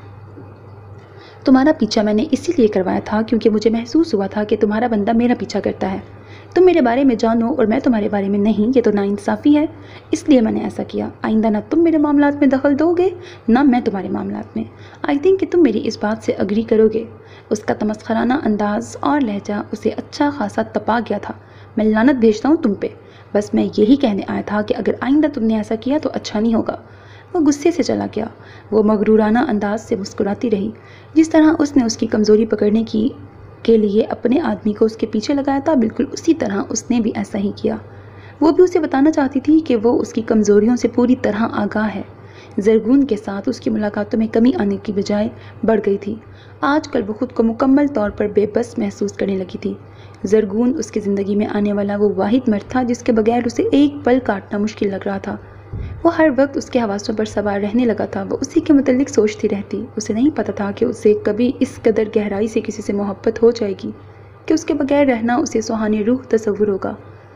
تمہارا پیچھا میں نے اسی لیے کروایا تھا کیونکہ مجھے محسوس ہوا تھا کہ تمہارا بندہ میرا پیچھا کرتا ہے۔ تم میرے بارے میں جانو اور میں تمہارے بارے میں نہیں، یہ تو ناانصافی ہے، اس لیے میں نے ایسا کیا۔ آئندہ نہ تم میرے معاملات میں دخل دو گے نہ میں تمہارے معاملات میں۔ آئی تھنک کہ تم میری اس بات سے اگری کرو گے۔ اس کا تمسخرانہ انداز اور لہجہ اسے اچھا خاصا تپا گیا تھا۔ میں لعنت بھیجتا ہوں تم پہ، بس میں یہی کہنے آیا تھا کہ اگر آئندہ تم نے ایسا کیا تو اچھا نہیں ہوگا۔ وہ غصے سے چلا گیا۔ وہ مغرورانہ انداز سے مسکراتی رہی، جس طرح اس نے اس کی کمزوری پکڑنے کی کے لیے اپنے آدمی کو اس کے پیچھے لگایا تھا، بالکل اسی طرح اس نے بھی ایسا ہی کیا۔ وہ بھی اسے بتانا چاہتی تھی کہ وہ اس کی کمزوریوں سے پوری طرح آگاہ ہے۔ زرگون کے ساتھ اس کی ملاقاتوں میں کمی آنے کی بجائے بڑھ گئی تھی۔ آج کل وہ خود کو مکمل طور پر بے بس محسوس کرنے لگی تھی۔ زرگون اس کی زندگی میں آنے والا وہ واحد مرد تھا جس کے بغیر اسے ایک پل کاٹنا مشکل لگ رہا تھا۔ وہ ہر وقت اس کے حواسوں پر سوار رہنے لگا تھا۔ وہ اسی کے متعلق سوچتی رہتی۔ اسے نہیں پتا تھا کہ اسے کبھی اس قدر گہرائی سے کسی سے محبت ہو جائے گی کہ اس کے بغیر رہنا اسے سہانی روح تصور ہوگا۔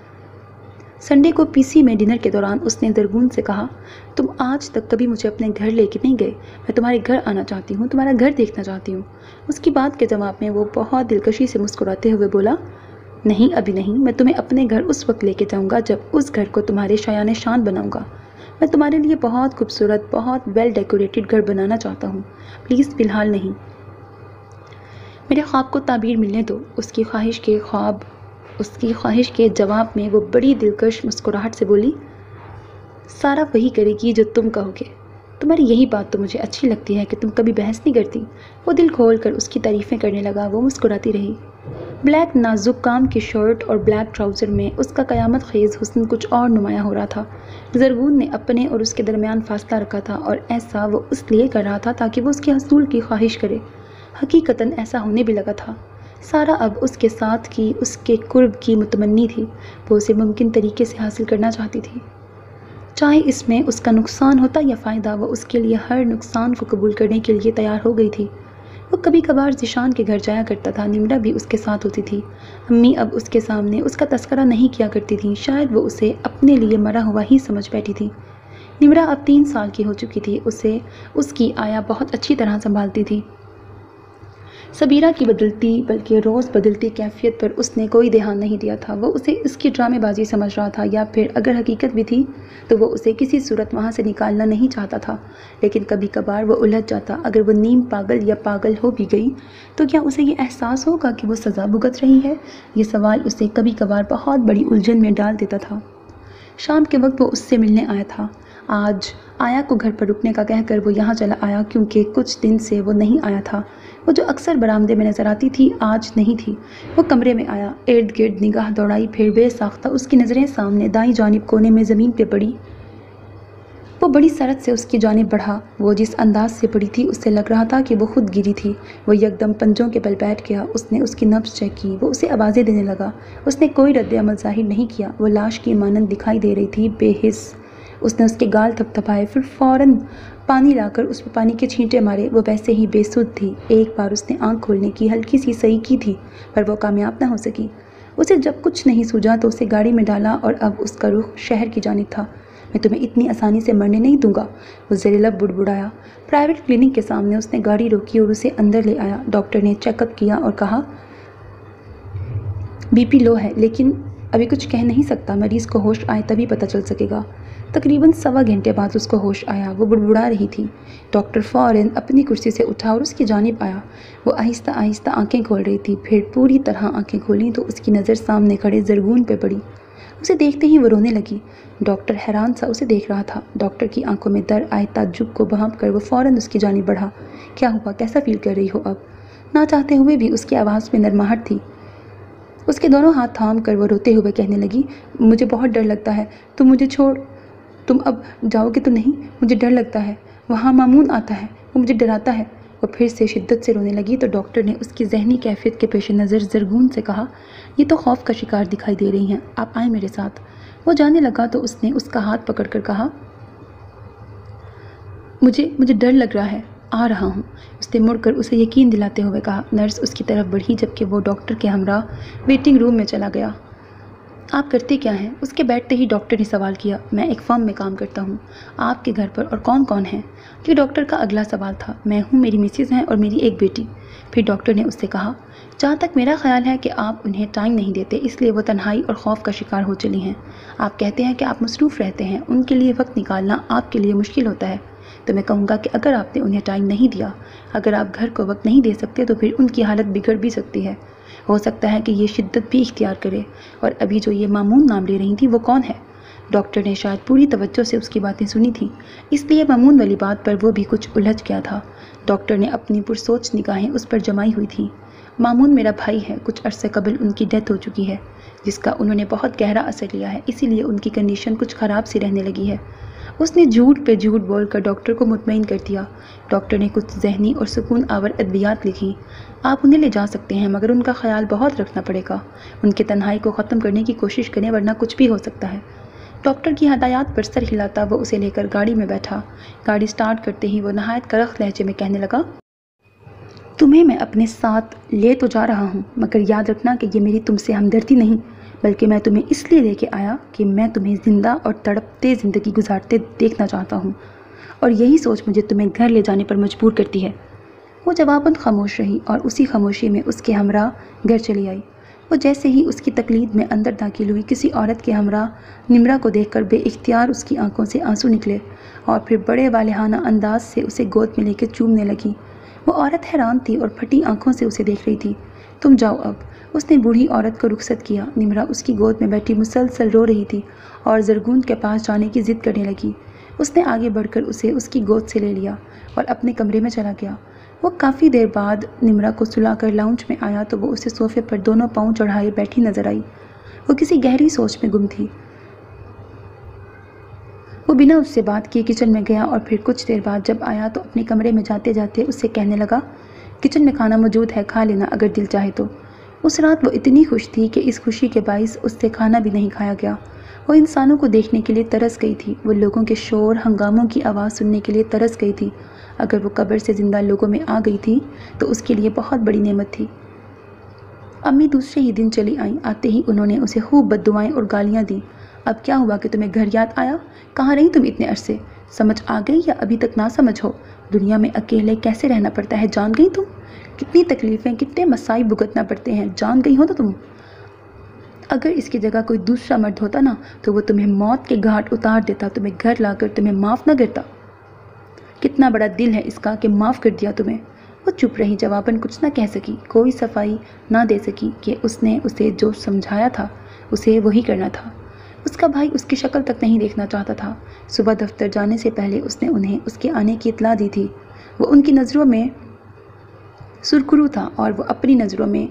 سنڈے کو پی سی میں ڈنر کے دوران اس نے زرگون سے کہا، تم آج تک کبھی مجھے اپنے گھر لے کے نہیں گئے، میں تمہارے گھر آنا چاہتی ہوں، تمہارا گھر دیکھنا چاہتی ہوں۔ اس کی بات کے جواب میں وہ بہت دلکشی سے مسکراتے ہوئے بولا، نہیں ابھی نہیں، میں تمہیں اپنے گھر اس وقت لے کے جاؤں گا جب اس گھر کو تمہارے شایان شان بناؤں گا۔ میں تمہارے لیے بہت خوبصورت، بہت ویل ڈیکوریٹڈ گھر بنانا چاہتا ہوں، پلیز فی الحال نہیں۔ میرے خواب کو تعبیر ملنے دو۔ اس کی خواہش کے خواب اس کی خواہش کے جواب میں وہ بڑی دلکش مسکراہٹ سے بولی، سارا وہی کرے گی جو تم کہو گے۔ تمہاری یہی بات تو مجھے اچھی لگتی ہے کہ تم کبھی بحث نہیں کرتی۔ وہ دل کھول کر اس کی تعریفیں کرنے لگا۔ وہ مسکراتی رہی۔ بلیک نازک کام کی شرٹ اور بلیک ٹراؤزر میں اس کا قیامت خیز حسن کچھ اور نمایاں ہو رہا تھا۔ زرگون نے اپنے اور اس کے درمیان فاصلہ رکھا تھا اور ایسا وہ اس لیے کر رہا تھا تاکہ وہ اس کے حصول کی خواہش کرے۔ حقیقتاً ایسا ہونے بھی لگا تھا۔ سارا اب اس کے ساتھ کی اس کے قرب کی متمنی تھی۔ وہ اسے ممکن طریقے سے حاصل کرنا چاہتی تھی، چاہے اس میں اس کا نقصان ہوتا یا فائدہ۔ وہ اس کے لیے ہر نقصان کو قبول کرنے کے لیے تیار ہو گئی تھی۔ وہ کبھی کبھار ذیشان کے گھر جایا کرتا تھا۔ نمرا بھی اس کے ساتھ ہوتی تھی۔ امی اب اس کے سامنے اس کا تذکرہ نہیں کیا کرتی تھیں، شاید وہ اسے اپنے لیے مرا ہوا ہی سمجھ بیٹھی تھی۔ نمرا اب تین سال کی ہو چکی تھی۔ اسے اس کی آیا بہت اچھی طرح سنبھالتی تھی۔ سبیرہ کی بدلتی بلکہ روز بدلتی کیفیت پر اس نے کوئی دھیان نہیں دیا تھا۔ وہ اسے اس کی ڈرامے بازی سمجھ رہا تھا، یا پھر اگر حقیقت بھی تھی تو وہ اسے کسی صورت وہاں سے نکالنا نہیں چاہتا تھا۔ لیکن کبھی کبھار وہ الجھ جاتا۔ اگر وہ نیم پاگل یا پاگل ہو بھی گئی تو کیا اسے یہ احساس ہوگا کہ وہ سزا بھگت رہی ہے؟ یہ سوال اسے کبھی کبھار بہت بڑی الجھن میں ڈال دیتا تھا۔ شام کے وقت وہ اس سے ملنے آیا تھا۔ آج آیا کو گھر پر رکنے کا کہہ کر وہ یہاں چلا آیا کیونکہ کچھ دن سے وہ نہیں آیا تھا۔ وہ جو اکثر برآمدے میں نظر آتی تھی آج نہیں تھی۔ وہ کمرے میں آیا، ارد گرد نگاہ دوڑائی، پھر بے ساختہ اس کی نظریں سامنے دائیں جانب کونے میں زمین پہ پڑی۔ وہ بڑی سرعت سے اس کی جانب بڑھا۔ وہ جس انداز سے پڑی تھی اس سے لگ رہا تھا کہ وہ خود گری تھی۔ وہ یکدم پنجوں کے بل بیٹھ گیا۔ اس نے اس کی نبض چیک کی۔ وہ اسے آوازیں دینے لگا۔ اس نے کوئی رد عمل ظاہر نہیں کیا۔ وہ لاش کی مانند دکھائی دے رہی تھی، بے حس۔ اس نے اس کے گال تھپ تھپائے، پھر فوراً پانی لا کر اس پہ پانی کے چھینٹے مارے۔ وہ ویسے ہی بے سدھ تھی۔ ایک بار اس نے آنکھ کھولنے کی ہلکی سی صحیح کی تھی پر وہ کامیاب نہ ہو سکی۔ اسے جب کچھ نہیں سوجا تو اسے گاڑی میں ڈالا اور اب اس کا رخ شہر کی جانب تھا۔ میں تمہیں اتنی آسانی سے مرنے نہیں دوں گا، وہ زیر لب بڑبڑایا۔ پرائیویٹ کلینک کے سامنے اس نے گاڑی روکی اور اسے اندر لے آیا۔ ڈاکٹر نے چیک اپ کیا اور کہا بی پی لو ہے لیکن ابھی کچھ کہہ نہیں سکتا، مریض کو ہوش آئے تبھی پتہ چل سکے گا۔ تقریباً سوا گھنٹے بعد اس کو ہوش آیا۔ وہ بڑبڑا رہی تھی۔ ڈاکٹر فوراً اپنی کرسی سے اٹھا اور اس کی جانب آیا۔ وہ آہستہ آہستہ آنکھیں کھول رہی تھی، پھر پوری طرح آنکھیں کھولیں تو اس کی نظر سامنے کھڑے زرگون پہ پڑی۔ اسے دیکھتے ہی وہ رونے لگی۔ ڈاکٹر حیران سا اسے دیکھ رہا تھا۔ ڈاکٹر کی آنکھوں میں در آئے تعجب کو بھانپ کر وہ فوراً اس کی جانب بڑھا۔ کیا ہوا؟ کیسا فیل کر رہی ہو اب؟ نہ چاہتے ہوئے بھی اس کی آواز میں نرماہٹ تھی۔ اس کے دونوں ہاتھ تھام کر وہ روتے ہوئے کہنے لگی، مجھے بہت ڈر لگتا ہے، تم مجھے چھوڑ تم اب جاؤ گے تو نہیں؟ مجھے ڈر لگتا ہے، وہاں مامون آتا ہے، وہ مجھے ڈراتا ہے۔ وہ پھر سے شدت سے رونے لگی تو ڈاکٹر نے اس کی ذہنی کیفیت کے پیش نظر زرگون سے کہا، یہ تو خوف کا شکار دکھائی دے رہی ہیں، آپ آئیں میرے ساتھ۔ وہ جانے لگا تو اس نے اس کا ہاتھ پکڑ کر کہا، مجھے مجھے ڈر لگ رہا ہے، آ رہا ہوں۔ اس نے مڑ کر اسے یقین دلاتے ہوئے کہا۔ نرس اس کی طرف بڑھی جبکہ وہ ڈاکٹر کے ہمراہ ویٹنگ روم میں چلا گیا۔ آپ کرتے کیا ہیں؟ اس کے بیٹھتے ہی ڈاکٹر نے سوال کیا۔ میں ایک فرم میں کام کرتا ہوں۔ آپ کے گھر پر اور کون کون ہیں؟ یہ ڈاکٹر کا اگلا سوال تھا۔ میں ہوں، میری مسز ہیں اور میری ایک بیٹی۔ پھر ڈاکٹر نے اس سے کہا، جہاں تک میرا خیال ہے کہ آپ انہیں ٹائم نہیں دیتے، اس لیے وہ تنہائی اور خوف کا شکار ہو چلی ہیں۔ آپ کہتے ہیں کہ آپ مصروف رہتے ہیں، ان کے لیے وقت نکالنا آپ کے لیے مشکل ہوتا ہے۔ تو میں کہوں گا کہ اگر آپ نے انہیں ٹائم نہیں دیا، اگر آپ گھر کو وقت نہیں دے سکتے تو پھر ان کی حالت بگڑ بھی سکتی ہے۔ ہو سکتا ہے کہ یہ شدت بھی اختیار کرے۔ اور ابھی جو یہ مامون نام لے رہی تھی وہ کون ہے؟ ڈاکٹر نے شاید پوری توجہ سے اس کی باتیں سنی تھیں، اس لیے مامون والی بات پر وہ بھی کچھ الجھ گیا تھا۔ ڈاکٹر نے اپنی پرسوچ نگاہیں اس پر جمائی ہوئی تھیں۔ مامون میرا بھائی ہے، کچھ عرصے قبل ان کی ڈیتھ ہو چکی ہے، جس کا انہوں نے بہت گہرا اثر لیا ہے، اسی لیے ان کی کنڈیشن کچھ خراب سی رہنے لگی ہے۔ اس نے جھوٹ پہ جھوٹ بول کر ڈاکٹر کو مطمئن کر دیا۔ ڈاکٹر نے کچھ ذہنی اور سکون آور ادویات لکھی۔ آپ انہیں لے جا سکتے ہیں، مگر ان کا خیال بہت رکھنا پڑے گا۔ ان کے تنہائی کو ختم کرنے کی کوشش کریں ورنہ کچھ بھی ہو سکتا ہے۔ ڈاکٹر کی ہدایات پر سر ہلاتا وہ اسے لے کر گاڑی میں بیٹھا۔ گاڑی سٹارٹ کرتے ہی وہ نہایت کرخت لہجے میں کہنے لگا، تمہیں میں اپنے ساتھ لے تو جا رہا ہوں، مگر یاد رکھنا کہ یہ میری تم سے ہمدردی نہیں، بلکہ میں تمہیں اس لیے لے کے آیا کہ میں تمہیں زندہ اور تڑپتے زندگی گزارتے دیکھنا چاہتا ہوں، اور یہی سوچ مجھے تمہیں گھر لے جانے پر مجبور کرتی ہے۔ وہ جواباً خاموش رہی اور اسی خاموشی میں اس کے ہمراہ گھر چلی آئی۔ وہ جیسے ہی اس کی تقلید میں اندر داخل ہوئی، کسی عورت کے ہمراہ نمرا کو دیکھ کر بے اختیار اس کی آنکھوں سے آنسو نکلے اور پھر بڑے والہانہ انداز سے اسے گود میں لے کے چومنے لگی۔ وہ عورت حیران تھی اور پھٹی آنکھوں سے اسے دیکھ رہی تھی۔ تم جاؤ اب، اس نے بوڑھی عورت کو رخصت کیا۔ نمرا اس کی گود میں بیٹھی مسلسل رو رہی تھی اور زرگون کے پاس جانے کی ضد کرنے لگی۔ اس نے آگے بڑھ کر اسے اس کی گود سے لے لیا اور اپنے کمرے میں چلا گیا۔ وہ کافی دیر بعد نمرا کو سلا کر لاؤنج میں آیا تو وہ اسے صوفے پر دونوں پاؤں چڑھائے بیٹھی نظر آئی۔ وہ کسی گہری سوچ میں گم تھی۔ وہ بنا اس سے بات کیے کچن میں گیا اور پھر کچھ دیر بعد جب آیا تو اپنے کمرے میں جاتے جاتے اس سے کہنے لگا، کچن میں کھانا موجود ہے، کھا لینا اگر دل چاہے تو۔ اس رات وہ اتنی خوش تھی کہ اس خوشی کے باعث اس سے کھانا بھی نہیں کھایا گیا۔ وہ انسانوں کو دیکھنے کے لیے ترس گئی تھی، وہ لوگوں کے شور ہنگاموں کی آواز سننے کے لیے ترس گئی تھی۔ اگر وہ قبر سے زندہ لوگوں میں آ گئی تھی تو اس کے لیے بہت بڑی نعمت تھی۔ امی دوسرے ہی دن چلی آئیں۔ آتے ہی انہوں نے اسے خوب بد دعائیں اور گالیاں دیں۔ اب کیا ہوا کہ تمہیں گھر یاد آیا؟ کہاں رہی تم اتنے عرصے؟ سمجھ آ گئی یا ابھی تک نہ سمجھ ہو؟ دنیا میں اکیلے کیسے رہنا پڑتا ہے، جان گئی تم؟ کتنی تکلیفیں، کتنے مصائب بھگتنا پڑتے ہیں، جان گئی ہو تو تم؟ اگر اس کی جگہ کوئی دوسرا مرد ہوتا نا تو وہ تمہیں موت کے گھاٹ اتار دیتا، تمہیں گھر لا کر تمہیں معاف نہ کرتا۔ کتنا بڑا دل ہے اس کا کہ معاف کر دیا تمہیں۔ وہ چپ رہی، جواباً کچھ نہ کہہ سکی، کوئی صفائی نہ دے سکی کہ اس نے اسے جو سمجھایا تھا اسے وہی کرنا تھا۔ اس کا بھائی اس کی شکل تک نہیں دیکھنا چاہتا تھا۔ صبح دفتر جانے سے پہلے اس نے انہیں اس کے آنے کی اطلاع دی تھی۔ وہ ان کی نظروں میں سرخرو تھا اور وہ اپنی نظروں میں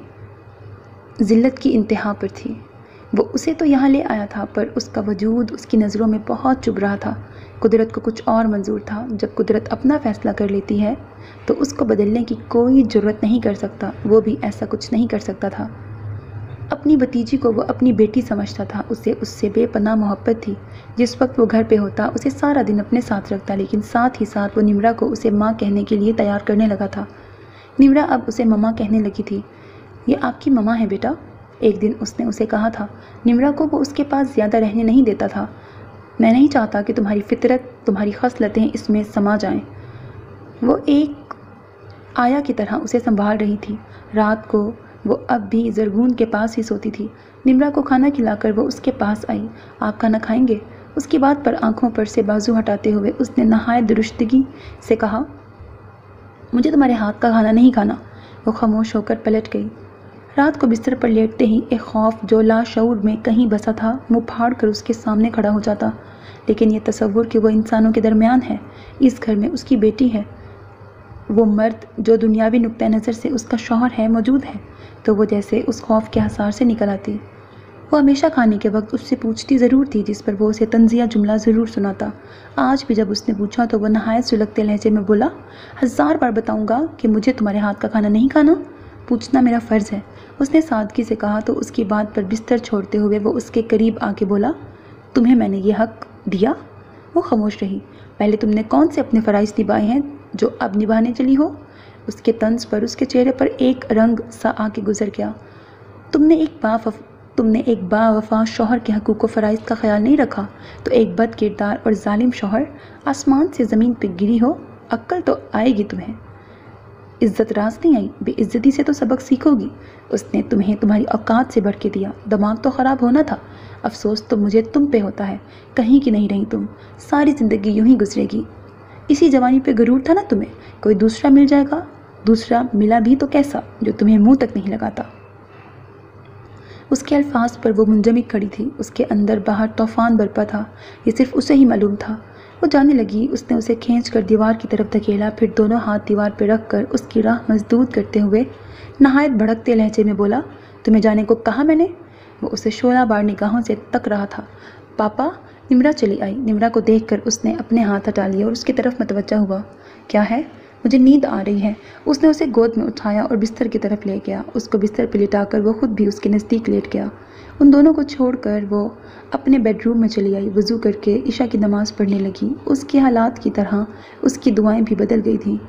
ذلت کی انتہا پر تھی۔ وہ اسے تو یہاں لے آیا تھا پر اس کا وجود اس کی نظروں میں بہت چبھ رہا تھا۔ قدرت کو کچھ اور منظور تھا۔ جب قدرت اپنا فیصلہ کر لیتی ہے تو اس کو بدلنے کی کوئی جرت نہیں کر سکتا۔ وہ بھی ایسا کچھ نہیں کر سکتا تھا۔ اپنی بھتیجی کو وہ اپنی بیٹی سمجھتا تھا، اسے اس سے بے پناہ محبت تھی۔ جس وقت وہ گھر پہ ہوتا اسے سارا دن اپنے ساتھ رکھتا، لیکن ساتھ ہی ساتھ وہ نمرا کو اسے ماں کہنے کے لیے تیار کرنے لگا تھا۔ نمرا اب اسے مما کہنے لگی تھی۔ یہ آپ کی مما ہے بیٹا، ایک دن اس نے اسے کہا تھا۔ نمرا کو وہ اس کے پاس زیادہ رہنے نہیں دیتا تھا۔ میں نہیں چاہتا کہ تمہاری فطرت، تمہاری خصلتیں اس میں سما جائیں۔ وہ ایک آیا کی طرح اسے سنبھال رہی تھی۔ رات کو وہ اب بھی زرگون کے پاس ہی سوتی تھی۔ نمرا کو کھانا کھلا کر وہ اس کے پاس آئی۔ آپ کھانا کھائیں گے؟ اس کی بات پر آنکھوں پر سے بازو ہٹاتے ہوئے اس نے نہایت درستگی سے کہا، مجھے تمہارے ہاتھ کا کھانا نہیں کھانا۔ وہ خاموش ہو کر پلٹ گئی۔ رات کو بستر پر لیٹتے ہی ایک خوف جو لاشعور میں کہیں بسا تھا منہ پھاڑ کر اس کے سامنے کھڑا ہو جاتا، لیکن یہ تصور کہ وہ انسانوں کے درمیان ہے، اس گھر میں اس کی بیٹی ہے، وہ مرد جو دنیاوی نقطہ نظر سے اس کا شوہر ہے موجود ہے، تو وہ جیسے اس خوف کے حصار سے نکل آتی۔ وہ ہمیشہ کھانے کے وقت اس سے پوچھتی ضرور تھی، جس پر وہ اسے طنزیہ جملہ ضرور سناتا۔ آج بھی جب اس نے پوچھا تو وہ نہایت سلگتے لہجے میں بولا، ہزار بار بتاؤں گا کہ مجھے تمہارے ہاتھ کا کھانا نہیں کھانا، پوچھنا میرا فرض ہے، اس نے سادگی سے کہا تو اس کی بات پر بستر چھوڑتے ہوئے وہ اس کے قریب آ کے بولا، تمہیں میں نے یہ حق دیا؟ وہ خاموش رہی۔ پہلے تم نے کون سے اپنے فرائض نبھائے ہیں جو اب نبھانے چلی ہو؟ اس کے طنز پر اس کے چہرے پر ایک رنگ سا آ کے گزر گیا۔ تم نے ایک با تم نے ایک با وفا شوہر کے حقوق و فرائض کا خیال نہیں رکھا تو ایک بد کردار اور ظالم شوہر آسمان سے زمین پہ گری ہو، عقل تو آئے گی تمہیں، عزت راز نہیں آئی، بے عزتی سے تو سبق سیکھو گی۔ اس نے تمہیں تمہاری اوقات سے بڑھ کے دیا، دماغ تو خراب ہونا تھا، افسوس تو مجھے تم پہ ہوتا ہے، کہیں کی نہیں رہی تم، ساری زندگی یوں ہی گزرے گی۔ اسی جوانی پہ غرور تھا نا تمہیں، کوئی دوسرا مل جائے گا، دوسرا ملا بھی تو کیسا جو تمہیں منہ تک نہیں لگاتا۔ اس کے الفاظ پر وہ منجمد کھڑی تھی، اس کے اندر باہر طوفان برپا تھا، یہ صرف اسے ہی معلوم تھا۔ وہ جانے لگی، اس نے اسے کھینچ کر دیوار کی طرف دھکیلا، پھر دونوں ہاتھ دیوار پہ رکھ کر اس کی راہ مسدود کرتے ہوئے نہایت بھڑکتے لہجے میں بولا، تمہیں جانے کو کہا میں نے؟ وہ اسے شعلہ بار نگاہوں سے تک رہا تھا۔ پاپا، نمرا چلی آئی، نمرا کو دیکھ کر اس نے اپنے ہاتھ ہٹا لیے اور اس کی طرف متوجہ ہوا۔ کیا ہے؟ مجھے نیند آ رہی ہے۔ اس نے اسے گود میں اٹھایا اور بستر کی طرف لے گیا، اس کو بستر پہ لٹا کر وہ خود بھی اس کے نزدیک لیٹ گیا۔ ان دونوں کو چھوڑ کر وہ اپنے بیڈ روم میں چلی آئی، وضو کر کے عشاء کی نماز پڑھنے لگی۔ اس کے حالات کی طرح اس کی دعائیں بھی بدل گئی تھیں۔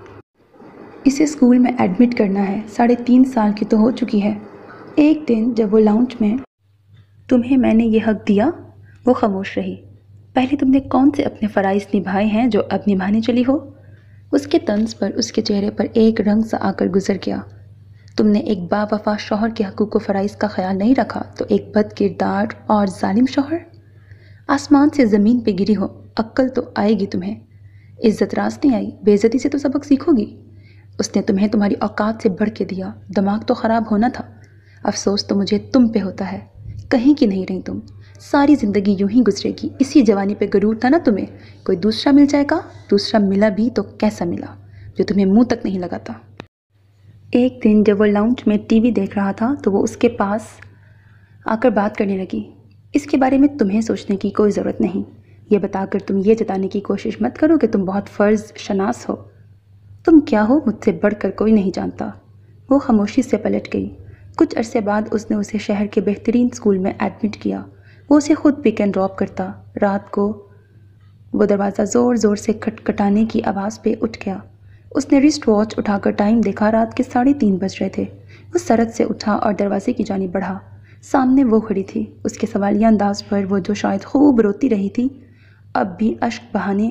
اسے اسکول میں ایڈمٹ کرنا ہے، ساڑھے تین سال کی تو ہو چکی ہے۔ ایک دن جب وہ لاؤنج میں، تمہیں میں نے یہ حق دیا؟ وہ خاموش رہی۔ پہلے تم نے کون سے اپنے فرائض نبھائے ہیں جو اب نبھانے چلی ہو؟ اس کے طنز پر اس کے چہرے پر ایک رنگ سا آ کر گزر گیا۔ تم نے ایک با وفا شوہر کے حقوق و فرائض کا خیال نہیں رکھا تو ایک بد کردار اور ظالم شوہر آسمان سے زمین پہ گری ہو، عقل تو آئے گی تمہیں، عزت راز نہیں آئی، بے عزتی سے تو سبق سیکھو گی۔ اس نے تمہیں تمہاری اوقات سے بڑھ کے دیا، دماغ تو خراب ہونا تھا، افسوس تو مجھے تم پہ ہوتا ہے، کہیں کی نہیں رہی تم، ساری زندگی یوں ہی گزرے گی۔ اسی جوانی پہ غرور تھا نا تمہیں، کوئی دوسرا مل جائے گا، دوسرا ملا بھی تو کیسا ملا جو تمہیں منہ تک نہیں لگاتا۔ ایک دن جب وہ لاؤنج میں ٹی وی دیکھ رہا تھا تو وہ اس کے پاس آ کر بات کرنے لگی، اس کے بارے میں تمہیں سوچنے کی کوئی ضرورت نہیں، یہ بتا کر تم یہ جتانے کی کوشش مت کرو کہ تم بہت فرض شناس ہو، تم کیا ہو مجھ سے بڑھ کر کوئی نہیں جانتا۔ وہ خاموشی سے پلٹ گئی۔ کچھ عرصے بعد اس نے اسے شہر کے بہترین اسکول میں ایڈمٹ کیا۔ وہ اسے خود پک اینڈ ڈراپ کرتا۔ رات کو وہ دروازہ زور زور سے کھٹکھٹانے کی آواز پہ اٹھ گیا۔ اس نے رسٹ واچ اٹھا کر ٹائم دیکھا، رات کے ساڑھے تین بج رہے تھے۔ وہ سرد سے اٹھا اور دروازے کی جانب بڑھا۔ سامنے وہ کھڑی تھی، اس کے سوالیہ انداز پر وہ جو شاید خوب روتی رہی تھی اب بھی اشک بہانے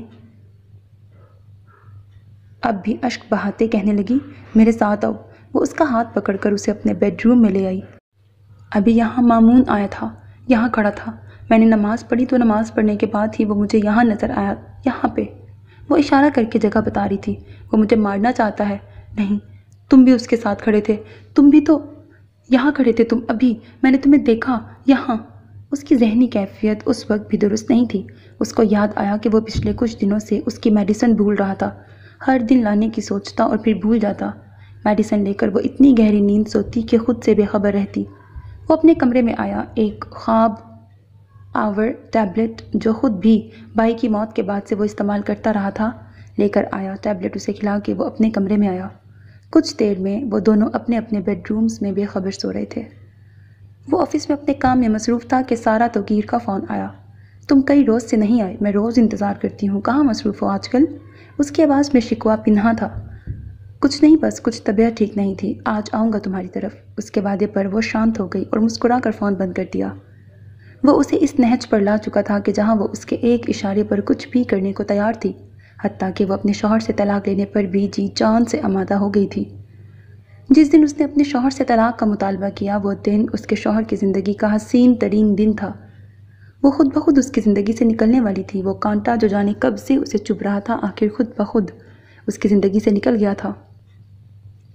اب بھی اشک بہاتے کہنے لگی، میرے ساتھ آؤ۔ وہ اس کا ہاتھ پکڑ کر اسے اپنے بیڈ روم میں لے آئی۔ ابھی یہاں مامون آیا تھا، یہاں کھڑا تھا، میں نے نماز پڑھی تو نماز پڑھنے کے بعد ہی وہ مجھے یہاں نظر آیا، یہاں پہ۔ وہ اشارہ کر کے جگہ بتا رہی تھی۔ وہ مجھے مارنا چاہتا ہے۔ نہیں، تم بھی اس کے ساتھ کھڑے تھے، تم بھی تو یہاں کھڑے تھے، تم ابھی، میں نے تمہیں دیکھا یہاں۔ اس کی ذہنی کیفیت اس وقت بھی درست نہیں تھی۔ اس کو یاد آیا کہ وہ پچھلے کچھ دنوں سے اس کی میڈیسن بھول رہا تھا، ہر دن لانے کی سوچتا اور پھر بھول جاتا۔ میڈیسن لے کر وہ اتنی گہری نیند سوتی کہ خود سے بے خبر رہتی۔ وہ اپنے کمرے میں آیا، ایک خواب آور ٹیبلٹ جو خود بھی بھائی کی موت کے بعد سے وہ استعمال کرتا رہا تھا لے کر آیا۔ ٹیبلٹ اسے کھلا کے وہ اپنے کمرے میں آیا۔ کچھ دیر میں وہ دونوں اپنے اپنے بیڈ رومز میں بے خبر سو رہے تھے۔ وہ آفس میں اپنے کام میں مصروف تھا کہ سارا توقیر کا فون آیا۔ تم کئی روز سے نہیں آئے، میں روز انتظار کرتی ہوں، کہاں مصروف ہو آج کل؟ اس کی آواز میں شکوہ پنہا تھا۔ کچھ نہیں، بس کچھ طبیعت ٹھیک نہیں تھی، آج آؤں گا تمہاری طرف۔ اس کے وعدے پر وہ شانت ہو گئی اور مسکرا کر فون بند کر دیا۔ وہ اسے اس نہج پر لا چکا تھا کہ جہاں وہ اس کے ایک اشارے پر کچھ بھی کرنے کو تیار تھی، حتیٰ کہ وہ اپنے شوہر سے طلاق لینے پر بھی جی جان سے آمادہ ہو گئی تھی۔ جس دن اس نے اپنے شوہر سے طلاق کا مطالبہ کیا، وہ دن اس کے شوہر کی زندگی کا حسین ترین دن تھا۔ وہ خود بخود اس کی زندگی سے نکلنے والی تھی۔ وہ کانٹا جو جانے کب سے اسے چبھ رہا تھا، آخر خود بخود اس کی زندگی سے نکل گیا تھا۔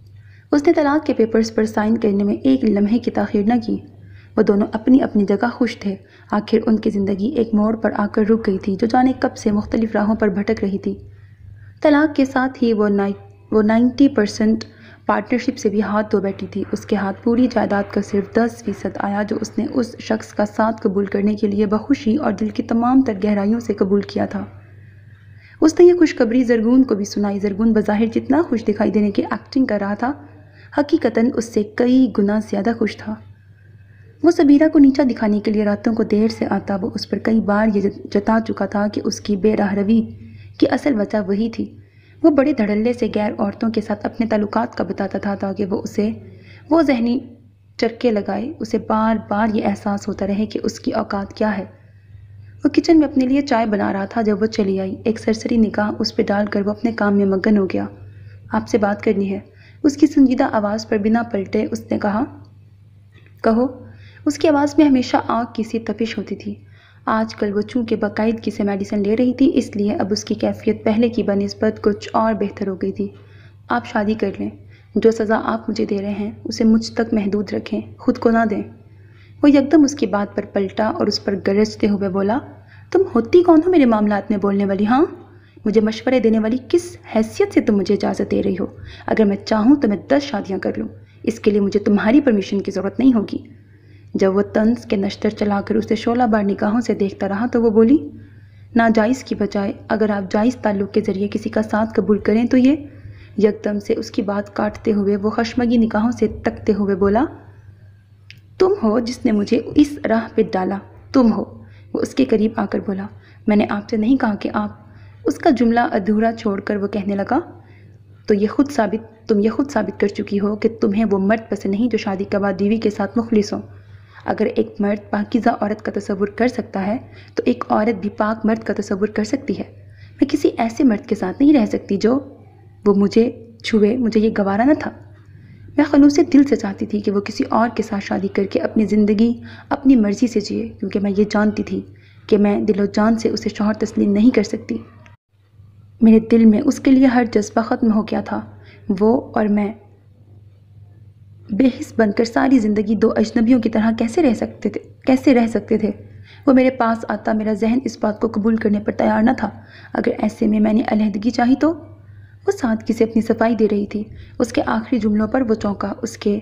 اس نے طلاق کے پیپرز پر سائن کرنے میں ایک لمحے کی تاخیر نہ کی۔ وہ دونوں اپنی اپنی جگہ خوش تھے۔ آخر ان کی زندگی ایک موڑ پر آ کر رک گئی تھی جو جانے کب سے مختلف راہوں پر بھٹک رہی تھی۔ طلاق کے ساتھ ہی وہ وہ نائنٹی پرسنٹ پارٹنرشپ سے بھی ہاتھ دھو بیٹھی تھی۔ اس کے ہاتھ پوری جائیداد کا صرف دس فیصد آیا جو اس نے اس شخص کا ساتھ قبول کرنے کے لیے بخوشی اور دل کی تمام تر گہرائیوں سے قبول کیا تھا۔ اس نے یہ خوشخبری زرگون کو بھی سنائی۔ زرگون بظاہر جتنا خوش دکھائی دینے کی ایکٹنگ کر رہا تھا، حقیقتاً اس سے کئی گنا زیادہ خوش تھا۔ وہ سبیرہ کو نیچا دکھانے کے لیے راتوں کو دیر سے آتا۔ وہ اس پر کئی بار یہ جتا چکا تھا کہ اس کی بے راہ روی کی اصل وجہ وہی تھی۔ وہ بڑے دھڑلے سے غیر عورتوں کے ساتھ اپنے تعلقات کا بتاتا تھا تاکہ وہ اسے وہ ذہنی چرکے لگائے، اسے بار بار یہ احساس ہوتا رہے کہ اس کی اوقات کیا ہے۔ وہ کچن میں اپنے لیے چائے بنا رہا تھا جب وہ چلی آئی۔ ایک سرسری نگاہ اس پہ ڈال کر وہ اپنے کام میں مگن ہو گیا۔ آپ سے بات کرنی ہے، اس کی سنجیدہ آواز پر بنا پلٹے اس نے کہا۔ کہو۔ اس کی آواز میں ہمیشہ آگ کی سی تپش ہوتی تھی۔ آج کل وہ چونکہ باقاعدگی سے میڈیسن لے رہی تھی، اس لیے اب اس کی کیفیت پہلے کی بنسبت کچھ اور بہتر ہو گئی تھی۔ آپ شادی کر لیں۔ جو سزا آپ مجھے دے رہے ہیں اسے مجھ تک محدود رکھیں، خود کو نہ دیں۔ وہ یکدم اس کی بات پر پلٹا اور اس پر گرجتے ہوئے بولا، تم ہوتی کون ہو میرے معاملات میں بولنے والی؟ ہاں، مجھے مشورے دینے والی کس حیثیت سے تم مجھے اجازت دے رہی ہو؟ اگر میں چاہوں تو میں دس شادیاں کر لوں، اس کے لیے مجھے تمہاری پرمیشن کی ضرورت نہیں ہوگی۔ جب وہ طنز کے نشتر چلا کر اسے شعلہ بار نگاہوں سے دیکھتا رہا تو وہ بولی، ناجائز کی بجائے اگر آپ جائز تعلق کے ذریعے کسی کا ساتھ قبول کریں تو یہ… یکدم سے اس کی بات کاٹتے ہوئے وہ خشمگی نگاہوں سے تکتے ہوئے بولا، تم ہو جس نے مجھے اس راہ پہ ڈالا، تم ہو۔ وہ اس کے قریب آ کر بولا، میں نے آپ سے نہیں کہا کہ آپ… اس کا جملہ ادھورا چھوڑ کر وہ کہنے لگا، تو یہ خود ثابت تم یہ خود ثابت کر چکی ہو کہ تمہیں وہ مرد پسند نہیں جو شادی کے بعد بیوی کے ساتھ مخلص ہو۔ اگر ایک مرد پاکیزہ عورت کا تصور کر سکتا ہے تو ایک عورت بھی پاک مرد کا تصور کر سکتی ہے۔ میں کسی ایسے مرد کے ساتھ نہیں رہ سکتی جو… وہ مجھے چھوئے، مجھے یہ گوارا نہ تھا۔ میں خلوص دل سے چاہتی تھی کہ وہ کسی اور کے ساتھ شادی کر کے اپنی زندگی اپنی مرضی سے جیے، کیونکہ میں یہ جانتی تھی کہ میں دل و جان سے اسے شوہر تسلیم نہیں کر سکتی۔ میرے دل میں اس کے لیے ہر جذبہ ختم ہو گیا تھا۔ وہ اور میں بے حس بن کر ساری زندگی دو اجنبیوں کی طرح کیسے رہ سکتے تھے کیسے رہ سکتے تھے وہ میرے پاس آتا، میرا ذہن اس بات کو قبول کرنے پر تیار نہ تھا۔ اگر ایسے میں میں نے علیحدگی چاہی تو… وہ سادگی سے اپنی صفائی دے رہی تھی۔ اس کے آخری جملوں پر وہ چونکا۔ اس کے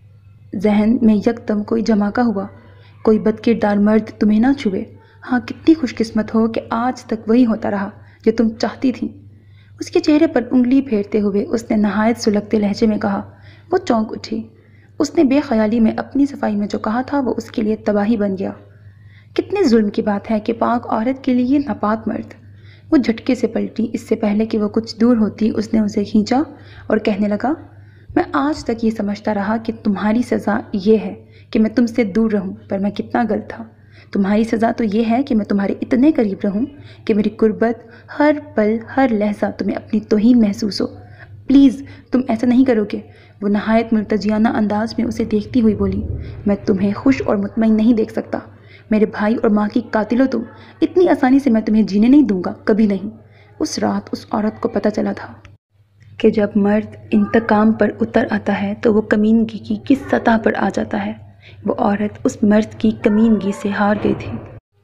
ذہن میں یکدم کوئی جھماکا ہوا، کوئی بد کردار مرد تمہیں نہ چھوئے۔ ہاں، کتنی خوش قسمت ہو کہ آج تک وہی ہوتا رہا جو تم چاہتی تھی۔ اس کے چہرے پر انگلی پھیرتے ہوئے اس نے نہایت سلگتے لہجے میں کہا۔ وہ چونک اٹھی۔ اس نے بے خیالی میں اپنی صفائی میں جو کہا تھا وہ اس کے لیے تباہی بن گیا۔ کتنے ظلم کی بات ہے کہ پاک عورت کے لیے ناپاک مرد۔ وہ جھٹکے سے پلٹی۔ اس سے پہلے کہ وہ کچھ دور ہوتی اس نے اسے کھینچا اور کہنے لگا، میں آج تک یہ سمجھتا رہا کہ تمہاری سزا یہ ہے کہ میں تم سے دور رہوں، پر میں کتنا غلط تھا۔ تمہاری سزا تو یہ ہے کہ میں تمہارے اتنے قریب رہوں کہ میری قربت ہر پل ہر لحظہ تمہیں اپنی توہین محسوس ہو۔ پلیز تم ایسا نہیں کرو گے۔ وہ نہایت ملتجیانہ انداز میں اسے دیکھتی ہوئی بولی، میں تمہیں خوش اور مطمئن نہیں دیکھ سکتا۔ میرے بھائی اور ماں کی قاتل ہو تم۔ اتنی آسانی سے میں تمہیں جینے نہیں دوں گا، کبھی نہیں۔ اس رات اس عورت کو پتہ چلا تھا کہ جب مرد انتقام پر اتر آتا ہے تو وہ کمینگی کی کس سطح پر آ جاتا ہے۔ وہ عورت اس مرد کی کمینگی سے ہار گئی تھی۔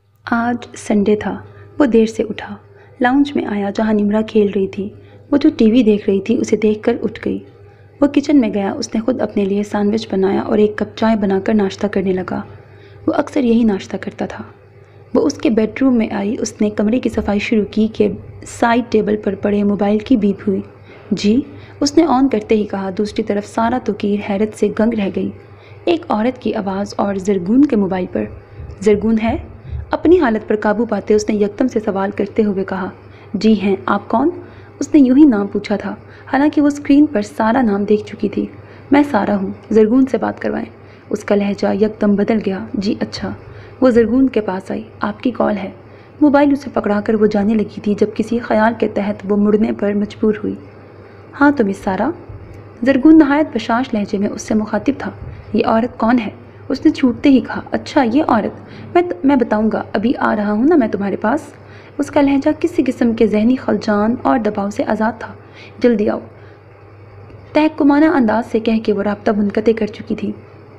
آج سنڈے تھا۔ وہ دیر سے اٹھا، لاؤنج میں آیا جہاں نمرا کھیل رہی تھی۔ وہ جو ٹی وی دیکھ رہی تھی اسے دیکھ کر اٹھ گئی۔ وہ کچن میں گیا۔ اس نے خود اپنے لیے سینڈوچ بنایا اور ایک کپ چائے بنا کر ناشتہ کرنے لگا۔ وہ اکثر یہی ناشتہ کرتا تھا۔ وہ اس کے بیڈ روم میں آئی۔ اس نے کمرے کی صفائی شروع کی کہ سائڈ ٹیبل پر پڑے موبائل کی بیپ ہوئی۔ جی، اس نے آن کرتے ہی کہا۔ دوسری طرف سارا توقیر حیرت سے گنگ رہ گئی۔ ایک عورت کی آواز اور زرگون کے موبائل پر۔ زرگون ہے؟ اپنی حالت پر قابو پاتے اس نے یکدم سے سوال کرتے ہوئے کہا، جی ہیں، آپ کون؟ اس نے یوں ہی نام پوچھا تھا، حالانکہ وہ اسکرین پر سارا نام دیکھ چکی تھی۔ میں سارا ہوں، زرگون سے بات کروائیں۔ اس کا لہجہ یکدم بدل گیا۔ جی اچھا۔ وہ زرگون کے پاس آئی۔ آپ کی کال ہے۔ موبائل اسے پکڑا کر وہ جانے لگی تھی جب کسی خیال کے تحت وہ مڑنے پر مجبور ہوئی۔ ہاں تو مس سارا؟ زرگون نہایت بشاش لہجے میں اس سے مخاطب تھا۔ یہ عورت کون ہے؟ اس نے چھوٹتے ہی کہا، اچھا یہ عورت، میں میں بتاؤں گا، ابھی آ رہا ہوں نا میں تمہارے پاس۔ اس کا لہجہ کسی قسم کے ذہنی خلجان اور دباؤ سے آزاد تھا۔ جلدی آؤ۔ तहकुमाना अंदाज से कह के वो राब्ता मुनक़ते कर चुकी थी।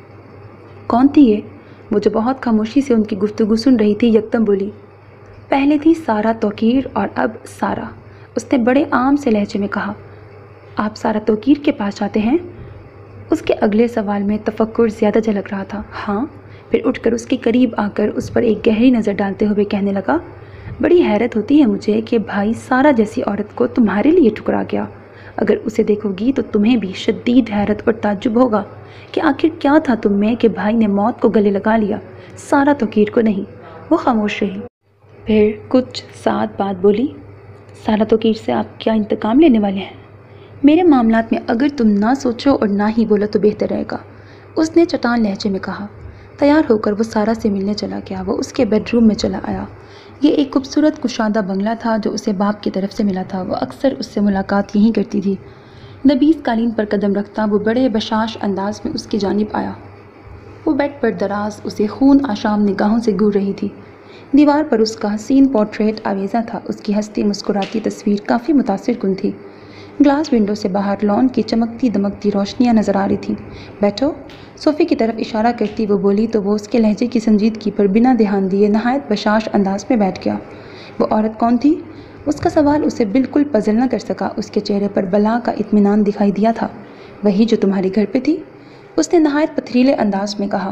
कौन थी ये? वो जो बहुत खामोशी से उनकी गुफ्तगू सुन रही थी यकदम बोली। पहले थी सारा तौकीर और अब सारा। उसने बड़े आम से लहजे में कहा। आप सारा तौकीर के पास जाते हैं? उसके अगले सवाल में तफक्कुर ज़्यादा झलक रहा था। हाँ। फिर उठकर उसके करीब आकर उस पर एक गहरी नज़र डालते हुए कहने लगा, बड़ी हैरत होती है मुझे कि भाई सारा जैसी औरत को तुम्हारे लिए ठुकरा गया। अगर उसे देखोगी तो तुम्हें भी शदीद हैरत और ताज्जुब होगा कि आखिर क्या था तुम में कि भाई ने मौत को गले लगा लिया, सारा तौकीर को नहीं। वो खामोश रही। फिर कुछ साथ बाद बोली, सारा तौकीर से आप क्या इंतकाम लेने वाले हैं? मेरे मामलात में अगर तुम ना सोचो और ना ही बोलो तो बेहतर रहेगा, उसने चटान लहजे में कहा। तैयार होकर वो सारा से मिलने चला गया। वो उसके बेडरूम में चला आया। ये एक खूबसूरत कुशादा बंगला था जो उसे बाप की तरफ से मिला था। वो अक्सर उससे मुलाकात यहीं करती थी। नबीस कालीन पर कदम रखता वो बड़े बशाश अंदाज में उसकी जानिब आया। वो बेड पर दराज उसे खून आशाम निगाहों से घूर रही थी। दीवार पर उसका हसीन पोर्ट्रेट आवेज़ा था। उसकी हंसती मुस्कुराती तस्वीर काफ़ी मुतासिर कुन थी। ग्लास विंडो से बाहर लॉन की चमकती दमकती रोशनियां नज़र आ रही थी। बैठो, सोफ़े की तरफ इशारा करती वो बोली तो वो उसके लहजे की संजीदगी पर बिना ध्यान दिए नहायत बशाश अंदाज में बैठ गया। वो औरत कौन थी? उसका सवाल उसे बिल्कुल पजल न कर सका। उसके चेहरे पर बला का इत्मीनान दिखाई दिया था। वही जो तुम्हारे घर पे थी? उसने नहायत पथरीले अंदाज में कहा।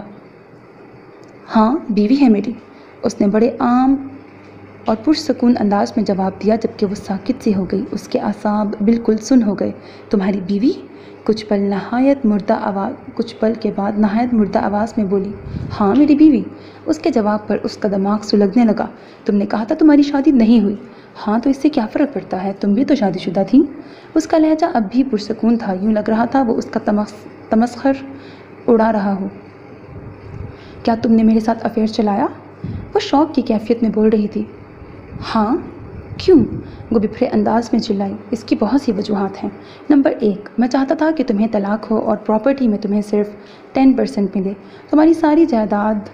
हाँ, बीवी है मेरी, उसने बड़े आम और पुरसकून अंदाज में जवाब दिया जबकि वो साकित सी हो गई। उसके आसाब बिल्कुल सुन हो गए। तुम्हारी बीवी? कुछ पल नहायत मुर्दा आवाज़ कुछ पल के बाद नहायत मुर्दा आवाज़ में बोली, हाँ मेरी बीवी। उसके जवाब पर उसका दिमाग सुलगने लगा। तुमने कहा था तुम्हारी शादी नहीं हुई। हाँ, तो इससे क्या फ़र्क पड़ता है, तुम भी तो शादीशुदा थी। उसका लहजा अब भी पुरसकून था। यूँ लग रहा था वो उसका तमस तमस्खर उड़ा रहा हो। क्या तुमने मेरे साथ अफेयर चलाया? वो शौक़ की कैफियत में बोल रही थी। हाँ, क्यों? वो बिफरे अंदाज में चिल्लाई। इसकी बहुत सी वजूहात हैं। नंबर एक, मैं चाहता था कि तुम्हें तलाक हो और प्रॉपर्टी में तुम्हें सिर्फ टेन परसेंट मिले, तुम्हारी सारी जायदाद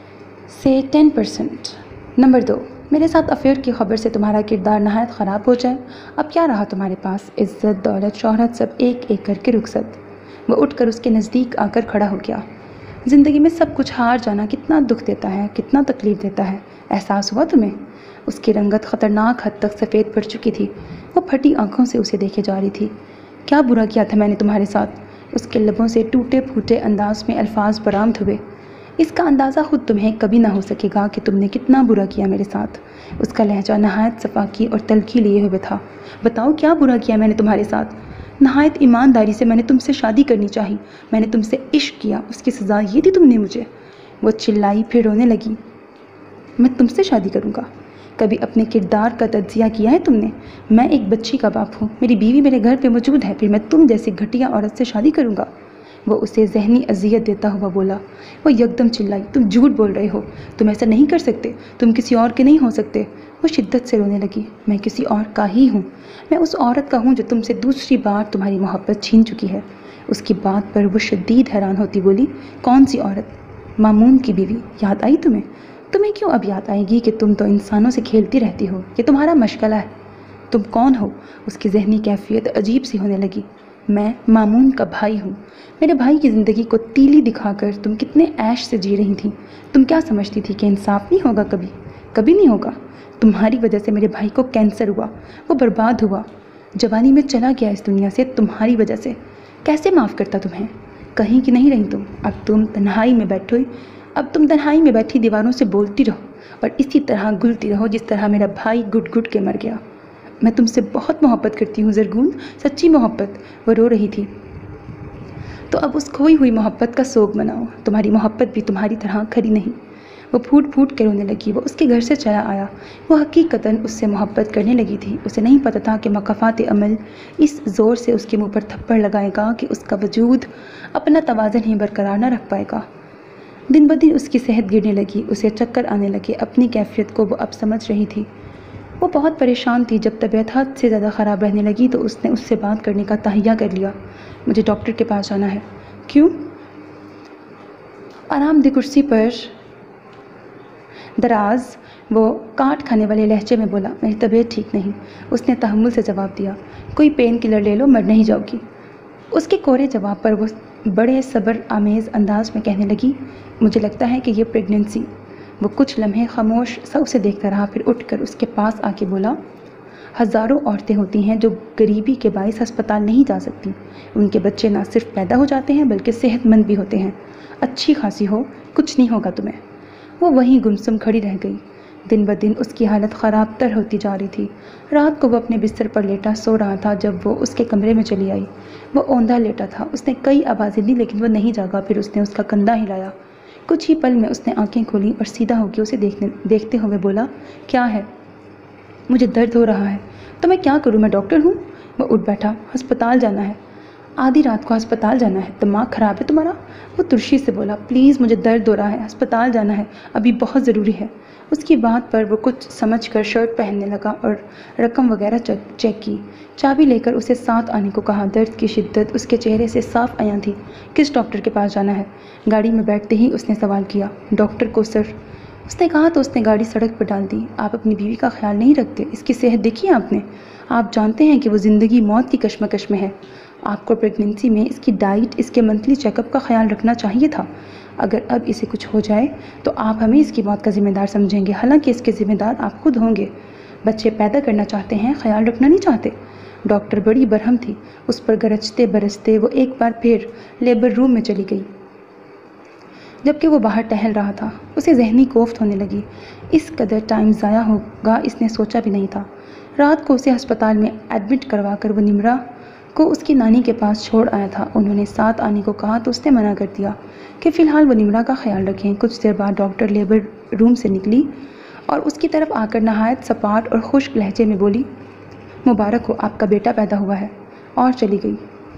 से टेन परसेंट। नंबर दो, मेरे साथ अफेयर की खबर से तुम्हारा किरदार नहायत ख़राब हो जाए। अब क्या रहा तुम्हारे पास? इज़्ज़त, दौलत, शोहरत, सब एक एक करके रुखसत। वो उठकर उसके नज़दीक आकर खड़ा हो गया। ज़िंदगी में सब कुछ हार जाना कितना दुख देता है, कितना तकलीफ़ देता है, एहसास हुआ तुम्हें? उसकी रंगत ख़तरनाक हद तक सफ़ेद पड़ चुकी थी। वो फटी आंखों से उसे देखे जा रही थी। क्या बुरा किया था मैंने तुम्हारे साथ? उसके लबों से टूटे फूटे अंदाज में अल्फाज बरामद हुए। इसका अंदाज़ा खुद तुम्हें कभी ना हो सकेगा कि तुमने कितना बुरा किया मेरे साथ। उसका लहजा नहायत सफाकी और तलखी लिए हुए था। बताओ क्या बुरा किया मैंने तुम्हारे साथ? नहायत ईमानदारी से मैंने तुमसे शादी करनी चाहिए, मैंने तुमसे इश्क किया, उसकी सज़ा ये दी तुमने मुझे। वो चिल्लाई, फिर रोने लगी। मैं तुमसे शादी करूँगा? कभी अपने किरदार का तज्जिया किया है तुमने? मैं एक बच्ची का बाप हूँ, मेरी बीवी मेरे घर पे मौजूद है, फिर मैं तुम जैसी घटिया औरत से शादी करूँगा? वो उसे जहनी अजियत देता हुआ बोला। वो यकदम चिल्लाई, तुम झूठ बोल रहे हो, तुम ऐसा नहीं कर सकते, तुम किसी और के नहीं हो सकते। वो शिद्दत से रोने लगी। मैं किसी और का ही हूँ, मैं उस औरत का हूँ जो तुमसे दूसरी बार तुम्हारी मोहब्बत छीन चुकी है। उसकी बात पर वो शदीद हैरान होती बोली, कौन सी औरत? मामून की बीवी। याद आई तुम्हें? तुम्हें क्यों अब याद आएगी कि तुम तो इंसानों से खेलती रहती हो, ये तुम्हारा मशगला है। तुम कौन हो? उसकी जहनी कैफियत अजीब सी होने लगी। मैं मामून का भाई हूँ। मेरे भाई की ज़िंदगी को तीली दिखाकर तुम कितने ऐश से जी रही थी। तुम क्या समझती थी कि इंसाफ नहीं होगा? कभी कभी नहीं होगा। तुम्हारी वजह से मेरे भाई को कैंसर हुआ, वो बर्बाद हुआ, जवानी में चला गया इस दुनिया से तुम्हारी वजह से। कैसे माफ़ करता तुम्हें? कहीं की नहीं रही तुम। अब तुम तन्हाई में बैठो अब तुम तन्हाई में बैठी दीवारों से बोलती रहो और इसी तरह गुलती रहो जिस तरह मेरा भाई गुट गुट के मर गया। मैं तुमसे बहुत मोहब्बत करती हूँ ज़रगून, सच्ची मोहब्बत। वो रो रही थी। तो अब उस खोई हुई मोहब्बत का सोग मनाओ। तुम्हारी मोहब्बत भी तुम्हारी तरह खरी नहीं। वो फूट फूट के रोने लगी। वो उसके घर से चला आया। वो हकीकतन उससे मोहब्बत करने लगी थी। उसे नहीं पता था कि मकाफात अमल इस ज़ोर से उसके मुंह पर थप्पड़ लगाएगा कि उसका वजूद अपना तवाज़न ही बरकरार न रख पाएगा। दिन ब दिन उसकी सेहत गिरने लगी। उसे चक्कर आने लगे। अपनी कैफियत को वो अब समझ रही थी। वो बहुत परेशान थी। जब तबीयत हद से ज़्यादा ख़राब रहने लगी तो उसने उससे बात करने का तहैया कर लिया। मुझे डॉक्टर के पास जाना है। क्यों? आरामदेह कुर्सी पर दराज वो काट खाने वाले लहजे में बोला, मेरी तबीयत ठीक नहीं। उसने तहम्मुल से जवाब दिया, कोई पेन किलर ले लो, मर नहीं जाओगी। اس کے کوڑے جواب پر وہ بڑے صبر آمیز انداز میں کہنے لگی، مجھے لگتا ہے کہ یہ پریگننسی۔ وہ کچھ لمحے خاموش سا اسے دیکھتا رہا، پھر اٹھ کر اس کے پاس آ کے بولا، ہزاروں عورتیں ہوتی ہیں جو غریبی کے باعث ہسپتال نہیں جا سکتی۔ ان کے بچے نہ صرف پیدا ہو جاتے ہیں بلکہ صحت مند بھی ہوتے ہیں۔ اچھی خاصی ہو، کچھ نہیں ہوگا تمہیں۔ وہ وہیں گمسم کھڑی رہ گئی۔ دن بدن اس کی حالت خراب تر ہوتی جا رہی تھی۔ رات کو وہ اپنے بستر پر لیٹا سو رہا تھا جب وہ اس کے کمرے میں چلی آئی۔ وہ اوندا لیٹا تھا۔ اس نے کئی آوازیں دی لیکن وہ نہیں جاگا۔ پھر اس نے اس کا کندھا ہلایا۔ کچھ ہی پل میں اس نے آنکھیں کھولیں اور سیدھا ہو کے اسے دیکھنے دیکھتے ہوئے بولا، کیا ہے؟ مجھے درد ہو رہا ہے۔ تو میں کیا کروں؟ میں ڈاکٹر ہوں۔ وہ اٹھ بیٹھا، ہسپتال جانا ہے۔ آدھی رات کو ہسپتال جانا ہے؟ دماغ خراب ہے تمہارا؟ وہ ترشی سے بولا، پلیز مجھے درد ہو رہا ہے، ہسپتال جانا ہے، ابھی بہت ضروری ہے۔ اس کی بات پر وہ کچھ سمجھ کر شرٹ پہننے لگا اور رقم وغیرہ چیک کی۔ چابی لے کر اسے ساتھ آنے کو کہا۔ درد کی شدت اس کے چہرے سے صاف عیاں تھی۔ کس ڈاکٹر کے پاس جانا ہے؟ گاڑی میں بیٹھتے ہی اس نے سوال کیا۔ ڈاکٹر کو سر، اس نے کہا تو اس نے گاڑی سڑک پر ڈال دی۔ آپ اپنی بیوی کا خیال نہیں رکھتے؟ اس کی صحت دیکھی آپ نے؟ آپ جانتے ہیں کہ وہ زندگی موت کی کشمکش میں ہے۔ آپ کو پریگننسی میں اس کی ڈائٹ، اس کے منتھلی چیک اپ کا خیال رکھنا چاہیے تھا۔ اگر اب اسے کچھ ہو جائے تو آپ ہمیں اس کی موت کا ذمہ دار سمجھیں گے، حالانکہ اس کے ذمہ دار آپ خود ہوں گے۔ بچے پیدا کرنا چاہتے ہیں، خیال رکھنا نہیں چاہتے۔ ڈاکٹر بڑی برہم تھی۔ اس پر گرجتے برستے وہ ایک بار پھر لیبر روم میں چلی گئی، جبکہ وہ باہر ٹہل رہا تھا۔ اسے ذہنی کوفت ہونے لگی۔ اس قدر ٹائم ضائع ہوگا اس نے سوچا بھی نہیں تھا۔ رات کو اسے ہسپتال میں ایڈمٹ کروا کر وہ نمرا کو اس کی نانی کے پاس چھوڑ آیا تھا۔ انہوں نے ساتھ آنے کو کہا تو اس نے منع کر دیا کہ فی الحال وہ نمرا کا خیال رکھیں۔ کچھ دیر بعد ڈاکٹر لیبر روم سے نکلی اور اس کی طرف آ کر نہایت سپاٹ اور خشک لہجے میں بولی، مبارک ہو، آپ کا بیٹا پیدا ہوا ہے، اور چلی گئی۔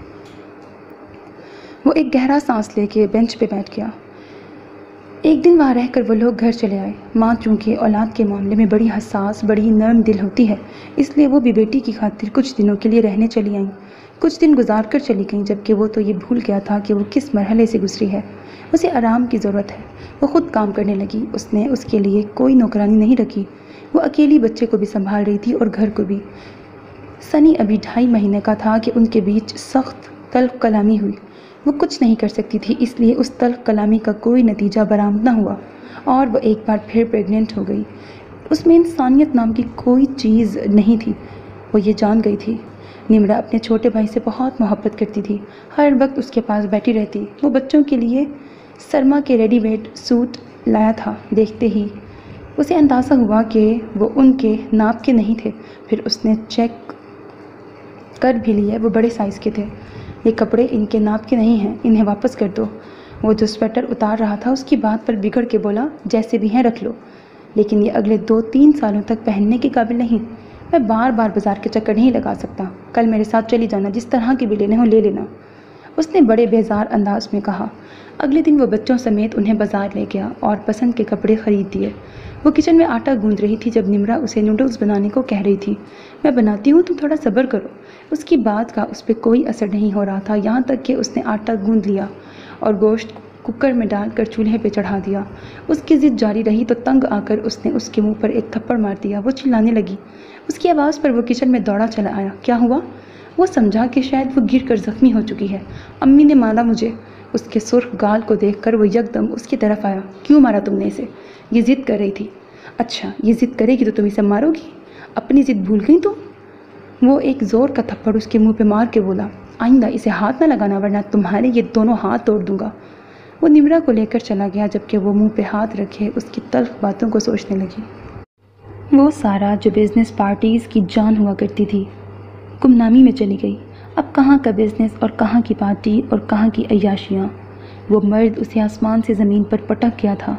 وہ ایک گہرا سانس لے کے بینچ پہ بیٹھ گیا۔ ایک دن وہاں رہ کر وہ لوگ گھر چلے آئے۔ ماں چونکہ اولاد کے معاملے میں بڑی حساس، بڑی نرم دل ہوتی ہے، اس لیے وہ بھی بیٹی کی خاطر کچھ دنوں کے لیے رہنے چلی آئیں۔ کچھ دن گزار کر چلی گئیں، جبکہ وہ تو یہ بھول گیا تھا کہ وہ کس مرحلے سے گزری ہے۔ اسے آرام کی ضرورت ہے۔ وہ خود کام کرنے لگی۔ اس نے اس کے لیے کوئی نوکرانی نہیں رکھی۔ وہ اکیلی بچے کو بھی سنبھال رہی تھی اور گھر کو بھی۔ سنی ابھی ڈھائی مہینے کا تھا کہ ان کے بیچ سخت تلخ کلامی ہوئی۔ وہ کچھ نہیں کر سکتی تھی، اس لیے اس تلخ کلامی کا کوئی نتیجہ برآمد نہ ہوا اور وہ ایک بار پھر پریگننٹ ہو گئی۔ اس میں انسانیت نام کی کوئی چیز نہیں تھی، وہ یہ جان گئی تھی۔ نمرا اپنے چھوٹے بھائی سے بہت محبت کرتی تھی، ہر وقت اس کے پاس بیٹھی رہتی۔ وہ بچوں کے لیے سرما کے ریڈی میڈ سوٹ لایا تھا۔ دیکھتے ہی اسے اندازہ ہوا کہ وہ ان کے ناپ کے نہیں تھے۔ پھر اس نے چیک کر بھی لیے، وہ بڑے سائز کے تھے۔ یہ کپڑے ان کے ناپ کے نہیں ہیں، انہیں واپس کر دو۔ وہ جو سویٹر اتار رہا تھا اس کی بات پر بگڑ کے بولا، جیسے بھی ہیں رکھ لو، لیکن یہ اگلے دو تین سالوں تک پہننے کے قابل نہیں۔ میں بار بار بازار کے چکر نہیں لگا سکتا۔ کل میرے ساتھ چلی جانا، جس طرح کے بھی لینے ہوں لے لینا، اس نے بڑے بیزار انداز میں کہا۔ اگلے دن وہ بچوں سمیت انہیں بازار لے گیا اور پسند کے کپڑے خرید دیے۔ وہ کچن میں آٹا گوندھ رہی تھی جب نمرا اسے نوڈلز بنانے کو کہہ رہی تھی۔ میں بناتی ہوں، تم تھوڑا صبر کرو۔ اس کی بات کا اس پہ کوئی اثر نہیں ہو رہا تھا، یہاں تک کہ اس نے آٹا گوندھ لیا اور گوشت کوکر میں ڈال کر چولہے پہ چڑھا دیا۔ اس کی ضد جاری رہی تو تنگ آ کر اس نے اس کے منہ پر ایک تھپڑ مار دیا۔ وہ چلانے لگی۔ اس کی آواز پر وہ کچن میں دوڑا چلا آیا۔ کیا ہوا؟ وہ سمجھا کہ شاید وہ گر کر زخمی ہو چکی ہے۔ امی نے مارا مجھے۔ اس کے سرخ گال کو دیکھ کر وہ یکدم اس کی طرف آیا۔ کیوں مارا تم نے اسے؟ یہ ضد کر رہی تھی۔ اچھا، یہ ضد کرے گی تو تم اسے مارو گی؟ اپنی ضد بھول گئی تم؟ وہ ایک زور کا تھپڑ اس کے منہ پہ مار کے بولا، آئندہ اسے ہاتھ نہ لگانا ورنہ تمہارے یہ دونوں ہاتھ توڑ دوں گا۔ وہ نمرا کو لے کر چلا گیا، جبکہ وہ منہ پہ ہاتھ رکھے اس کی تلخ باتوں کو سوچنے لگی۔ وہ سارا جو بزنس پارٹیز کی جان ہوا کرتی تھی، گمنامی میں چلی گئی۔ اب کہاں کا بزنس اور کہاں کی پارٹی اور کہاں کی عیاشیاں۔ وہ مرد اسے آسمان سے زمین پر پٹک گیا تھا،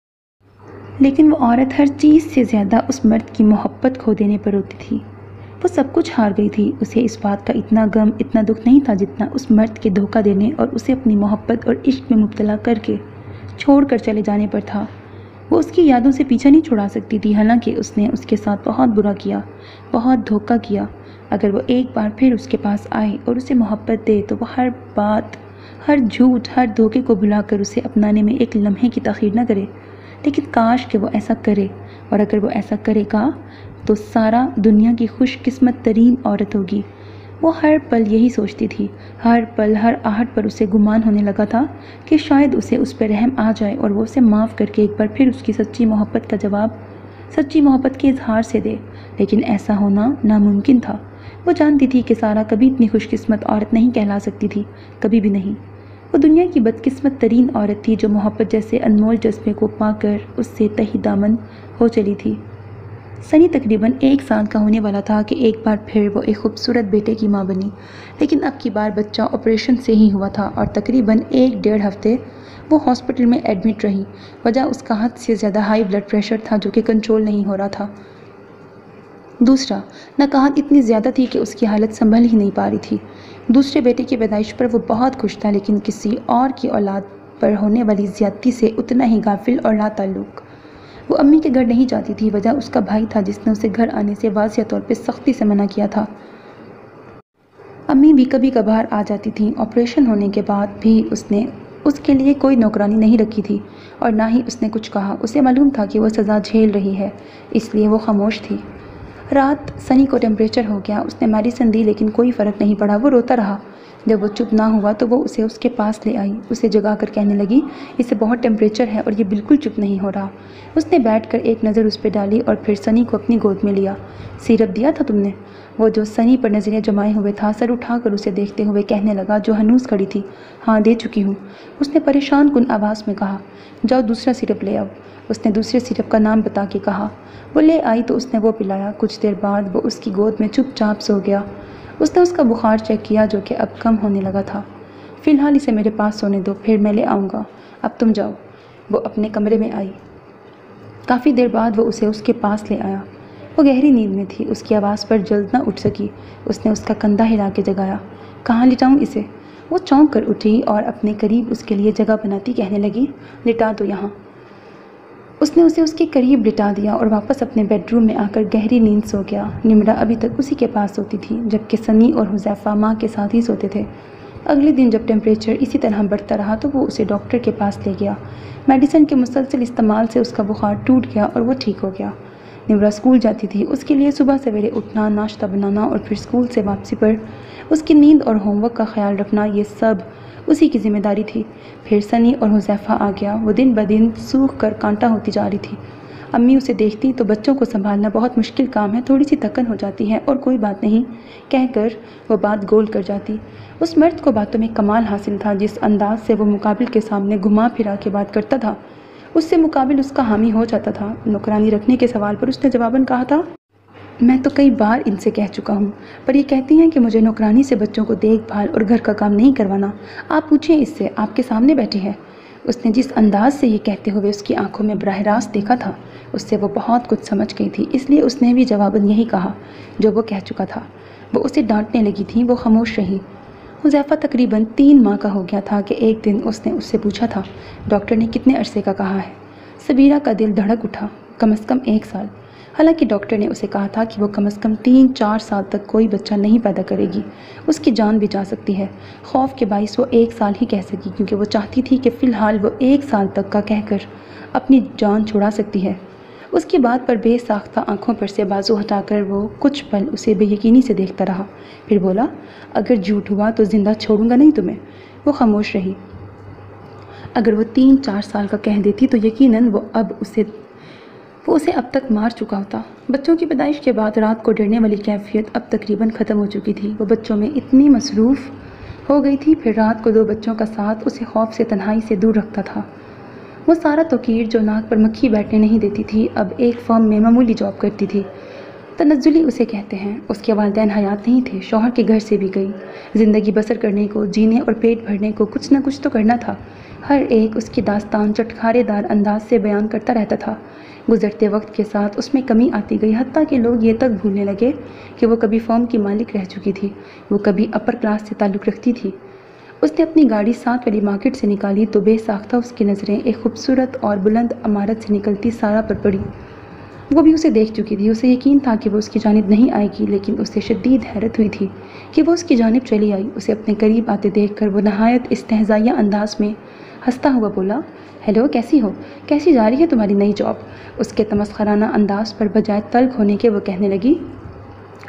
لیکن وہ عورت ہر چیز سے زیادہ اس مرد کی محبت کھو دینے پر روتی تھی۔ وہ سب کچھ ہار گئی تھی۔ اسے اس بات کا اتنا غم، اتنا دکھ نہیں تھا جتنا اس مرد کے دھوکہ دینے اور اسے اپنی محبت اور عشق میں مبتلا کر کے چھوڑ کر چلے جانے پر تھا۔ وہ اس کی یادوں سے پیچھا نہیں چھڑا سکتی تھی، حالانکہ اس نے اس کے ساتھ بہت برا کیا، بہت دھوکہ کیا۔ اگر وہ ایک بار پھر اس کے پاس آئے اور اسے محبت دے تو وہ ہر بات، ہر جھوٹ، ہر دھوکے کو بھلا کر اسے اپنانے میں ایک لمحے کی تاخیر نہ کرے۔ لیکن کاش کہ وہ ایسا کرے، اور اگر وہ ایسا کرے گا تو سارا دنیا کی خوش قسمت ترین عورت ہوگی۔ وہ ہر پل یہی سوچتی تھی، ہر پل ہر آہٹ پر اسے گمان ہونے لگا تھا کہ شاید اسے اس پر رحم آ جائے اور وہ اسے معاف کر کے ایک بار پھر اس کی سچی محبت کا جواب سچی محبت کے اظہار سے دے، لیکن ایسا ہونا ناممکن تھا۔ وہ جانتی تھی کہ سارا کبھی اتنی خوش قسمت عورت نہیں کہلا سکتی تھی، کبھی بھی نہیں۔ وہ دنیا کی بدقسمت ترین عورت تھی جو محبت جیسے انمول جذبے کو پا کر اس سے تہی دامن ہو چلی تھی۔ سنی تقریباً ایک سال کا ہونے والا تھا کہ ایک بار پھر وہ ایک خوبصورت بیٹے کی ماں بنی، لیکن اب کی بار بچہ آپریشن سے ہی ہوا تھا اور تقریباً ایک ڈیڑھ ہفتے وہ ہاسپٹل میں ایڈمٹ رہی۔ وجہ اس کا حد سے زیادہ ہائی بلڈ پریشر تھا جو کہ کنٹرول نہیں ہو رہا تھا۔ دوسرا، نکاہت اتنی زیادہ تھی کہ اس کی حالت سنبھل ہی نہیں پا رہی تھی۔ دوسرے بیٹے کی پیدائش پر وہ بہت خوش تھا، لیکن کسی اور کی اولاد پر ہونے والی زیادتی سے اتنا ہی غافل اور لا تعلق۔ وہ امی کے گھر نہیں جاتی تھی، وجہ اس کا بھائی تھا جس نے اسے گھر آنے سے واضح طور پہ سختی سے منع کیا تھا۔ امی بھی کبھی کبھار آ جاتی تھیں۔ آپریشن ہونے کے بعد بھی اس نے اس کے لیے کوئی نوکرانی نہیں رکھی تھی اور نہ ہی اس نے کچھ کہا۔ اسے معلوم تھا کہ وہ سزا جھیل رہی ہے، اس لیے وہ خاموش تھی۔ رات سنی کو ٹیمپریچر ہو گیا، اس نے میڈیسن دی لیکن کوئی فرق نہیں پڑا۔ وہ روتا رہا۔ جب وہ چپ نہ ہوا تو وہ اسے اس کے پاس لے آئی، اسے جگا کر کہنے لگی، اسے بہت ٹیمپریچر ہے اور یہ بالکل چپ نہیں ہو رہا۔ اس نے بیٹھ کر ایک نظر اس پہ ڈالی اور پھر سنی کو اپنی گود میں لیا۔ سیرپ دیا تھا تم نے؟ وہ جو سنی پر نظریں جمائے ہوئے تھا سر اٹھا کر اسے دیکھتے ہوئے کہنے لگا جو ہنوز کھڑی تھی، ہاں دے چکی ہوں۔ اس نے پریشان کن آواز میں کہا، جاؤ دوسرا سیرپ لے آؤ۔ اس نے دوسرے سیرپ کا نام بتا کے کہا۔ وہ لے آئی تو اس نے وہ پلایا۔ کچھ دیر بعد وہ اس کی گود میں چپ چاپ سو گیا۔ اس نے اس کا بخار چیک کیا جو کہ اب کم ہونے لگا تھا۔ فی الحال اسے میرے پاس سونے دو، پھر میں لے آؤں گا، اب تم جاؤ۔ وہ اپنے کمرے میں آئی۔ کافی دیر بعد وہ اسے اس کے پاس لے آیا۔ وہ گہری نیند میں تھی، اس کی آواز پر جلد نہ اٹھ سکی۔ اس نے اس کا کندھا ہلا کے جگایا۔ کہاں لٹاؤں اسے؟ وہ چونک کر اٹھی اور اپنے قریب اس کے لیے جگہ بناتی کہنے لگی، لٹا دو یہاں۔ اس نے اسے اس کے قریب لٹا دیا اور واپس اپنے بیڈ روم میں آ کر گہری نیند سو گیا۔ نمرا ابھی تک اسی کے پاس سوتی تھی، جبکہ سنی اور حذیفہ ماں کے ساتھ ہی سوتے تھے۔ اگلے دن جب ٹیمپریچر اسی طرح بڑھتا رہا تو وہ اسے ڈاکٹر کے پاس لے گیا۔ میڈیسن کے مسلسل استعمال سے اس کا بخار ٹوٹ گیا اور وہ ٹھیک ہو گیا۔ نمرا اسکول جاتی تھی، اس کے لیے صبح سویرے اٹھنا، ناشتہ بنانا اور پھر اسکول سے واپسی پر اس کی نیند اور ہوم ورک کا خیال رکھنا، یہ سب اسی کی ذمہ داری تھی۔ پھر سنی اور حذیفہ آ گیا۔ وہ دن بدن سوکھ کر کانٹا ہوتی جا رہی تھی۔ امی اسے دیکھتی تو بچوں کو سنبھالنا بہت مشکل کام ہے، تھوڑی سی تھکن ہو جاتی ہے اور کوئی بات نہیں کہہ کر وہ بات گول کر جاتی۔ اس مرد کو باتوں میں کمال حاصل تھا، جس انداز سے وہ مقابل کے سامنے گھما پھرا کے بات کرتا تھا اس سے مقابل اس کا حامی ہو جاتا تھا۔ نوکرانی رکھنے کے سوال پر اس نے جواباً کہا تھا، میں تو کئی بار ان سے کہہ چکا ہوں، پر یہ کہتی ہیں کہ مجھے نوکرانی سے بچوں کو دیکھ بھال اور گھر کا کام نہیں کروانا۔ آپ پوچھیں اس سے، آپ کے سامنے بیٹھی ہے۔ اس نے جس انداز سے یہ کہتے ہوئے اس کی آنکھوں میں براہ راست دیکھا تھا، اس سے وہ بہت کچھ سمجھ گئی تھی، اس لیے اس نے بھی جواباً یہی کہا جو وہ کہہ چکا تھا۔ وہ اسے ڈانٹنے لگی تھی، وہ خاموش رہی۔ حذیفہ تقریباً تین ماہ کا ہو گیا تھا کہ ایک دن اس نے اس سے پوچھا تھا، ڈاکٹر نے کتنے عرصے کا کہا ہے؟ سبیرہ کا دل دھڑک اٹھا، کم از کم ایک سال۔ حالانکہ ڈاکٹر نے اسے کہا تھا کہ وہ کم از کم تین چار سال تک کوئی بچہ نہیں پیدا کرے گی، اس کی جان بھی جا سکتی ہے۔ خوف کے باعث وہ ایک سال ہی کہہ سکی کیونکہ وہ چاہتی تھی کہ فی الحال وہ ایک سال تک کا کہہ کر اپنی جان چھڑا سکتی ہے۔ اس کی بات پر بے ساختہ آنکھوں پر سے بازو ہٹا کر وہ کچھ پل اسے بے یقینی سے دیکھتا رہا، پھر بولا، اگر جھوٹ ہوا تو زندہ چھوڑوں گا نہیں تمہیں۔ وہ خاموش رہی۔ اگر وہ تین چار سال کا کہہ دیتی تو یقیناً وہ اب اسے وہ اسے اب تک مار چکا ہوتا۔ بچوں کی پیدائش کے بعد رات کو ڈرنے والی کیفیت اب تقریباً ختم ہو چکی تھی۔ وہ بچوں میں اتنی مصروف ہو گئی تھی، پھر رات کو دو بچوں کا ساتھ اسے خوف سے تنہائی سے دور رکھتا تھا۔ وہ سارا توقیر جو ناک پر مکھی بیٹھنے نہیں دیتی تھی، اب ایک فرم میں معمولی جاب کرتی تھی۔ تنزلی اسے کہتے ہیں۔ اس کے والدین حیات نہیں تھے، شوہر کے گھر سے بھی گئی۔ زندگی بسر کرنے کو، جینے اور پیٹ بھرنے کو کچھ نہ کچھ تو کرنا تھا۔ ہر ایک اس کی داستان چٹخارے دار انداز سے بیان کرتا رہتا تھا۔ گزرتے وقت کے ساتھ اس میں کمی آتی گئی، حتیٰ کہ لوگ یہ تک بھولنے لگے کہ وہ کبھی فرم کی مالک رہ چکی تھی، وہ کبھی اپر کلاس سے تعلق رکھتی تھی۔ اس نے اپنی گاڑی ساتھ والی مارکیٹ سے نکالی تو بے ساختہ اس کی نظریں ایک خوبصورت اور بلند عمارت سے نکلتی سارا پر پڑی۔ وہ بھی اسے دیکھ چکی تھی، اسے یقین تھا کہ وہ اس کی جانب نہیں آئے گی، لیکن اسے شدید حیرت ہوئی تھی کہ وہ اس کی جانب چلی آئی۔ اسے اپنے قریب آتے دیکھ کر وہ نہایت استہزائیہ انداز میں ہنستا ہوا بولا، ہیلو، کیسی ہو؟ کیسی جا رہی ہے تمہاری نئی جاب؟ اس کے تمسخرانہ انداز پر بجائے تلخ ہونے کے وہ کہنے لگی،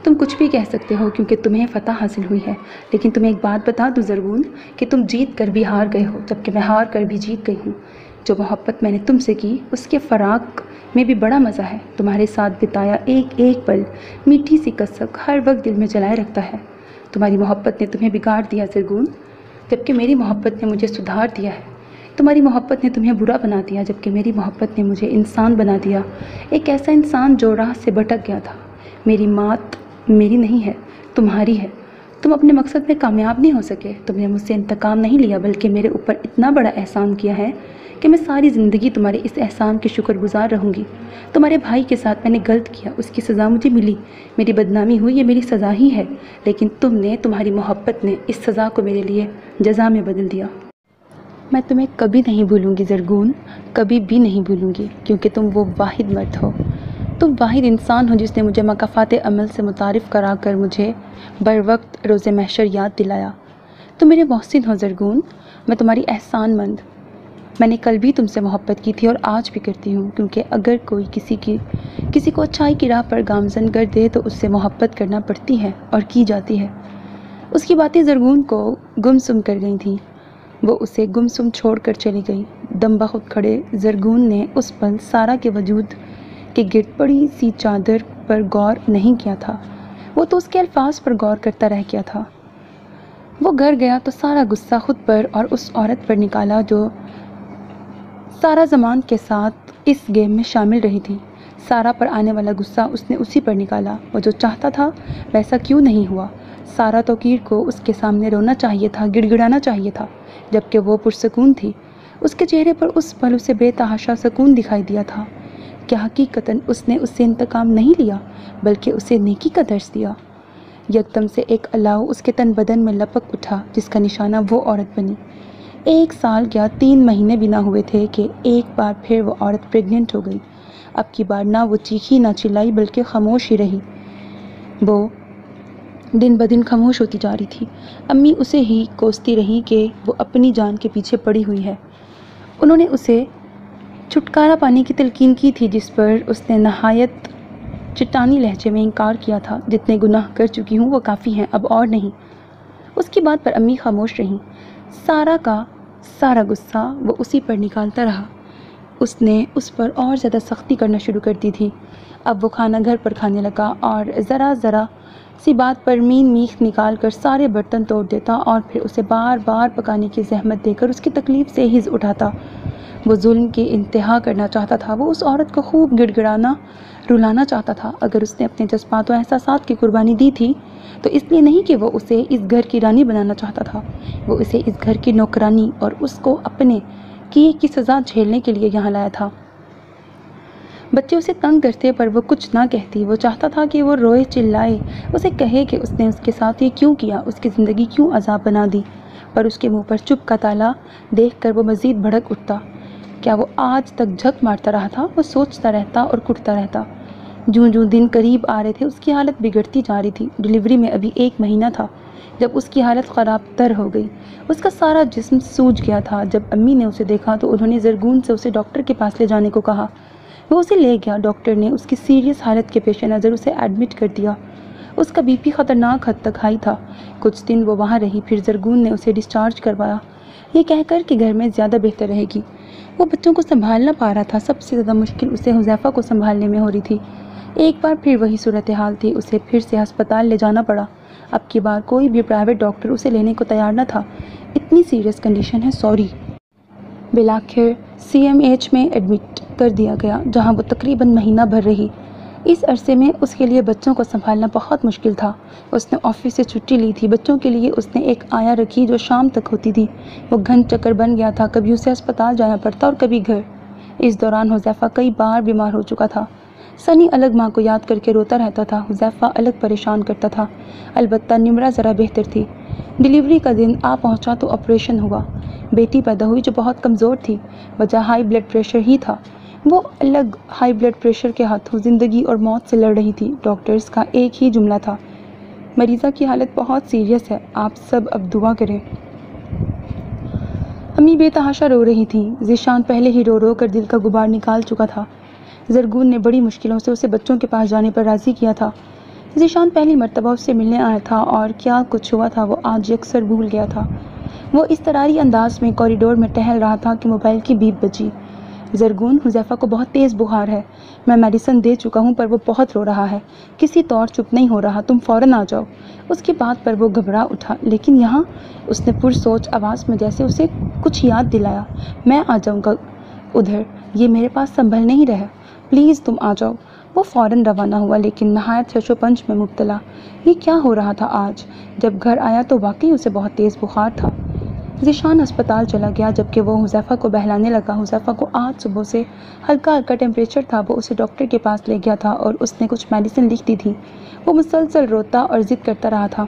تم کچھ بھی کہہ سکتے ہو کیونکہ تمہیں فتح حاصل ہوئی ہے، لیکن تمہیں ایک بات بتا دوں زرگون کہ تم جیت کر بھی ہار گئے ہو، جبکہ میں ہار کر بھی جیت گئی ہوں۔ جو محبت میں نے تم سے کی اس کے فراق میں بھی بڑا مزہ ہے۔ تمہارے ساتھ بتایا ایک ایک پل میٹھی سی کسک ہر وقت دل میں جلائے رکھتا ہے۔ تمہاری محبت نے تمہیں بگاڑ دیا زرگون، جبکہ میری محبت نے مجھے سدھار دیا ہے۔ تمہاری محبت نے تمہیں برا بنا دیا، جبکہ میری محبت نے مجھے انسان بنا دیا، ایک ایسا انسان جو راہ سے بھٹک گیا تھا۔ میری مات میری نہیں ہے، تمہاری ہے۔ تم اپنے مقصد میں کامیاب نہیں ہو سکے، تم نے مجھ سے انتقام نہیں لیا، بلکہ میرے اوپر اتنا بڑا احسان کیا ہے کہ میں ساری زندگی تمہارے اس احسان کی شکر گزار رہوں گی۔ تمہارے بھائی کے ساتھ میں نے غلط کیا، اس کی سزا مجھے ملی، میری بدنامی ہوئی، یہ میری سزا ہی ہے، لیکن تم نے، تمہاری محبت نے اس سزا کو میرے لیے جزا میں بدل دیا۔ میں تمہیں کبھی نہیں بھولوں گی زرگون، کبھی بھی نہیں بھولوں گی، کیونکہ تم وہ واحد مرد ہو، تم واحد انسان ہو جس نے مجھے مکافات عمل سے متعارف کرا کر مجھے بر وقت روز محشر یاد دلایا۔ تم میرے محسن ہو زرگون، میں تمہاری احسان مند۔ میں نے کل بھی تم سے محبت کی تھی اور آج بھی کرتی ہوں، کیونکہ اگر کوئی کسی کی کسی کو اچھائی کی راہ پر گامزن کر دے تو اس سے محبت کرنا پڑتی ہے اور کی جاتی ہے۔ اس کی باتیں زرگون کو گم سم کر گئی تھیں، وہ اسے گم سم چھوڑ کر چلی گئی۔ دم بخود کھڑے زرگون نے اس پل سارا کے وجود کے گرد بڑی سی چادر پر غور نہیں کیا تھا، وہ تو اس کے الفاظ پر غور کرتا رہ گیا تھا۔ وہ گھر گیا تو سارا غصہ خود پر اور اس عورت پر نکالا جو سارا زمان کے ساتھ اس گیم میں شامل رہی تھی۔ سارا پر آنے والا غصہ اس نے اسی پر نکالا، وہ جو چاہتا تھا ویسا کیوں نہیں ہوا۔ سارا توقیر کو اس کے سامنے رونا چاہیے تھا، گڑ گڑانا چاہیے تھا، جبکہ وہ پرسکون تھی۔ اس کے چہرے پر اس پل اسے بے تحاشا سکون دکھائی دیا تھا۔ کیا حقیقتاً اس نے اس سے انتقام نہیں لیا، بلکہ اسے نیکی کا درس دیا؟ یکدم سے ایک الاؤ اس کے تن بدن میں لپک اٹھا جس کا نشانہ وہ عورت بنی۔ ایک سال یا تین مہینے بھی نہ ہوئے تھے کہ ایک بار پھر وہ عورت پریگننٹ ہو گئی۔ اب کی بار نہ وہ چیخی نہ چلائی، بلکہ خاموش ہی رہی۔ وہ دن بدن خاموش ہوتی جا رہی تھی۔ امی اسے ہی کوستی رہی کہ وہ اپنی جان کے پیچھے پڑی ہوئی ہے۔ انہوں نے اسے چھٹکارا پانے کی تلقین کی تھی، جس پر اس نے نہایت چٹانی لہجے میں انکار کیا تھا۔ جتنے گناہ کر چکی ہوں وہ کافی ہیں، اب اور نہیں۔ اس کی بات پر امی خاموش رہیں۔ سارا کا سارا غصہ وہ اسی پر نکالتا رہا۔ اس نے اس پر اور زیادہ سختی کرنا شروع کر دی تھی۔ اب وہ کھانا گھر پر کھانے لگا اور ذرا ذرا سی بات پر مین میخ نکال کر سارے برتن توڑ دیتا اور پھر اسے بار بار پکانے کی زحمت دے کر اس کی تکلیف سے ہز اٹھاتا۔ وہ ظلم کی انتہا کرنا چاہتا تھا، وہ اس عورت کو خوب گڑ گڑانا رلانا چاہتا تھا۔ اگر اس نے اپنے جذبات و احساسات کی قربانی دی تھی تو اس لیے نہیں کہ وہ اسے اس گھر کی رانی بنانا چاہتا تھا، وہ اسے اس گھر کی نوکرانی اور اس کو اپنے کیے کی سزا جھیلنے کے لیے یہاں لایا تھا۔ بچے اسے تنگ کرتے پر وہ کچھ نہ کہتی۔ وہ چاہتا تھا کہ وہ روئے چلائے، اسے کہے کہ اس نے اس کے ساتھ یہ کیوں کیا، اس کی زندگی کیوں عذاب بنا دی، پر اس کے منہ پر چپ کا تالا دیکھ کر وہ مزید بھڑک اٹھتا۔ کیا وہ آج تک جھک مارتا رہا تھا؟ وہ سوچتا رہتا اور کٹتا رہتا۔ جوں جوں دن قریب آ رہے تھے اس کی حالت بگڑتی جا رہی تھی۔ ڈلیوری میں ابھی ایک مہینہ تھا جب اس کی حالت خراب تر ہو گئی، اس کا سارا جسم سوج گیا تھا۔ جب امی نے اسے دیکھا تو انہوں نے زرگون سے اسے ڈاکٹر کے پاس لے جانے کو کہا۔ وہ اسے لے گیا۔ ڈاکٹر نے اس کی سیریس حالت کے پیش نظر اسے ایڈمٹ کر دیا۔ اس کا بی پی خطرناک حد تک ہائی تھا۔ کچھ دن وہ وہاں رہی، پھر زرگون نے اسے ڈسچارج کروایا، یہ کہہ کر کہ گھر میں زیادہ بہتر رہے گی۔ وہ بچوں کو سنبھال نہ پا رہا تھا، سب سے زیادہ مشکل اسے حذیفہ کو سنبھالنے میں ہو رہی تھی۔ ایک بار پھر وہی صورتحال تھی، اسے پھر سے ہسپتال لے جانا پڑا۔ اب کی بار کوئی بھی پرائیویٹ ڈاکٹر اسے لینے کو تیار نہ تھا۔ اتنی سیریس کنڈیشن ہے، سوری۔ بالآخر سی ایم ایچ میں ایڈمٹ کر دیا گیا، جہاں وہ تقریباً مہینہ بھر رہی۔ اس عرصے میں اس کے لیے بچوں کو سنبھالنا بہت مشکل تھا۔ اس نے آفس سے چھٹی لی تھی۔ بچوں کے لیے اس نے ایک آیا رکھی جو شام تک ہوتی تھی۔ وہ گھن چکر بن گیا تھا، کبھی اسے ہسپتال جانا پڑتا اور کبھی گھر۔ اس دوران حذیفہ کئی بار بیمار ہو چکا تھا۔ سنی الگ ماں کو یاد کر کے روتا رہتا تھا، حذیفہ الگ پریشان کرتا تھا۔ البتہ نمرہ ذرا بہتر تھی۔ ڈلیوری کا دن آ پہنچا تو آپریشن ہوا۔ بیٹی پیدا ہوئی جو بہت کمزور تھی، وجہ ہائی بلڈ پریشر ہی تھا۔ وہ الگ ہائی بلڈ پریشر کے ہاتھوں زندگی اور موت سے لڑ رہی تھی۔ ڈاکٹرز کا ایک ہی جملہ تھا، مریضہ کی حالت بہت سیریس ہے، آپ سب اب دعا کریں۔ امی بے تحاشا رو رہی تھیں۔ ذیشان پہلے ہی رو رو کر دل کا غبار نکال چکا تھا۔ زرگون نے بڑی مشکلوں سے اسے بچوں کے پاس جانے پر راضی کیا تھا۔ ذیشان پہلی مرتبہ اس سے ملنے آیا تھا اور کیا کچھ ہوا تھا وہ آج یکسر بھول گیا تھا۔ وہ اس طراری انداز میں کوریڈور میں ٹہل رہا تھا کہ موبائل کی بیپ بجی۔ زرگون، حذیفہ کو بہت تیز بخار ہے، میں میڈیسن دے چکا ہوں پر وہ بہت رو رہا ہے، کسی طور چپ نہیں ہو رہا، تم فوراً آ جاؤ۔ اس کی بات پر وہ گھبرا اٹھا، لیکن یہاں اس نے پرسوچ آواز میں جیسے اسے کچھ یاد دلایا، میں آ جاؤں گا ادھر، یہ میرے پاس سنبھل نہیں رہا، پلیز تم آ جاؤ۔ وہ فوراً روانہ ہوا لیکن نہایت شش و پنج میں مبتلا۔ یہ کیا ہو رہا تھا آج؟ جب گھر آیا تو واقعی اسے بہت تیز بخار تھا۔ ذیشان ہسپتال چلا گیا جبکہ وہ حذیفہ کو بہلانے لگا۔ حذیفہ کو آج صبح سے ہلکا ہلکا ٹیمپریچر تھا، وہ اسے ڈاکٹر کے پاس لے گیا تھا اور اس نے کچھ میڈیسن لکھ دی تھی۔ وہ مسلسل روتا اور ضد کرتا رہا تھا۔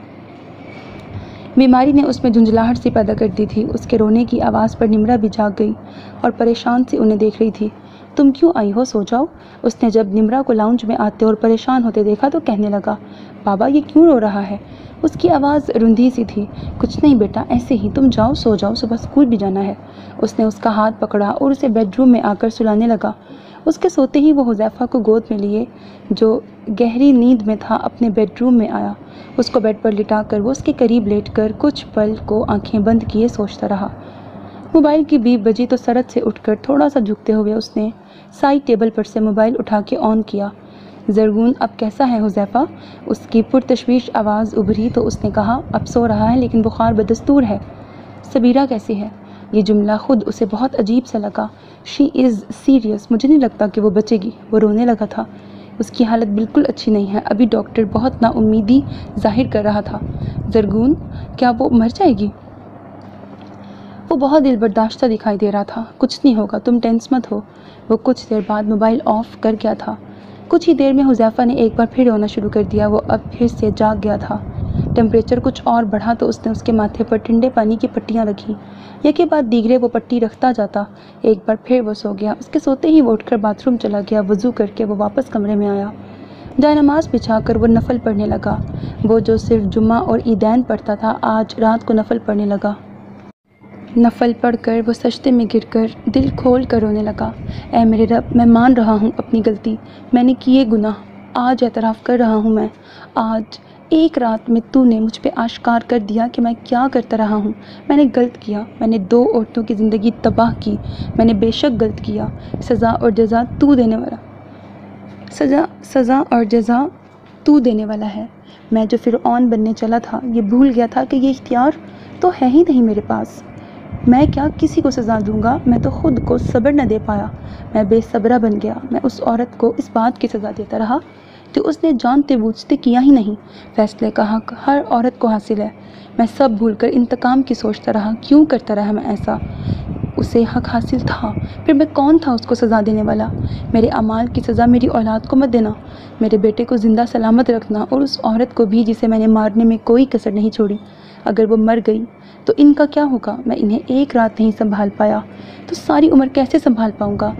بیماری نے اس میں جھنجھلاہٹ سی پیدا کر دی تھی۔ اس کے رونے کی آواز پر نمرا بھی جاگ گئی اور پریشان سی انہیں دیکھ رہی تھی۔ تم کیوں آئی ہو؟ سو جاؤ۔ اس نے جب نمرا کو لاؤنج میں آتے اور پریشان ہوتے دیکھا تو کہنے لگا، بابا یہ کیوں رو رہا ہے؟ اس کی آواز رندھی سی تھی۔ کچھ نہیں بیٹا، ایسے ہی، تم جاؤ سو جاؤ، صبح اسکول بھی جانا ہے۔ اس نے اس کا ہاتھ پکڑا اور اسے بیڈ روم میں آ کر سلانے لگا۔ اس کے سوتے ہی وہ حذیفہ کو گود میں لیے جو گہری نیند میں تھا اپنے بیڈ روم میں آیا۔ اس کو بیڈ پر لٹا کر وہ اس کے قریب لیٹ کر کچھ پل کو آنکھیں بند کیے سوچتا رہا۔ موبائل کی بیپ بجی تو سرد سے اٹھ کر تھوڑا سا جھکتے ہوئے اس نے سائڈ ٹیبل پر سے موبائل اٹھا کے آن کیا۔ زرگون، اب کیسا ہے حذیفہ؟ اس کی پرتشویش آواز ابھری تو اس نے کہا، اب سو رہا ہے لیکن بخار بدستور ہے۔ سبیرہ کیسی ہے؟ یہ جملہ خود اسے بہت عجیب سا لگا۔ شی از سیریس، مجھے نہیں لگتا کہ وہ بچے گی۔ وہ رونے لگا تھا۔ اس کی حالت بالکل اچھی نہیں ہے، ابھی ڈاکٹر بہت نا امیدی ظاہر کر رہا تھا۔ زرگون، کیا وہ مر جائے گی؟ وہ بہت دل برداشتہ دکھائی دے رہا تھا۔ کچھ نہیں ہوگا، تم ٹینس مت ہو۔ وہ کچھ دیر بعد موبائل آف کر گیا تھا۔ کچھ ہی دیر میں حذیفہ نے ایک بار پھر رونا شروع کر دیا۔ وہ اب پھر سے جاگ گیا تھا۔ ٹیمپریچر کچھ اور بڑھا تو اس نے اس کے ماتھے پر ٹھنڈے پانی کی پٹیاں رکھیں۔ یکے بعد دیگرے وہ پٹی رکھتا جاتا۔ ایک بار پھر وہ سو گیا۔ اس کے سوتے ہی وہ اٹھ کر باتھ روم چلا گیا۔ وضو کر کے وہ واپس کمرے میں آیا۔ جائے نماز بچھا کر وہ نفل پڑھنے لگا۔ وہ جو صرف جمعہ اور عیدین پڑھتا تھا آج رات کو نفل پڑھنے لگا۔ نفل پڑھ کر وہ سجدے میں گر کر دل کھول کر رونے لگا۔ اے میرے رب، میں مان رہا ہوں اپنی غلطی، میں نے کیے گناہ، آج اعتراف کر رہا ہوں۔ میں آج ایک رات میں تو نے مجھ پہ آشکار کر دیا کہ میں کیا کرتا رہا ہوں۔ میں نے غلط کیا، میں نے دو عورتوں کی زندگی تباہ کی، میں نے بے شک غلط کیا۔ سزا اور جزا تو دینے والا سزا سزا اور جزا تو دینے والا ہے۔ میں جو فرعون بننے چلا تھا یہ بھول گیا تھا کہ یہ اختیار تو ہے ہی نہیں میرے پاس۔ میں کیا کسی کو سزا دوں گا؟ میں تو خود کو صبر نہ دے پایا، میں بے صبرہ بن گیا۔ میں اس عورت کو اس بات کی سزا دیتا رہا تو اس نے جانتے بوجھتے کیا ہی نہیں۔ فیصلے کا حق ہر عورت کو حاصل ہے۔ میں سب بھول کر انتقام کی سوچتا رہا، کیوں کرتا رہا میں ایسا؟ اسے حق حاصل تھا، پھر میں کون تھا اس کو سزا دینے والا؟ میرے اعمال کی سزا میری اولاد کو مت دینا، میرے بیٹے کو زندہ سلامت رکھنا، اور اس عورت کو بھی جسے میں نے مارنے میں کوئی کسر نہیں چھوڑی۔ اگر وہ مر گئی تو ان کا کیا ہوگا؟ میں انہیں ایک رات نہیں سنبھال پایا تو ساری عمر کیسے سنبھال پاؤں گا؟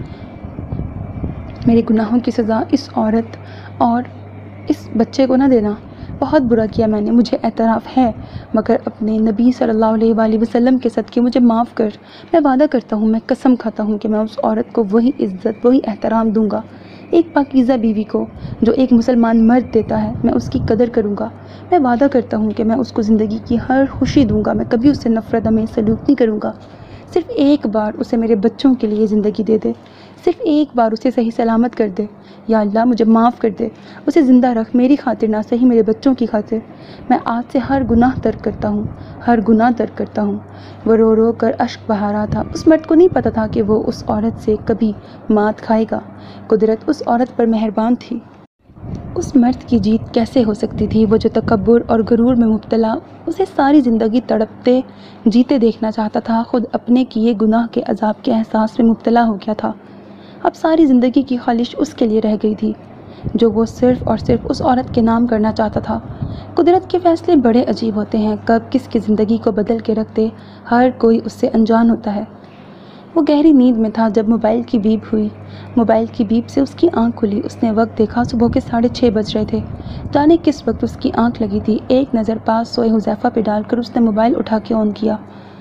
میرے گناہوں کی سزا اس عورت اور اس بچے کو نہ دینا۔ بہت برا کیا میں نے، مجھے اعتراف ہے، مگر اپنے نبی صلی اللہ علیہ وآلہ وسلم کے صدقے مجھے معاف کر۔ میں وعدہ کرتا ہوں، میں قسم کھاتا ہوں کہ میں اس عورت کو وہی عزت، وہی احترام دوں گا، ایک پاکیزہ بیوی کو جو ایک مسلمان مرد دیتا ہے، میں اس کی قدر کروں گا۔ میں وعدہ کرتا ہوں کہ میں اس کو زندگی کی ہر خوشی دوں گا، میں کبھی اس سے نفرت آمیز سلوک نہیں کروں گا۔ صرف ایک بار اسے میرے بچوں کے لیے زندگی دے دے، صرف ایک بار اسے صحیح سلامت کر دے۔ یا اللہ مجھے معاف کر دے، اسے زندہ رکھ، میری خاطر نہ صحیح میرے بچوں کی خاطر۔ میں آج سے ہر گناہ ترک کرتا ہوں، ہر گناہ ترک کرتا ہوں۔ وہ رو رو کر اشک بہا رہا تھا۔ اس مرد کو نہیں پتا تھا کہ وہ اس عورت سے کبھی مات کھائے گا۔ قدرت اس عورت پر مہربان تھی۔ اس مرد کی جیت کیسے ہو سکتی تھی؟ وہ جو تکبر اور غرور میں مبتلا اسے ساری زندگی تڑپتے جیتے دیکھنا چاہتا تھا، خود اپنے کیے گناہ کے عذاب کے احساس میں مبتلا ہو گیا تھا۔ اب ساری زندگی کی خواہش اس کے لیے رہ گئی تھی جو وہ صرف اور صرف اس عورت کے نام کرنا چاہتا تھا۔ قدرت کے فیصلے بڑے عجیب ہوتے ہیں، کب کس کی زندگی کو بدل کے رکھ دے، ہر کوئی اس سے انجان ہوتا ہے۔ وہ گہری نیند میں تھا جب موبائل کی بیپ ہوئی۔ موبائل کی بیپ سے اس کی آنکھ کھلی۔ اس نے وقت دیکھا، صبح کے ساڑھے چھ بج رہے تھے۔ جانے کس وقت اس کی آنکھ لگی تھی۔ ایک نظر پاس سوئے حذیفہ پہ ڈال کر اس نے موبائل اٹھا کے آن کیا۔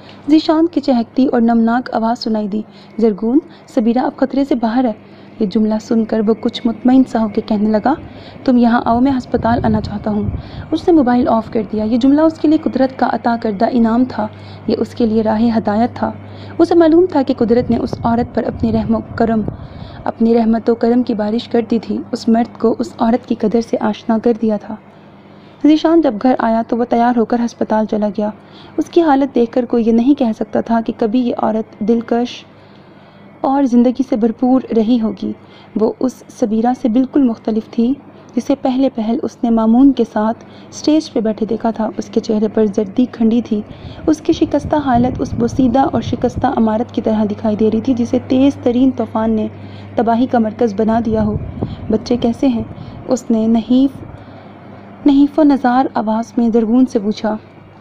ذیشان کی چہکتی اور نمناک آواز سنائی دی، زرگون، سبیرہ اب خطرے سے باہر ہے۔ یہ جملہ سن کر وہ کچھ مطمئن سا ہو کے کہنے لگا، تم یہاں آؤ، میں ہسپتال آنا چاہتا ہوں۔ اس نے موبائل آف کر دیا۔ یہ جملہ اس کے لیے قدرت کا عطا کردہ انعام تھا، یہ اس کے لیے راہ ہدایت تھا۔ اسے معلوم تھا کہ قدرت نے اس عورت پر اپنی رحم و کرم اپنی رحمت و کرم کی بارش کر دی تھی، اس مرد کو اس عورت کی قدر سے آشنا کر دیا تھا۔ ذیشان جب گھر آیا تو وہ تیار ہو کر ہسپتال چلا گیا۔ اس کی حالت دیکھ کر کوئی یہ نہیں کہہ سکتا تھا کہ کبھی یہ عورت دلکش اور زندگی سے بھرپور رہی ہوگی۔ وہ اس سبیرہ سے بالکل مختلف تھی جسے پہلے پہل اس نے مامون کے ساتھ سٹیج پہ بیٹھے دیکھا تھا۔ اس کے چہرے پر زردی کھنڈی تھی، اس کی شکستہ حالت اس بوسیدہ اور شکستہ عمارت کی طرح دکھائی دے رہی تھی جسے تیز ترین طوفان نے تباہی کا مرکز بنا دیا ہو۔ بچے کیسے ہیں؟ اس نے نحیف نحیف و نزار آواز میں زرگون سے پوچھا۔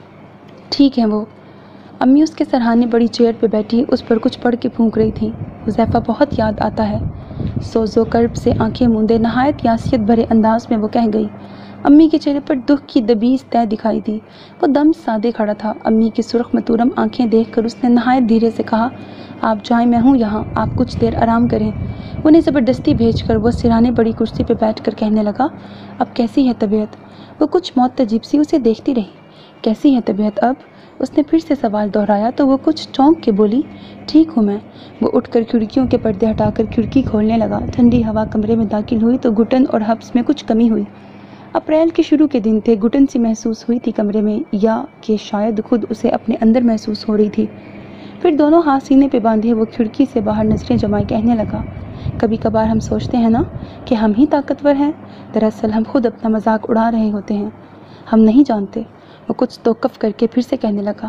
ٹھیک ہیں وہ، امی اس کے سرہانے بڑی چیئر پہ بیٹھی اس پر کچھ پڑھ کے پھونک رہی تھی۔ حذیفہ بہت یاد آتا ہے، سوز و کرب سے آنکھیں موندے نہایت یاسیت بھرے انداز میں وہ کہہ گئی۔ امی کے چہرے پر دکھ کی دبیز طے دکھائی دی۔ وہ دم سادے کھڑا تھا۔ امی کی سرخ متورم آنکھیں دیکھ کر اس نے نہایت دھیرے سے کہا، آپ جائیں، میں ہوں یہاں، آپ کچھ دیر آرام کریں۔ انہیں زبردستی بھیج کر وہ سرانے بڑی کرسی پہ بیٹھ کر کہنے لگا، اب کیسی ہے طبیعت؟ وہ کچھ معتجب سی اسے دیکھتی رہی۔ کیسی ہے طبیعت اب؟ اس نے پھر سے سوال دہرایا تو وہ کچھ چونک کے بولی، ٹھیک ہوں میں۔ وہ اٹھ کر کھڑکیوں کے پردے ہٹا کر کھڑکی کھولنے لگا۔ ٹھنڈی ہوا کمرے میں داخل ہوئی تو گھٹن اور حبس میں کچھ کمی ہوئی۔ اپریل کے شروع کے دن تھے، گھٹن سی محسوس ہوئی تھی کمرے میں، یا کہ شاید خود اسے اپنے اندر محسوس ہو رہی تھی۔ پھر دونوں ہاتھ سینے پہ باندھے وہ کھڑکی سے باہر نظریں جمائے کہنے لگا، کبھی کبھار ہم سوچتے ہیں نا کہ ہم ہی طاقتور ہیں، دراصل ہم خود اپنا مذاق اڑا رہے ہوتے ہیں، ہم نہیں جانتے۔ وہ کچھ توقف کر کے پھر سے کہنے لگا،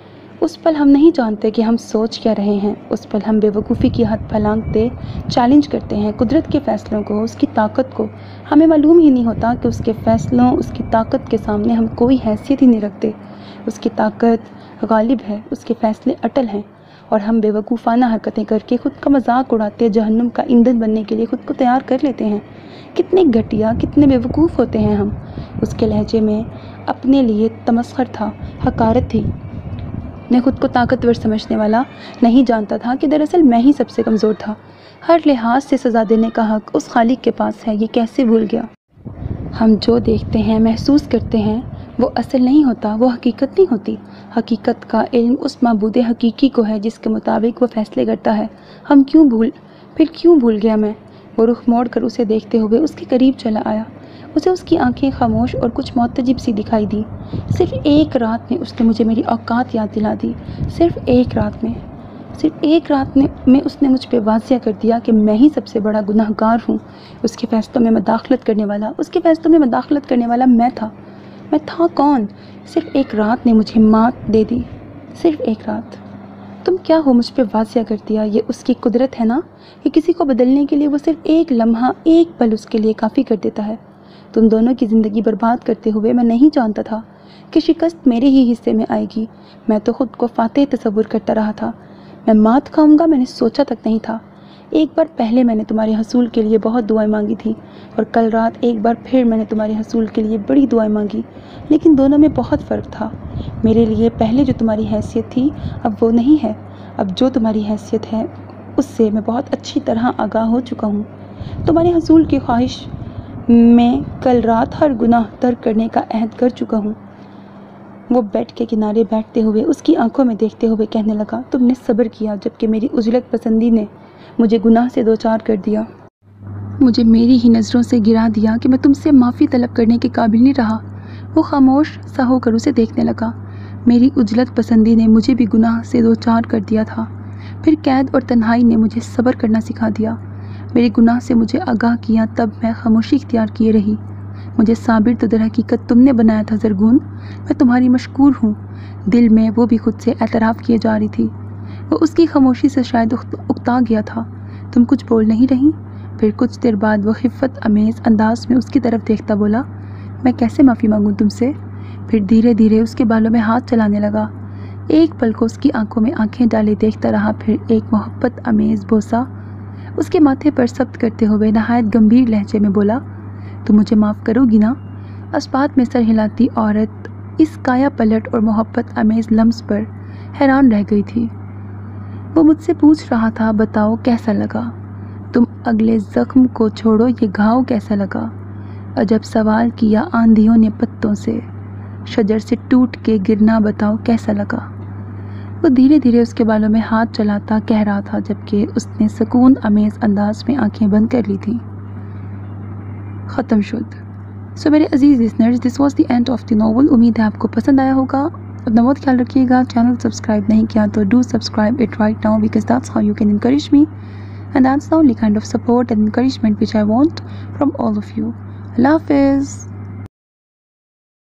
اس پل ہم نہیں جانتے کہ ہم سوچ کیا رہے ہیں، اس پل ہم بے وقوفی کی حد پھلانگتے چیلنج کرتے ہیں قدرت کے فیصلوں کو، اس کی طاقت کو۔ ہمیں معلوم ہی نہیں ہوتا کہ اس کے فیصلوں، اس کی طاقت کے سامنے ہم کوئی حیثیت ہی نہیں رکھتے۔ اس کی طاقت غالب ہے، اس کے فیصلے اٹل ہیں، اور ہم بے وقوفانہ حرکتیں کر کے خود کا مذاق اڑاتے جہنم کا ایندھن بننے کے لیے خود کو تیار کر لیتے ہیں۔ کتنے گھٹیا، کتنے بے وقوف ہوتے ہیں ہم۔ اس کے لہجے میں اپنے لیے تمسخر تھا، حقارت تھی۔ میں خود کو طاقتور سمجھنے والا نہیں جانتا تھا کہ دراصل میں ہی سب سے کمزور تھا۔ ہر لحاظ سے سزا دینے کا حق اس خالق کے پاس ہے، یہ کیسے بھول گیا۔ ہم جو دیکھتے ہیں، محسوس کرتے ہیں، وہ اصل نہیں ہوتا، وہ حقیقت نہیں ہوتی۔ حقیقت کا علم اس معبود حقیقی کو ہے جس کے مطابق وہ فیصلے کرتا ہے۔ ہم کیوں بھول پھر کیوں بھول گیا میں؟ وہ رخ موڑ کر اسے دیکھتے ہوئے اس کے قریب چلا آیا۔ اسے اس کی آنکھیں خاموش اور کچھ معتجب سی دکھائی دی۔ صرف ایک رات میں اس نے مجھے میری اوقات یاد دلا دی، صرف ایک رات میں صرف ایک رات میں اس نے مجھ پہ واضح کر دیا کہ میں ہی سب سے بڑا گناہ گار ہوں۔ اس کے فیصلوں میں مداخلت کرنے والا اس کے فیصلوں میں مداخلت کرنے والا میں تھا۔ میں تھا کون؟ صرف ایک رات نے مجھے مات دے دی، صرف ایک رات۔ تم کیا ہو مجھ پہ واضح کر دیا، یہ اس کی قدرت ہے نا کہ کسی کو بدلنے کے لیے وہ صرف ایک لمحہ، ایک پل اس کے لیے کافی کر دیتا ہے۔ تم دونوں کی زندگی برباد کرتے ہوئے میں نہیں جانتا تھا کہ شکست میرے ہی حصے میں آئے گی۔ میں تو خود کو فاتح تصور کرتا رہا تھا۔ میں مات کھاؤں گا میں نے سوچا تک نہیں تھا۔ ایک بار پہلے میں نے تمہارے حصول کے لیے بہت دعائیں مانگی تھی، اور کل رات ایک بار پھر میں نے تمہارے حصول کے لیے بڑی دعائیں مانگی، لیکن دونوں میں بہت فرق تھا۔ میرے لیے پہلے جو تمہاری حیثیت تھی اب وہ نہیں ہے۔ اب جو تمہاری حیثیت ہے اس سے میں بہت اچھی طرح آگاہ ہو چکا ہوں۔ تمہارے حصول کی خواہش میں کل رات ہر گناہ ترک کرنے کا عہد کر چکا ہوں۔ وہ بیڈ کے کنارے بیٹھتے ہوئے اس کی آنکھوں میں دیکھتے ہوئے کہنے لگا، تم نے صبر کیا جبکہ میری اجلت پسندی نے مجھے گناہ سے دوچار کر دیا، مجھے میری ہی نظروں سے گرا دیا کہ میں تم سے معافی طلب کرنے کے قابل نہیں رہا۔ وہ خاموش سا ہو کر اسے دیکھنے لگا۔ میری اجلت پسندی نے مجھے بھی گناہ سے دوچار کر دیا تھا، پھر قید اور تنہائی نے مجھے صبر کرنا سکھا دیا۔ میرے گناہ سے مجھے آگاہ کیا تب میں خاموشی اختیار کیے رہی۔ مجھے صابر تو در حقیقت تم نے بنایا تھا زرگون، میں تمہاری مشکور ہوں۔ دل میں وہ بھی خود سے اعتراف کیے جا رہی تھی۔ وہ اس کی خاموشی سے شاید اکتا گیا تھا۔ تم کچھ بول نہیں رہی؟ پھر کچھ دیر بعد وہ خفت امیز انداز میں اس کی طرف دیکھتا بولا، میں کیسے معافی مانگوں تم سے؟ پھر دھیرے دھیرے اس کے بالوں میں ہاتھ چلانے لگا۔ ایک پل کو اس کی آنکھوں میں آنکھیں ڈالے دیکھتا رہا، پھر ایک محبت امیز بوسہ اس کے ماتھے پر ثبت کرتے ہوئے نہایت گمبھیر لہجے میں بولا، تم مجھے معاف کرو گی نا؟ اسبات میں سر ہلاتی عورت اس کایا پلٹ اور محبت امیز لمس پر حیران رہ گئی تھی۔ وہ مجھ سے پوچھ رہا تھا بتاؤ کیسا لگا؟ تم اگلے زخم کو چھوڑو، یہ گھاؤ کیسا لگا؟ عجب سوال کیا آندھیوں نے پتوں سے، شجر سے ٹوٹ کے گرنا بتاؤ کیسا لگا؟ وہ دھیرے دھیرے اس کے بالوں میں ہاتھ چلاتا کہہ رہا تھا جبکہ اس نے سکون امیز انداز میں آنکھیں بند کر لی تھیں۔ ختم شد۔ سو میرے عزیز listeners, this was the end of the novel. امید ہے آپ کو پسند آیا ہوگا۔ اپنا بہت خیال رکھیے گا۔ چینل سبسکرائب نہیں کیا تو do subscribe it right now because that's how you can encourage me and that's the only kind of support and encouragement which I want from all of you. اللہ حافظ۔